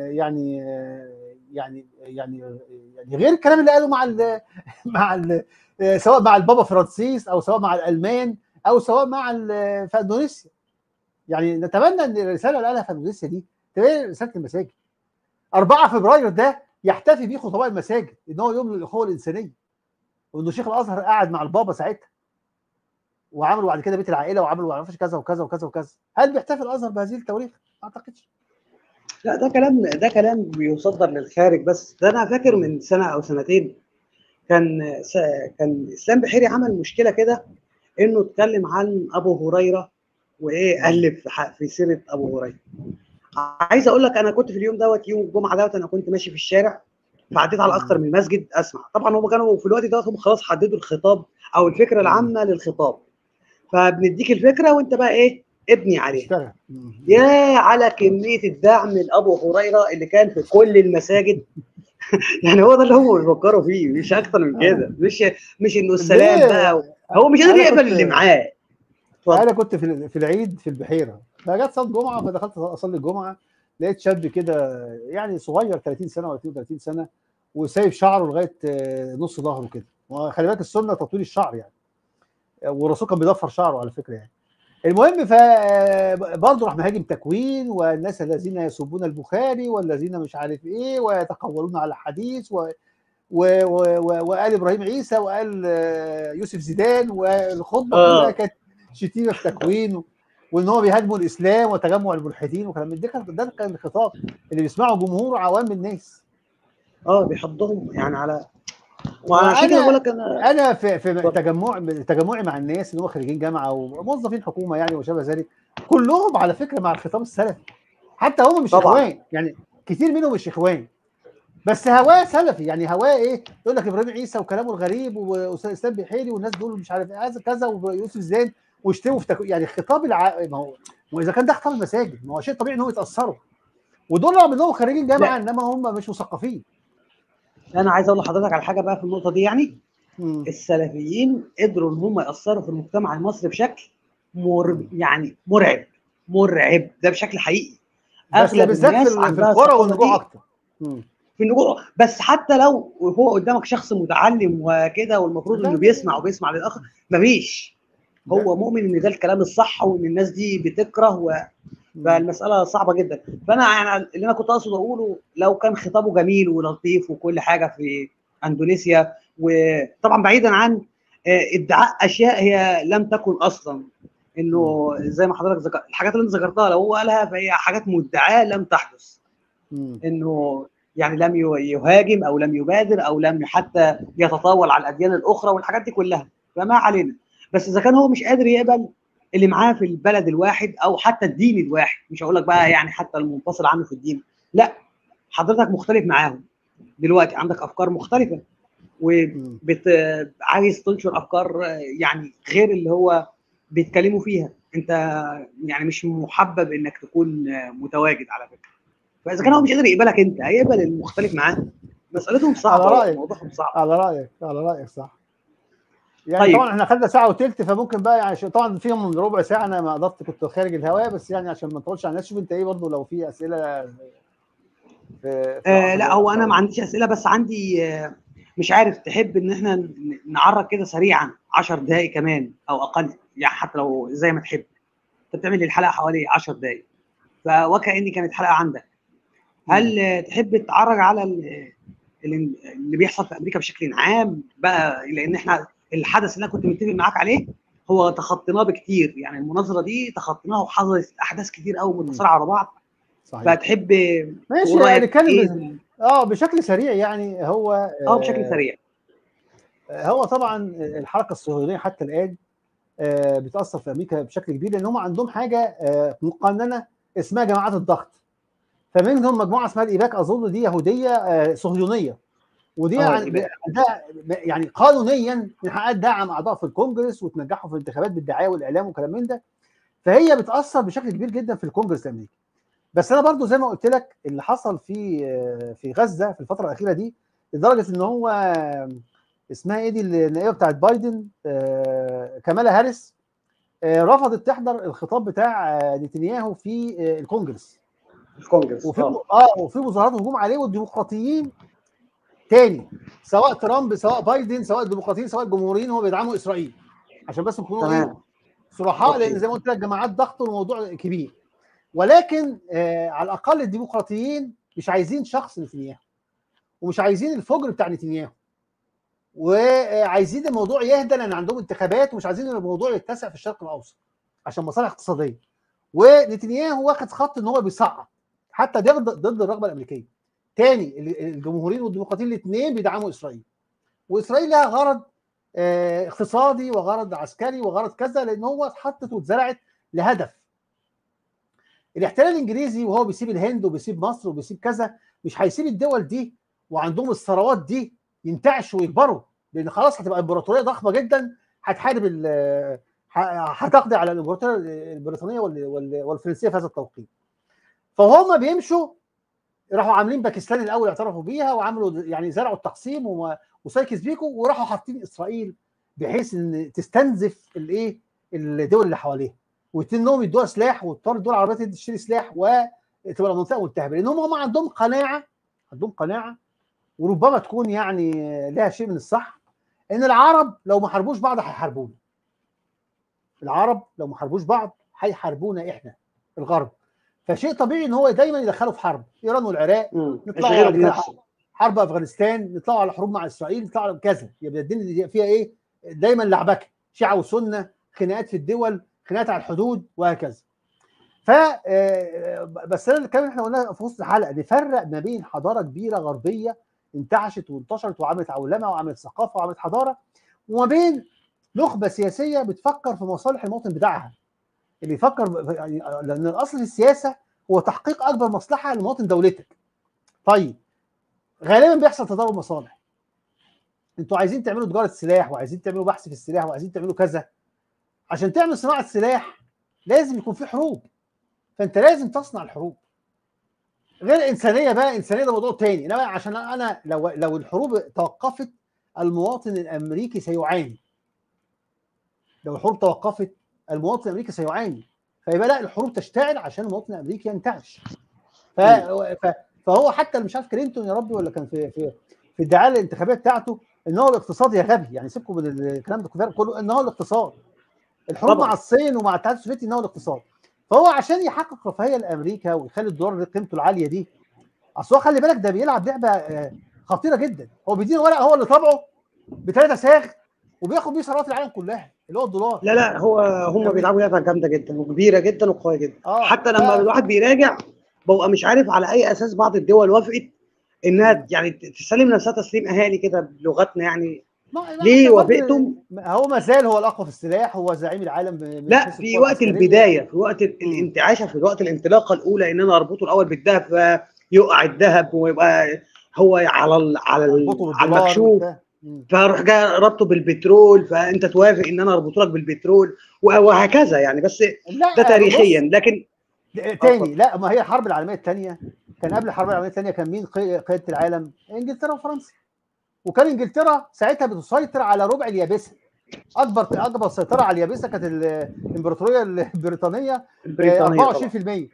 يعني غير الكلام اللي قاله مع سواء مع البابا فرانسيس، او سواء مع الالمان، او سواء مع في اندونيسيا. يعني نتمنى ان الرساله اللي قالها في اندونيسيا دي تبقى رساله المساجد. 4 فبراير ده يحتفي بيه خطباء المساجد ان هو يوم للاخوه الانسانيه، وانه شيخ الازهر قعد مع البابا ساعتها، وعملوا بعد كده بيت العائله، وعملوا ما اعرفش كذا وكذا وكذا وكذا. هل بيحتفل الازهر بهذه التواريخ؟ ما اعتقدش. لا، ده كلام بيصدر للخارج. بس ده انا فاكر من سنه او سنتين كان كان اسلام بحيري عمل مشكله كده، انه اتكلم عن ابو هريره وايه الف في سيره ابو هريره. عايز اقول لك انا كنت في اليوم دوت، يوم الجمعه دوت، انا كنت ماشي في الشارع، فعديت على اكتر من مسجد اسمع. طبعا هم كانوا في الوقت دوت هم خلاص حددوا الخطاب او الفكره العامه للخطاب، فبنديك الفكره وانت بقى ايه ابني عليها. اشتغل. يا على كميه الدعم لابو هريره اللي كان في كل المساجد. يعني هو ده اللي هم بيفكروا فيه، مش اكتر من كده، مش انه السلام ليه؟ بقى، هو مش قادر انا يقبل كنت اللي معاه. اتفضل. انا كنت في العيد في البحيره، فجت صلاه جمعه، فدخلت اصلي الجمعه، لقيت شاب كده يعني صغير 30 سنه ولا 32 سنه، وسايب شعره لغايه نص ظهره كده. وخلي بالك السنه تطويل الشعر يعني، والرسول كان بيضفر شعره على فكره يعني. المهم برضه راح مهاجم تكوين، والناس الذين يسبون البخاري، والذين مش عارف ايه، ويتقولون على الحديث، وقال ابراهيم عيسى، وقال يوسف زيدان، والخطبه كلها اه كانت شتيمه في تكوين، وان هو بيهاجموا الاسلام وتجمع الملحدين وكلام من ده كان الخطاب اللي بيسمعه جمهور عوام الناس. بيحضهم يعني على، وعشان كده بقول وانا لك انا. انا في اتفضل. تجمعي مع الناس اللي هم خريجين جامعه وموظفين حكومه يعني وشابه ذلك، كلهم على فكره مع الخطاب السلفي. حتى هم مش طبعا. اخوان يعني، كتير منهم مش اخوان، بس هواه سلفي يعني. هواه ايه؟ يقول لك ابراهيم عيسى وكلامه الغريب، واستاذ اسلام بحيري والناس دول مش عارف كذا كذا، ويوسف زيدان، واشتموا يعني خطاب ما هو، واذا كان ده خطاب المساجد، ما هو شيء طبيعي ان هم يتاثروا، ودول رغم انهم خريجين جامعه لا، انما هم مش مثقفين. انا عايز اقول لحضرتك على حاجه بقى في النقطه دي يعني. مم. السلفيين قدروا ان هم ياثروا في المجتمع المصري بشكل مم. يعني مرعب، مرعب ده بشكل حقيقي. بس اغلب بالذات الناس في عندها القرى الثقافه والنجوع دي اكتر. مم. في النجوع. بس حتى لو هو قدامك شخص متعلم وكده، والمفروض لا انه لا بيسمع لا وبيسمع للاخر، مفيش. لا هو لا. مؤمن ان ده الكلام الصح، وان الناس دي بتكره مم. فالمساله صعبه جدا. فانا يعني اللي انا كنت اقصد اقوله، لو كان خطابه جميل ولطيف وكل حاجه في اندونيسيا، وطبعا بعيدا عن ادعاء اشياء هي لم تكن اصلا، مم. انه زي ما حضرتك الحاجات اللي انت ذكرتها لو هو قالها فهي حاجات مدعاه لم تحدث، مم. انه يعني لم يهاجم او لم يبادر او لم حتى يتطاول على الاديان الاخرى والحاجات دي كلها، فما علينا. بس اذا كان هو مش قادر يقبل اللي معاه في البلد الواحد او حتى الدين الواحد، مش هقول لك بقى يعني حتى المنفصل عنه في الدين، لا، حضرتك مختلف معاهم دلوقتي، عندك افكار مختلفه، مم. عايز تنشر افكار يعني غير اللي هو بيتكلموا فيها، انت يعني مش محبب انك تكون متواجد على فكره. فاذا كان هو مم. مش قادر يقبلك انت، هيقبل المختلف معاه؟ مسالتهم على صعبه رايك، وموضوعهم صعب. على رايك صح. يعني طبعا طيب. احنا خدنا ساعه وثلث، فممكن بقى يعني طبعا فيهم من ربع ساعه انا ما قدرت، كنت خارج الهواء، بس يعني عشان ما نطولش على الناس، شوف انت ايه برضو لو في اسئله في 10 لا، دقائق هو انا اكتر ما يعني. عنديش اسئله، بس عندي مش عارف تحب ان احنا نعرض كده سريعا 10 دقائق كمان او اقل، يعني حتى لو زي ما تحب انت بتعمل الحلقه حوالي 10 دقائق، فوكأني كانت حلقه عندك. هل تحب تتعرج على اللي بيحصل في امريكا بشكل عام بقى؟ لان احنا الحدث اللي انا كنت متفق معاك عليه هو تخطيناه بكتير، يعني المناظره دي تخطيناها وحصلت احداث كتير قوي متصارعه على بعض. صحيح. فتحب ماشي تقول رايك نتكلم ايه؟ بشكل سريع. يعني هو بشكل سريع. هو طبعا الحركه الصهيونيه حتى الان بتاثر في امريكا بشكل كبير، لان هم عندهم حاجه مقننه اسمها جماعات الضغط. فمنهم مجموعه اسمها الايباك، اظن دي يهوديه صهيونيه، ودي يعني قانونيا من حقها تدعم اعضاء في الكونجرس وتنجحهم في الانتخابات بالدعايه والاعلام وكلام من ده. فهي بتاثر بشكل كبير جدا في الكونجرس الامريكي. بس انا برضو زي ما قلت لك اللي حصل في غزه في الفتره الاخيره دي، لدرجه ان هو اسمها ايه دي النائبه بتاعت بايدن كامالا هاريس رفضت تحضر الخطاب بتاع نتنياهو في الكونجرس. وفي مظاهرات هجوم عليه، والديمقراطيين تاني سواء ترامب سواء بايدن سواء الديمقراطيين سواء الجمهوريين هم بيدعموا اسرائيل، عشان بس نكونوا ايه صراحه، لان زي ما قلت لك جماعات ضغط والموضوع كبير. ولكن على الاقل الديمقراطيين مش عايزين شخص نتنياهو، ومش عايزين الفجر بتاع نتنياهو، وعايزين الموضوع يهدى لان عندهم انتخابات، ومش عايزين الموضوع يتسع في الشرق الاوسط عشان مصالح اقتصاديه. ونتنياهو واخد خط ان هو بيصعد حتى ضد الرغبه الامريكيه. تاني الجمهوريين والديمقراطيين الاثنين بيدعموا اسرائيل، واسرائيل لها غرض اقتصادي وغرض عسكري وغرض كذا، لان هو اتحطت واتزرعت لهدف. الاحتلال الانجليزي وهو بيسيب الهند وبيسيب مصر وبيسيب كذا، مش هيسيب الدول دي وعندهم الثروات دي ينتعشوا ويكبروا، لان خلاص هتبقى امبراطوريه ضخمه جدا هتحارب هتقضي على الامبراطوريه البريطانيه والفرنسيه في هذا التوقيت. فهم بيمشوا راحوا عاملين باكستان الاول اعترفوا بيها وعملوا يعني زرعوا التقسيم وسايكس بيكو، وراحوا حاطين اسرائيل بحيث ان تستنزف الايه الدول اللي حواليها، ويتنهم يدوها سلاح، واضطر الدول العربيه تشتري سلاح وتبقى المنطقه ملتهبه، لان هم عندهم قناعه وربما تكون يعني لها شيء من الصح، ان العرب لو ما حاربوش بعض هيحاربونا. العرب لو ما حاربوش بعض هيحاربونا احنا الغرب. فشيء طبيعي ان هو دايما يدخلوا في حرب ايران والعراق، نطلعوا على حرب افغانستان، نطلعوا على حروب مع اسرائيل، نطلعوا على كذا، يبقى الدنيا فيها ايه؟ دايما لعبكه، شيعه وسنه، خناقات في الدول، خناقات على الحدود وهكذا. ف بس كمان احنا قلنا في وسط الحلقه نفرق ما بين حضاره كبيره غربيه انتعشت وانتشرت وعملت عولمه وعملت ثقافه وعملت حضاره، وما بين نخبه سياسيه بتفكر في مصالح المواطن بتاعها، اللي يفكر يعني، لان الاصل في السياسه هو تحقيق اكبر مصلحه لمواطن دولتك. طيب غالبا بيحصل تضارب مصالح، انتوا عايزين تعملوا تجاره سلاح وعايزين تعملوا بحث في السلاح وعايزين تعملوا كذا، عشان تعمل صناعه سلاح لازم يكون في حروب، فانت لازم تصنع الحروب. غير انسانيه بقى، انسانيه ده موضوع تاني، انما عشان انا لو الحروب توقفت المواطن الامريكي سيعاني. لو الحروب توقفت المواطن الامريكي سيعاني، فيبقى لا الحروب تشتعل عشان المواطن الامريكي ينتعش. فهو حتى مش عارف كلينتون يا ربي ولا كان في الدعايه الانتخابيه بتاعته ان هو الاقتصاد يا غبي، يعني سيبكم من الكلام ده كله، ان هو الاقتصاد. الحروب مع الصين ومع الاتحاد السوفيتي ان هو الاقتصاد. فهو عشان يحقق رفاهيه لامريكا ويخلي الدولار قيمته العاليه دي، اصل هو خلي بالك ده بيلعب لعبه خطيره جدا. هو بيدينا ورق هو اللي طبعه ب3 ساغ وبياخد بيه ثروات العالم كلها اللي هو الدولار. لا هم بيلعبوا لعبه جامده جدا وكبيره جدا وقويه جدا. حتى لما الواحد بيراجع ببقى مش عارف على اي اساس بعض الدول وافقت انها يعني تسلم نفسها تسليم اهالي كده بلغتنا يعني. ليه وافقتم؟ هو ما زال هو الاقوى في السلاح، هو زعيم العالم لا في وقت البدايه، في وقت الانتعاشه، في وقت الانطلاقه الاولى، ان انا اربطه الاول بالذهب فيقع الذهب ويبقى هو على المكشوف، فاروح جاي ربطه بالبترول فانت توافق ان انا اربطه لك بالبترول وهكذا يعني. بس ده تاريخيا. لكن تاني لا، ما هي الحرب العالميه الثانيه كان قبل الحرب العالميه الثانيه كان مين قياده العالم؟ انجلترا وفرنسا. وكان انجلترا ساعتها بتسيطر على ربع اليابسه. اكبر سيطره على اليابسه كانت الامبراطوريه البريطانيه 24%.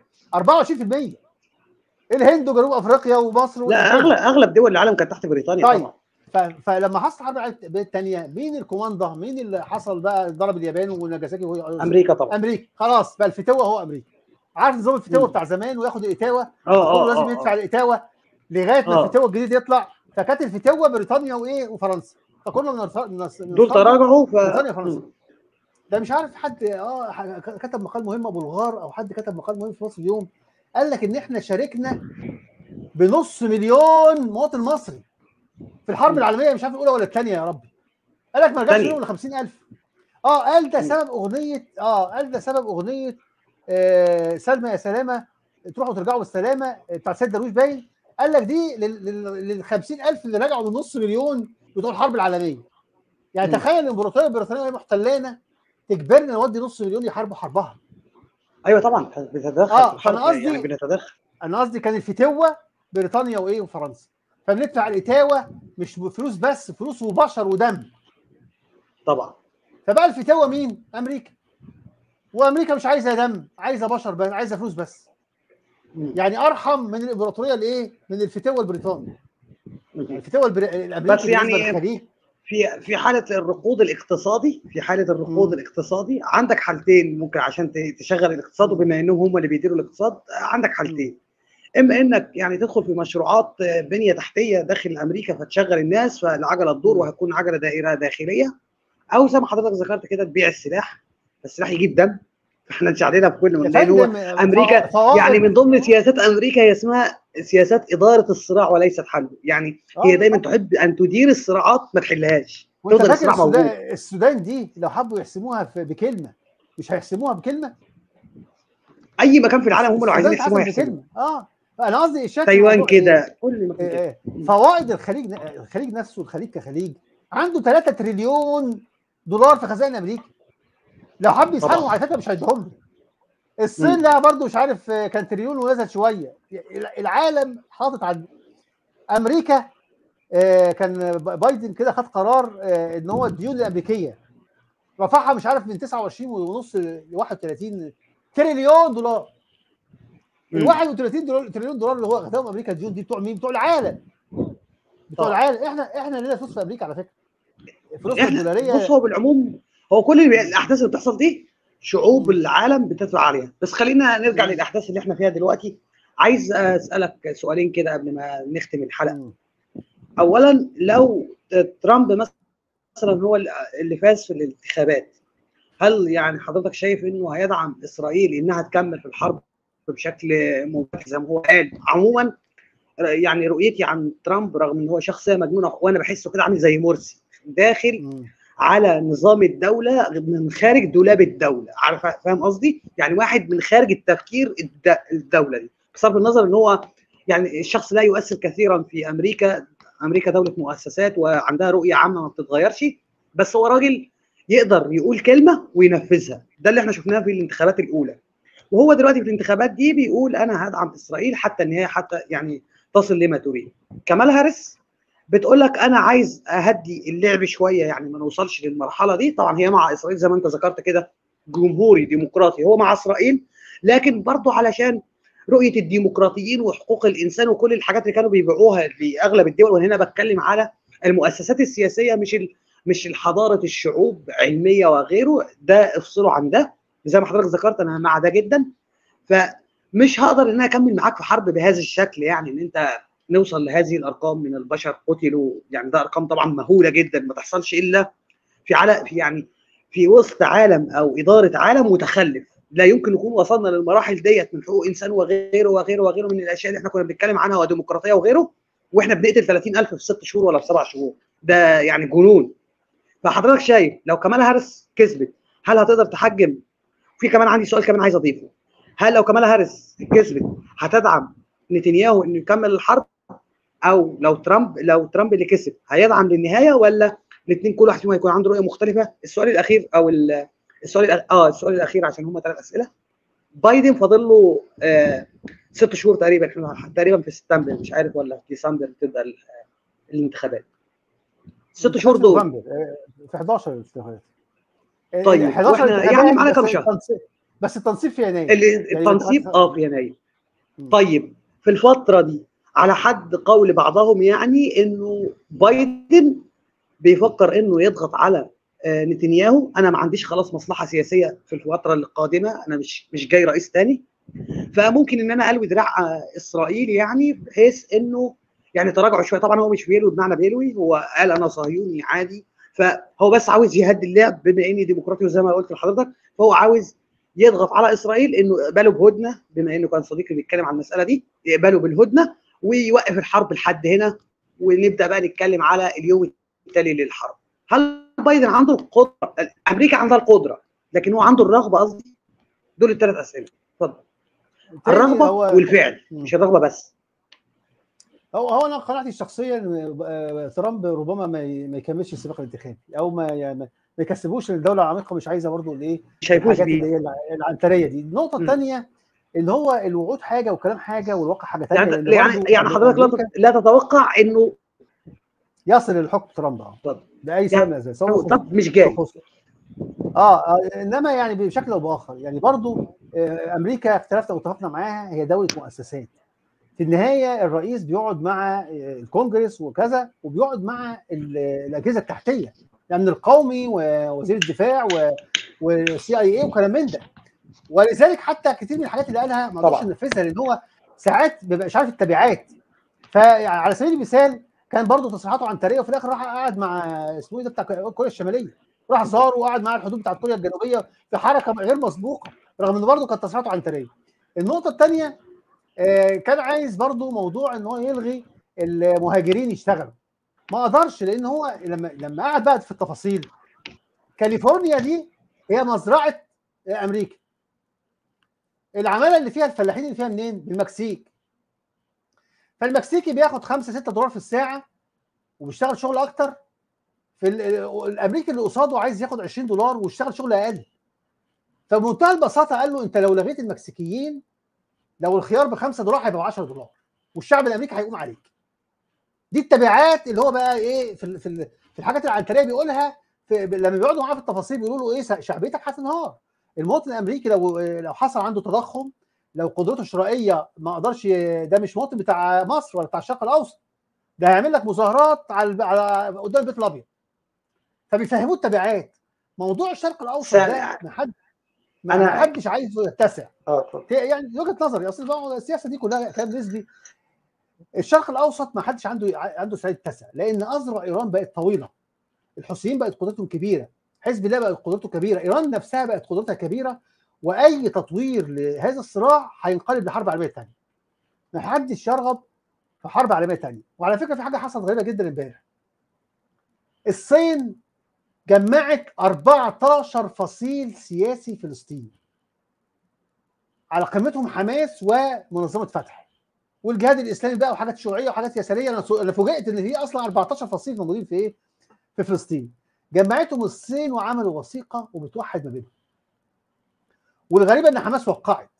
24%. الهند وجنوب افريقيا ومصر لا اغلب دول العالم كانت تحت بريطانيا. طيب طبعا. فلما حصل الحرب العالميه الثانيه مين الكوماندا؟ مين اللي حصل بقى ضرب اليابان وناجازاكي؟ امريكا طبعا. امريكا. خلاص بقى الفتوه هو امريكا. عارف نظام الفتوه بتاع زمان، وياخد الاتاوه وكله لازم يدفع الاتاوه لغايه ما الفتوه الجديد يطلع. فكانت الفتوه بريطانيا وايه وفرنسا، فكنا دول تراجعوا بريطانيا وفرنسا. ده مش عارف حد كتب مقال مهم، ابو الغار او حد كتب مقال مهم في مصر اليوم، قال لك ان احنا شاركنا بنص مليون مواطن مصري في الحرب العالميه، مش عارف الاولى ولا الثانيه يا ربي. قال لك ما رجعش منهم ل 50,000. قال ده سبب اغنيه سلمى يا سلامه تروحوا ترجعوا بالسلامه بتاع سيد درويش باين. قال لك دي لل 50,000 اللي رجعوا من نص مليون بتوع الحرب العالميه. يعني تخيل الامبراطوريه البريطانيه وهي محتلانا تجبرنا نودي نص مليون يحاربوا حربها. ايوه طبعا بتتدخل في الحرب. فانا قصدي يعني بنتدخل. انا قصدي كان الفتوه بريطانيا وايه وفرنسا، فبندفع الاتاوه مش فلوس بس، فلوس وبشر ودم طبعا. فبقى الفتوه مين؟ امريكا. وامريكا مش عايزه دم، عايزه بشر بس، عايزه فلوس بس. يعني ارحم من الامبراطوريه الايه؟ من الفتوه البريطاني. يعني الفتوه الامريكي بس يعني بالنسبه للخليج في حاله الركود الاقتصادي، العندك حالتين ممكن عشان تشغل الاقتصاد، وبما انهم هم اللي بيديروا الاقتصاد عندك حالتين. اما انك يعني تدخل في مشروعات بنيه تحتيه داخل امريكا فتشغل الناس فالعجله تدور وهتكون عجله دائره داخليه، او زي ما حضرتك ذكرت كده تبيع السلاح، السلاح يجيب دم. احنا مش علينا في كل من، لان هو امريكا يعني من ضمن سياسات امريكا هي اسمها سياسات اداره الصراع وليست حله. يعني هي دايما تحب ان تدير الصراعات ما تحلهاش، تفضل الصراع موجود. السودان دي لو حبوا يحسموها بكلمه مش هيحسموها بكلمه. اي مكان في العالم هم لو عايزين يحسموها بكلمه. انا قصدي الشكل تايوان كده، كل مكان كده. فوائد الخليج نفسه، الخليج كخليج عنده 3 تريليون دولار في خزائن امريكا. لو حب يسحبهم على فكره مش هيديهم له. الصين لها برضه مش عارف كان تريليون ونزل شويه. العالم حاطط على امريكا. كان بايدن كده خد قرار ان هو الديون الامريكيه رفعها مش عارف من 29.5 ل 31 تريليون دولار. ال 31 تريليون دولار اللي هو اخدهم امريكا الديون دي بتوع مين؟ بتوع العالم. العالم. احنا لنا فلوس في امريكا على فكره. فلوسنا الدولاريه. بص هو بالعموم هو كل الاحداث اللي بتحصل دي شعوب العالم بتدفع عليها. بس خلينا نرجع للاحداث اللي احنا فيها دلوقتي. عايز اسالك سؤالين كده قبل ما نختم الحلقه. اولا، لو ترامب مثلا هو اللي فاز في الانتخابات، هل يعني حضرتك شايف انه هيدعم اسرائيل انها تكمل في الحرب بشكل مباشر زي ما هو قال؟ عموما يعني رؤيتي عن ترامب رغم ان هو شخصيه مجنونه، وانا بحسه كده عامل زي مرسي داخل على نظام الدوله من خارج دولاب الدوله. عارف فاهم قصدي؟ يعني واحد من خارج التفكير الدوله دي، بصرف النظر ان هو يعني الشخص لا يؤثر كثيرا في امريكا. امريكا دوله مؤسسات وعندها رؤيه عامه ما بتتغيرش، بس هو راجل يقدر يقول كلمه وينفذها. ده اللي احنا شفناه في الانتخابات الاولى، وهو دلوقتي في الانتخابات دي بيقول انا هدعم اسرائيل حتى النهايه، حتى يعني تصل لما تريد. كمال هاريس بتقول لك انا عايز اهدي اللعب شويه، يعني ما نوصلش للمرحله دي. طبعا هي مع اسرائيل زي ما انت ذكرت كده، جمهوري ديمقراطي، هو مع اسرائيل، لكن برضه علشان رؤيه الديمقراطيين وحقوق الانسان وكل الحاجات اللي كانوا بيبيعوها لاغلب الدول. وهنا بتكلم على المؤسسات السياسيه، مش الحضاره الشعوب علميه وغيره. ده افصلوا عن ده. زي ما حضرتك ذكرت انا مع ده جدا. فمش هقدر ان انا اكمل معاك في حرب بهذا الشكل، يعني ان انت نوصل لهذه الارقام من البشر قتلوا. يعني ده ارقام طبعا مهوله جدا ما تحصلش الا في وسط عالم او اداره عالم متخلف. لا يمكن نكون وصلنا للمراحل ديت من حقوق انسان وغيره وغيره وغيره من الاشياء اللي احنا كنا بنتكلم عنها وديمقراطيه وغيره، واحنا بنقتل 30,000 في 6 شهور ولا في 7 شهور. ده يعني جنون. فحضرتك شايف لو كمال هاريس كسبت هل هتقدر تحجم؟ في كمان عندي سؤال كمان عايز اضيفه. هل لو كمال هاريس كسبت هتدعم نتنياهو انه يكمل الحرب، او لو ترامب اللي كسب هيدعم للنهايه، ولا الاثنين كل واحد فيهم هيكون عنده رؤيه مختلفه؟ السؤال الاخير او السؤال الاخير عشان هم 3 اسئله. بايدن فاضل له 6 شهور تقريبا، احنا تقريبا في سبتمبر مش عارف ولا في ديسمبر تبدا الانتخابات. 6 شهور دول في 11 الانتخابات. طيب 11 يعني معانا كام شهر؟ بس التنصيب في يناير. التنصيب في يناير. طيب في الفتره دي على حد قول بعضهم يعني انه انه بايدن بيفكر انه يضغط على نتنياهو. انا ما عنديش خلاص مصلحه سياسيه في الفتره القادمه، انا مش جاي رئيس تاني، فممكن ان انا الوي دراع اسرائيل، يعني بحيث انه يعني تراجعوا شويه. طبعا هو مش بيلوي بمعنى بيلوي، هو قال انا صهيوني عادي، فهو بس عاوز يهدي اللعب بما اني ديمقراطي وزي ما قلت لحضرتك، فهو عاوز يضغط على اسرائيل انه يقبلوا بهدنه، بما انه كان صديقي بيتكلم عن المساله دي، يقبلوا بالهدنه ويوقف الحرب لحد هنا، ونبدا بقى نتكلم على اليوم التالي للحرب. هل بايدن عنده القدره؟ امريكا عندها القدره، لكن هو عنده الرغبه؟ قصدي دول الثلاث اسئله. اتفضل. الرغبه والفعل، مش الرغبه بس. هو انا قناعتي الشخصيه ان ترامب ربما ما يكملش السباق الانتخابي، او ما يكسبوش، الدوله العميقه مش عايزه برضه الايه الحاجات اللي هي العنتريه دي. النقطه الثانيه ان هو الوعود حاجه والكلام حاجه والواقع حاجه ثانيه. يعني حضرتك لا تتوقع انه يصل للحكم ترامب باي سبب من الاسباب. طب مش جاي. انما يعني بشكل او باخر يعني برضه امريكا اختلفنا واتفقنا معاها، هي دوله مؤسسات. في النهايه الرئيس بيقعد مع الكونجرس وكذا، وبيقعد مع الاجهزه التحتيه، الامن القومي ووزير الدفاع والسي اي اي وكلام من ده. ولذلك حتى كتير من الحاجات اللي قالها ما قدرش ينفذها، لان هو ساعات بيبقى مش عارف التبعات. فعلى سبيل المثال كان برضه تصريحاته عنتريه، وفي الاخر راح قعد مع اسمه ايه ده بتاع كوريا الشماليه، راح زار وقعد مع الحدود بتاعت كوريا الجنوبيه في حركه غير مسبوقه، رغم ان برضه كانت تصريحاته عنتريه. النقطه الثانيه كان عايز برضو موضوع ان هو يلغي المهاجرين يشتغلوا، ما قدرش، لان هو لما قعد بقى في التفاصيل، كاليفورنيا دي هي مزرعه امريكا. العماله اللي فيها الفلاحين اللي فيها منين؟ من المكسيك. فالمكسيكي بياخد 5-6 دولار في الساعه وبيشتغل شغل اكتر. في الامريكي اللي قصاده عايز ياخد 20 دولار ويشتغل شغل اقل. فبمنتهى البساطه قال له انت لو لغيت المكسيكيين، لو الخيار ب5 دولار هيبقى 10 دولار، والشعب الامريكي هيقوم عليك. دي التبعات اللي هو بقى ايه في الحاجات العنتريه بيقولها. لما بيقعدوا معاه في التفاصيل بيقولوا له ايه؟ شعبيتك هتنهار. المواطن الامريكي لو حصل عنده تضخم، لو قدرته الشرائيه ما قدرش، ده مش مواطن بتاع مصر ولا بتاع الشرق الاوسط، ده هيعمل لك مظاهرات على قدام البيت الابيض. فبيفهموه التبعات. موضوع الشرق الاوسط ده ما حدش عايزه يتسع. يعني وجهه نظري، اصل السياسه دي كلها كلام نسبي. الشرق الاوسط ما حدش عنده سعي يتسع، لان اذرع ايران بقت طويله، الحوثيين بقت قدرتهم كبيره، حزب الله بقت قدرته كبيره، ايران نفسها بقت قدرتها كبيره، واي تطوير لهذا الصراع هينقلب لحرب عالميه ثانيه. ما حدش يرغب في حرب عالميه ثانيه. وعلى فكره في حاجه حصلت غريبه جدا امبارح. الصين جمعت 14 فصيل سياسي فلسطيني، على قمتهم حماس ومنظمه فتح والجهاد الاسلامي بقى، وحاجات شيوعيه وحاجات يساريه. انا فوجئت ان في اصلا 14 فصيل موجودين في ايه؟ في فلسطين. جمعتهم الصين وعملوا وثيقه وبتوحد ما بينهم. والغريبه ان حماس وقعت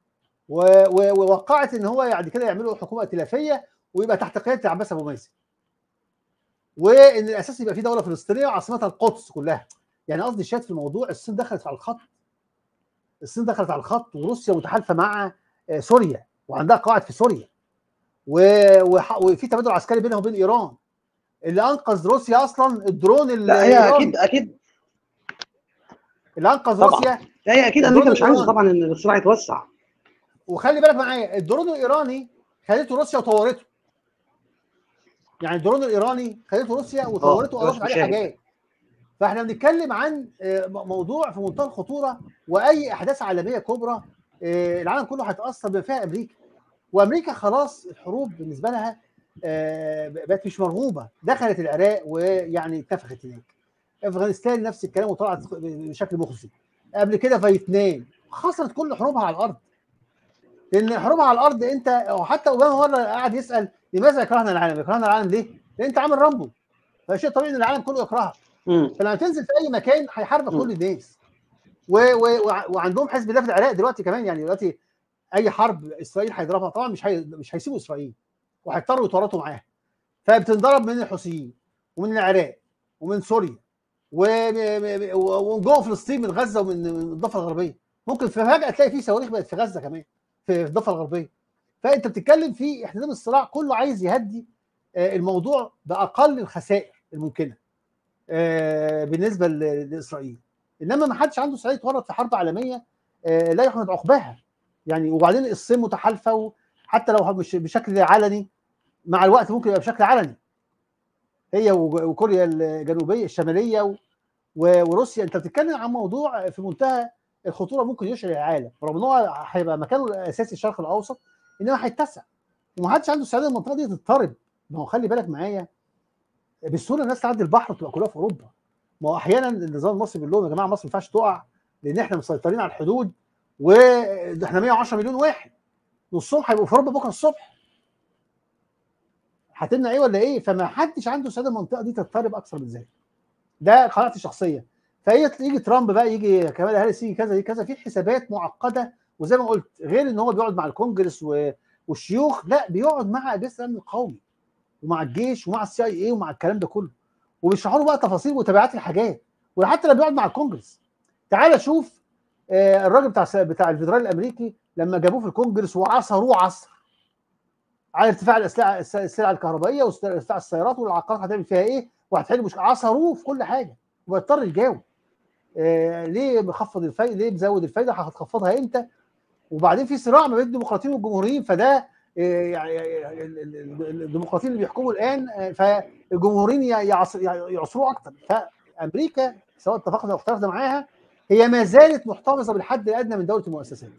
ووقعت ان هو يعني كده يعملوا حكومه ائتلافيه ويبقى تحت قياده عباس ابو مازن، وان الاساس يبقى في دوله فلسطينيه وعاصمتها القدس كلها. يعني قصدي الشاهد في الموضوع، الصين دخلت على الخط. الصين دخلت على الخط، وروسيا متحالفه مع سوريا وعندها قواعد في سوريا، وفي تبادل عسكري بينها وبين ايران. اللي انقذ روسيا اصلا الدرون الايراني. لا هي اكيد اللي انقذ طبعا. روسيا. لا هي اكيد امريكا مش عايزه طبعا ان الصراع يتوسع. وخلي بالك معايا، الدرون الايراني خدته روسيا وطورته. يعني الدرون الايراني خدته روسيا وطورته واضافت عليه حاجات. فاحنا بنتكلم عن موضوع في منتهى الخطوره، واي احداث عالميه كبرى العالم كله هيتاثر بما فيها امريكا. وامريكا خلاص الحروب بالنسبه لها بقت مش مرغوبه. دخلت العراق ويعني اتنفخت هناك. افغانستان نفس الكلام وطلعت بشكل مخزي. قبل كده فيتنام خسرت كل حروبها على الارض. لان حروبها على الارض انت، وحتى اوباما مره قاعد يسال لماذا يكرهنا العالم؟ يكرهنا العالم ليه؟ لان انت عامل رامبو. فشيء طبيعي ان العالم كله يكرهك. فلما تنزل في اي مكان هيحاربك كل الناس. وعندهم حزب الله في العراق دلوقتي كمان. يعني دلوقتي اي حرب اسرائيل هيضربها طبعا مش هيسيبوا اسرائيل، وهيضطروا يتورطوا معاها. فبتنضرب من الحوثيين ومن العراق ومن سوريا وجوه فلسطين من غزه ومن الضفه الغربيه. ممكن فجاه تلاقي في صواريخ بقت في غزه كمان، في الضفه الغربيه. فانت بتتكلم في احتدام الصراع، كله عايز يهدي الموضوع باقل الخسائر الممكنه بالنسبه لاسرائيل. انما ما حدش عنده استعداد يتورط في حرب عالميه لا يحمد عقباها يعني. وبعدين الصين متحالفه، حتى لو مش بشكل علني، مع الوقت ممكن يبقى بشكل علني، هي وكوريا الجنوبيه الشماليه وروسيا. انت بتتكلم عن موضوع في منتهى الخطوره، ممكن يشعل العالم، رغم ان هو هيبقى مكانه الاساسي الشرق الاوسط، انما هيتسع ومحدش عنده استعداد المنطقه دي تضطرب. ما هو خلي بالك معايا، بالسهوله الناس تعدي البحر وتبقى كلها في اوروبا. ما هو احيانا النظام المصري بيقول لهم يا جماعه مصر ما ينفعش تقع، لان احنا مسيطرين على الحدود، واحنا 110 مليون واحد، نصهم هيبقوا في اوروبا بكره الصبح، هتمنع ايه ولا ايه؟ فما حدش عنده استعداد المنطقه دي تضطرب اكثر من ذلك. ده قناعتي الشخصيه. فهي يجي ترامب بقى، يجي كمالا هاريس، يجي كذا كذا، في حسابات معقده. وزي ما قلت، غير ان هو بيقعد مع الكونجرس والشيوخ، لا بيقعد مع اجهزه الامن القومي ومع الجيش ومع السي اي اي ومع الكلام ده كله، وبيشرحوا له بقى تفاصيل وتبعات الحاجات. وحتى لما بيقعد مع الكونجرس، تعال شوف الراجل بتاع الفيدرالي الامريكي لما جابوه في الكونجرس وعصروه عصر على ارتفاع السلع الكهربائيه وارتفاع السيارات والعقارات هتعمل فيها ايه وهتحل مشكله، عصروه في كل حاجه وبيضطر يجاوب. ليه مخفض الفايده؟ ليه مزود الفايده؟ هتخفضها امتى؟ وبعدين في صراع ما بين الديمقراطيين والجمهوريين، فده يعني الديمقراطيين اللي بيحكموا الان، فالجمهوريين يعصروه اكتر. فامريكا سواء اتفقنا او اختلفنا معاها، هي ما زالت محتفظه بالحد الادنى من دوله المؤسسات.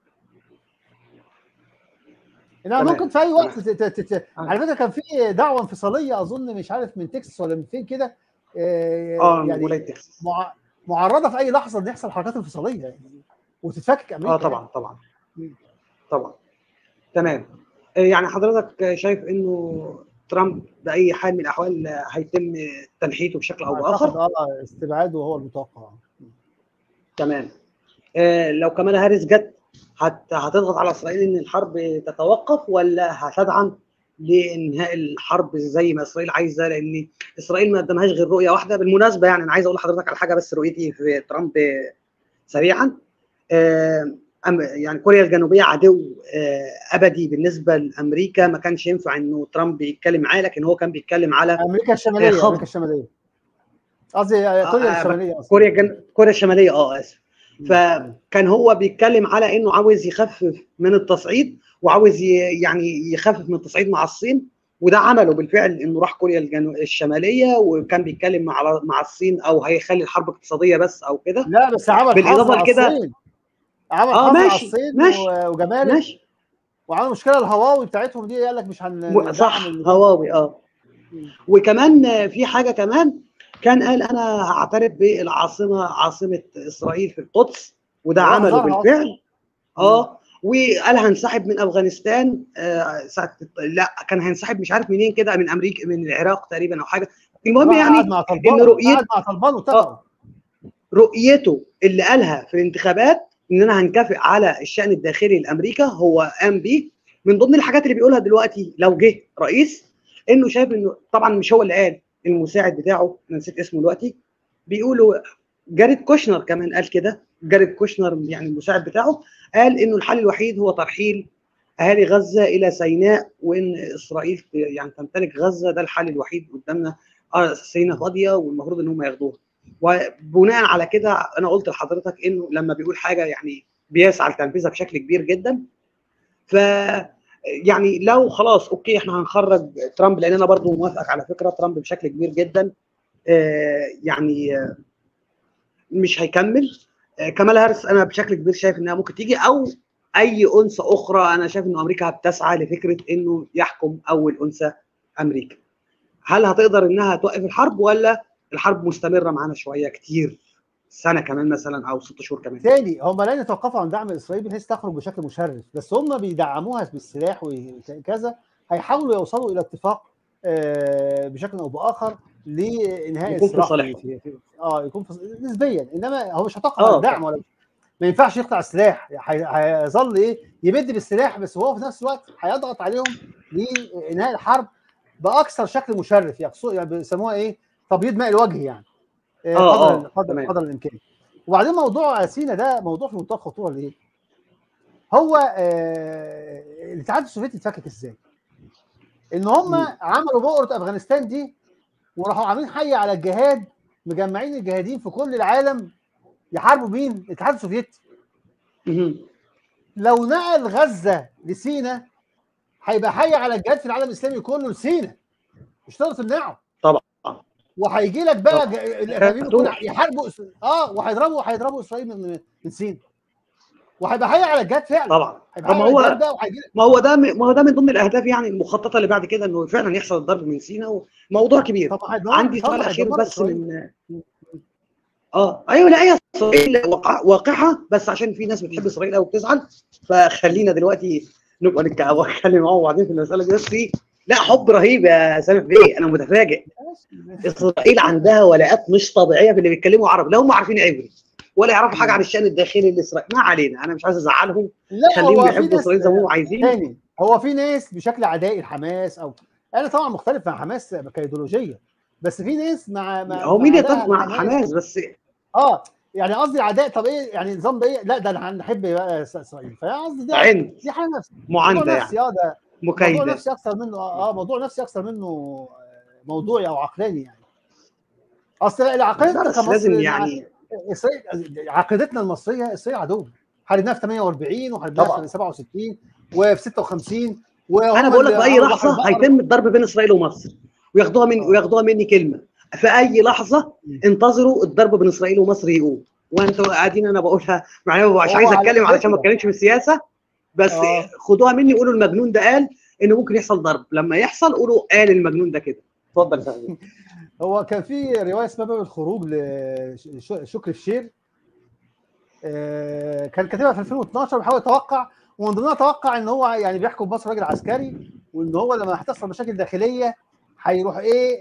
انما ممكن في اي وقت على فكره كان في دعوه انفصاليه اظن، مش عارف من تكساس ولا من فين كده، يعني ولايه تكساس معرضه في اي لحظه ان يحصل حركات انفصاليه يعني وتتفكك امريكا. طبعا طبعا طبعا. تمام. يعني حضرتك شايف انه ترامب باي حال من الاحوال هيتم تنحيته بشكل او باخر؟ استبعاده هو المتوقع. تمام. لو كمالا هاريس جت هتضغط على اسرائيل ان الحرب تتوقف، ولا هتدعم لانهاء الحرب زي ما اسرائيل عايزه؟ لان اسرائيل ما قدمهاش غير رؤيه واحده. بالمناسبه يعني انا عايز اقول لحضرتك على حاجه، بس رؤيتي في ترامب سريعا. يعني كوريا الجنوبيه عدو ابدي بالنسبه لامريكا، ما كانش ينفع انه ترامب يتكلم معاه، لكن هو كان بيتكلم على امريكا الشماليه. امريكا الشماليه قصدي كوريا الشماليه اصلا. كوريا الشماليه اسف. فكان هو بيتكلم على انه عاوز يخفف من التصعيد، وعاوز يعني يخفف من التصعيد مع الصين، وده عمله بالفعل، انه راح كوريا الشماليه وكان بيتكلم مع الصين، او هيخلي الحرب اقتصاديه بس او كده. لا بس عمل بالاضافه لكده عمل حظر على الصين ماشي وجمارك، ماشي. وعمل مشكله الهواوي بتاعتهم دي، قال لك مش هندعم صح، هواوي وكمان في حاجه كمان، كان قال انا هعترف بالعاصمه، عاصمه اسرائيل في القدس، وده عمله بالفعل. وقال هنسحب من افغانستان. لا كان هينسحب مش عارف منين كده، من امريكا، من العراق تقريبا او حاجه. المهم يعني ان رؤيته اللي قالها في الانتخابات اننا هنكافئ على الشان الداخلي لامريكا، هو قام بيه. من ضمن الحاجات اللي بيقولها دلوقتي لو جه رئيس، انه شايف انه طبعا مش هو اللي قال، المساعد بتاعه انا نسيت اسمه دلوقتي، بيقولوا جاريد كوشنر كمان قال كده. جاريد كوشنر يعني المساعد بتاعه قال انه الحل الوحيد هو ترحيل اهالي غزه الى سيناء، وان اسرائيل يعني تمتلك غزه، ده الحل الوحيد قدامنا. سيناء فاضيه والمفروض ان هم ياخدوها. وبناء على كده انا قلت لحضرتك انه لما بيقول حاجه يعني بيسعى لتنفيذها بشكل كبير جدا. ف يعني لو خلاص اوكي احنا هنخرج ترامب، لان انا برضو موافقك على فكره ترامب بشكل كبير جدا يعني مش هيكمل. كمالا هاريس انا بشكل كبير شايف انها ممكن تيجي، او اي انثى اخرى. انا شايف ان امريكا بتسعى لفكره انه يحكم اول انثى امريكا. هل هتقدر انها توقف الحرب، ولا الحرب مستمره معانا شويه كتير، سنه كمان مثلا او 6 شهور كمان؟ تاني هم لن يتوقفوا عن دعم اسرائيل بحيث تخرج بشكل مشرف، بس هم بيدعموها بالسلاح وكذا. هيحاولوا يوصلوا الى اتفاق بشكل او باخر لانهاء الصراع يكون نسبيا. انما هو مش هيتوقف عن الدعم، ولا ما ينفعش يقطع السلاح. هيظل يمد بالسلاح، بس هو في نفس الوقت هيضغط عليهم لانهاء الحرب باكثر شكل مشرف. يعني بيسموها تبييض ماء الوجه يعني، قدر الامكان. وبعدين موضوع سينا ده موضوع في منتهى الخطوره. ليه؟ هو الاتحاد السوفيتي اتفكك ازاي؟ ان هم عملوا بؤره افغانستان دي وراحوا عاملين حي على الجهاد، مجمعين الجهاديين في كل العالم يحاربوا مين؟ الاتحاد السوفيتي. لو نقل غزه لسينا هيبقى حي على الجهاد في العالم الاسلامي كله لسينا، مش تقدر تمنعه. طبعا. وهيجي لك بقى الارهابيين كلهم يحاربوا هيضربوا اسرائيل من سينا، وهيبقى حي على الجهاد فعلا. طبعا. ما هو ده من ضمن الاهداف يعني المخططه اللي بعد كده، انه فعلا يحصل الضرب من سينا، وموضوع كبير. عندي سؤال اخير بس من ايوه، لا هي اسرائيل واقعه، بس عشان في ناس بتحب اسرائيل قوي وبتزعل، فخلينا دلوقتي نبقى نتكلم معاهم وبعدين في المساله دي. بس لا، حب رهيب يا سامح بيه، انا متفاجئ. اسرائيل عندها ولاءات مش طبيعيه في اللي بيتكلموا عربي، لا هم عارفين عبري ولا يعرفوا حاجه عن الشان الداخلي الاسرائيلي. ما علينا، انا مش عايز ازعلهم، خليهم يحبوا اسرائيل زي ما هم عايزين. تاني، هو في ناس بشكل عدائي الحماس، او انا طبعا مختلف مع حماس كايديولوجيه، بس في ناس هو مين يتفق مع حماس؟ بس يعني قصدي العداء. طب ايه يعني نظام ده؟ ايه؟ لا ده انا هنحب بقى اسرائيل، فقصدي دي حاجه نفسيه، معانده نفسي. يعني ده مكايده، موضوع نفسي اكثر منه موضوع نفسي اكثر منه موضوعي او عقلاني يعني. اصل عقيدتنا كمصر لازم يعني عقيدتنا المصريه اسرائيل عدو. حاربناها في 48 وحاربناها في 67 وفي 56. انا بقول لك في اي لحظه هيتم الضرب بين اسرائيل ومصر، وياخدوها مني كلمه. في اي لحظه انتظروا الضرب بين اسرائيل ومصر يقوم، وانتوا قاعدين انا بقولها معناها، مش عايز اتكلم علشان ما اتكلمش في السياسه، بس خدوها مني، قولوا المجنون ده قال انه ممكن يحصل ضرب، لما يحصل قولوا قال المجنون ده كده. اتفضل فهمي. هو كان في روايه اسمها باب الخروج لشكري فشير، كان كاتبها في 2012، بحاول اتوقع، ومن ضمنها اتوقع ان هو يعني بيحكم مصر راجل عسكري، وان هو لما هتحصل مشاكل داخليه هيروح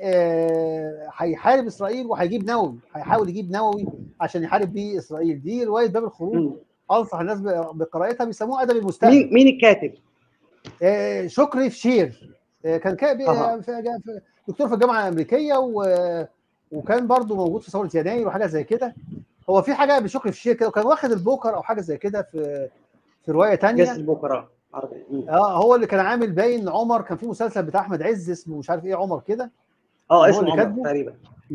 هيحارب اسرائيل وهيجيب نووي، هيحاول يجيب نووي عشان يحارب بيه اسرائيل. دي روايه باب الخروج، انصح الناس بقراءتها، بيسموها ادب المستقبل. مين الكاتب؟ شكري فشير. كان دكتور في الجامعه الامريكيه، وكان برضو موجود في ثوره يناير وحاجه زي كده. هو في حاجه بشكري فشير كده، وكان واخد البوكر او حاجه زي كده في روايه ثانيه. جاز البوكر عربي. هو اللي كان عامل باين عمر، كان في مسلسل بتاع احمد عز اسمه مش عارف ايه عمر كده. اسمه عمر تقريبا.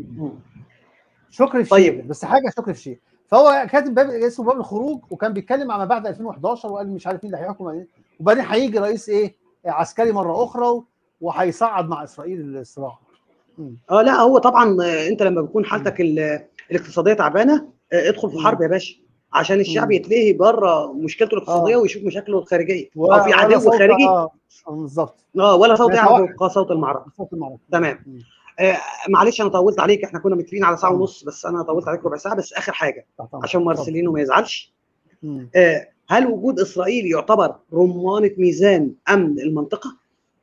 شكري فشير. بس حاجه شكري فشير. فهو كاتب اسمه باب الخروج، وكان بيتكلم عن ما بعد 2011، وقال مش عارف مين اللي هيحكم، وبعدين هيجي رئيس عسكري مره اخرى وهيصعد مع اسرائيل الصراع. لا هو طبعا انت لما بيكون حالتك الاقتصاديه تعبانه ادخل في حرب يا باشا، عشان الشعب يتلهي بره مشكلته الاقتصاديه ويشوف مشاكله الخارجيه، او في عدو خارجي بالظبط. ولا صوت يعرف صوت المعركه. تمام. معلش انا طولت عليك، احنا كنا متفقين على ساعه ونص، بس انا طولت عليك ربع ساعه. بس اخر حاجه عشان مارسيلينو ما يزعلش، هل وجود اسرائيل يعتبر رمانه ميزان امن المنطقه؟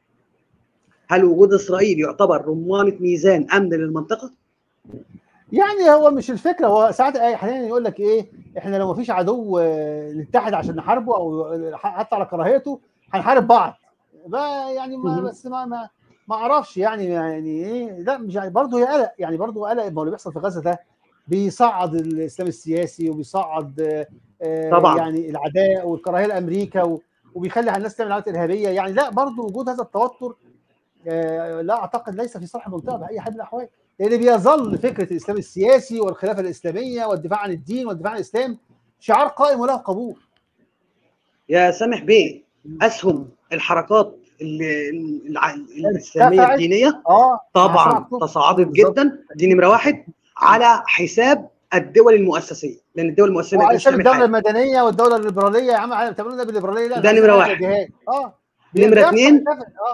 هل وجود اسرائيل يعتبر رمانه ميزان امن للمنطقه؟ يعني هو مش الفكره، هو ساعات احيانا يقول لك احنا لو ما فيش عدو نتحد عشان نحاربه، او حتى على كراهيته هنحارب بعض بقى يعني. بس ما اعرفش يعني لا مش يعني، برضه هي قلق، يعني برضه قلق. ما اللي بيحصل في غزه ده بيصعد الاسلام السياسي، وبيصعد طبعا يعني العداء والكراهيه لامريكا، وبيخلي الناس تعمل عمليات ارهابيه. يعني لا، برضه وجود هذا التوتر لا اعتقد ليس في صالح المنطقه باي حال من الاحوال، لان بيظل فكره الاسلام السياسي والخلافه الاسلاميه والدفاع عن الدين والدفاع عن الاسلام شعار قائم وله قبول. يا سامح بيه، اسهم الحركات الاسلاميه الدينيه طبعا تصاعدت جدا، دي نمره واحد، على حساب الدول المؤسسيه، لان الدول المؤسسيه ما كانتش تعمل الدوله المدنيه والدوله الليبراليه. يا عم بتعملوا ده بالليبراليه؟ لا ده نمره واحد. نمره اثنين،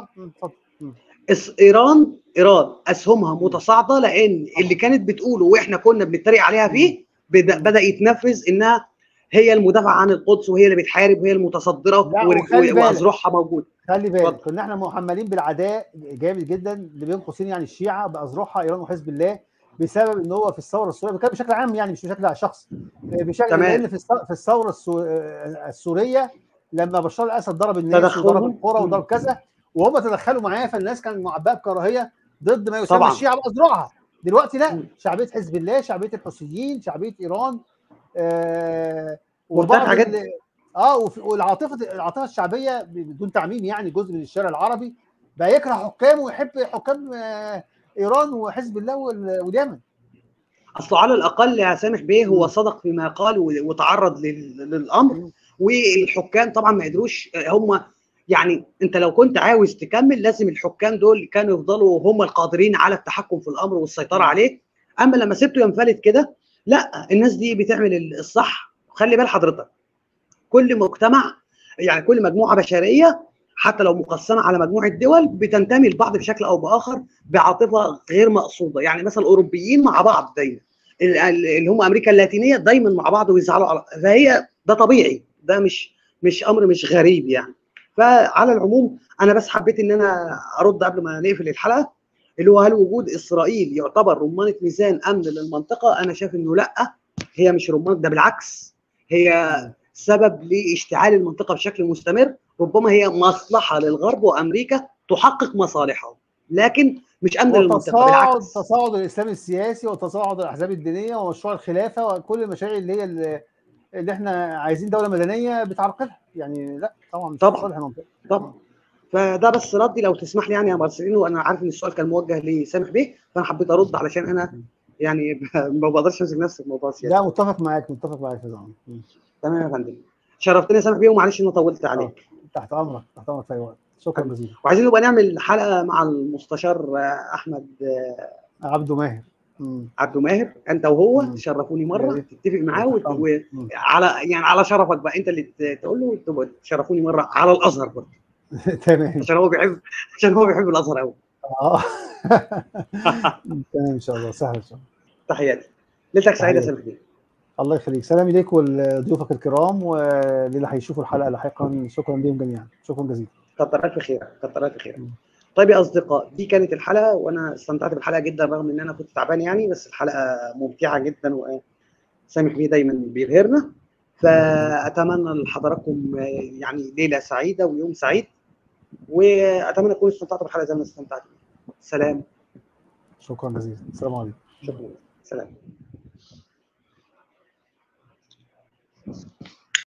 ايران اسهمها متصاعده، لان اللي كانت بتقوله واحنا كنا بنتريق عليها فيه بدا يتنفذ، انها هي المدافعه عن القدس، وهي اللي بتحارب، وهي المتصدره، واذرعها موجوده. خلي بالك، كنا احنا محملين بالعداء جامد جدا اللي بين قوسين يعني الشيعه باذرعها ايران وحزب الله، بسبب ان هو في الثوره السوريه كان بشكل عام، يعني مش بشكل شخصي، بشكل لان في الثوره السوريه لما بشار الاسد ضرب الناس وضرب القرى وضرب كذا، وهم تدخلوا معاه، فالناس كانت معبأه بكراهيه ضد ما يسمى الشيعه باذرعها. دلوقتي لا، شعبيه حزب الله، شعبيه الحوثيين، شعبيه ايران، وبعض والعاطفه الشعبيه بدون تعميم، يعني جزء من الشارع العربي بقى يكره حكام ويحب حكام ايران وحزب الله واليمن. اصله على الاقل يا سامح بيه هو صدق فيما قال وتعرض للامر. والحكام طبعا ما قدروش هم، يعني انت لو كنت عاوز تكمل لازم الحكام دول كانوا يفضلوا هم القادرين على التحكم في الامر والسيطره عليه. اما لما سبته ينفلت كده، لا، الناس دي بتعمل الصح. خلي بال حضرتك، كل مجتمع، يعني كل مجموعه بشريه حتى لو مقسمه على مجموعه دول بتنتمي لبعض بشكل او باخر بعاطفه غير مقصوده. يعني مثلا الاوروبيين مع بعض دايما، اللي هم امريكا اللاتينيه دايما مع بعض ويزعلوا على، فهي ده طبيعي، ده مش امر مش غريب يعني. فعلى العموم انا بس حبيت ان انا ارد قبل ما نقفل الحلقه، اللي هو هل وجود اسرائيل يعتبر رمانه ميزان امن للمنطقه؟ انا شايف انه لا، هي مش رمانه، ده بالعكس هي سبب لاشتعال المنطقه بشكل مستمر. ربما هي مصلحه للغرب وامريكا تحقق مصالحهم، لكن مش امن للمنطقه، بالعكس. تصاعد الاسلام السياسي وتصاعد الاحزاب الدينيه ومشروع الخلافه وكل المشاريع اللي احنا عايزين دوله مدنيه بتعرقلها، يعني لا طبعا مش صالح المنطقه. طبعا. فده بس ردي لو تسمح لي يعني يا مارسيلينو، وانا عارف ان السؤال كان موجه لسامح بيه، فانا حبيت ارد علشان انا يعني ما بقدرش امسك نفسي في موضوع السياسه. لا متفق معاك يا فندم. تمام يا فندم، شرفتني يا سامح بيه، ومعلش اني طولت عليك. تحت امرك في اي وقت، شكرا جزيلا. وعايزين نبقى نعمل حلقه مع المستشار احمد عبده ماهر. عبده ماهر، انت وهو تشرفوني مره، تتفق معاه على يعني على شرفك بقى، انت اللي تقول له تبقى تشرفوني مره على الازهر برضه. تمام. عشان هو بيحب الازهر قوي. تمام ان شاء الله، سهل ان شاء الله. تحياتي، ليلتك سعيده يا سامح بيه. الله يخليك، سلام ليك ولضيوفك الكرام واللي هيشوفوا الحلقه لاحقا، شكرا لهم جميعا، شكرا جزيلا. كتر الف خيرك، كتر الف خيرك. طيب يا اصدقاء، دي كانت الحلقه، وانا استمتعت بالحلقه جدا رغم ان انا كنت تعبان يعني، بس الحلقه ممتعه جدا وسامح بيه دايما بيبهرنا. فاتمنى لحضراتكم يعني ليله سعيده ويوم سعيد، واتمنى تكونوا استمتعتوا بالحلقه زي ما استمتعت. سلام. شكرا جزيلا، السلام عليكم. شكرا، سلام.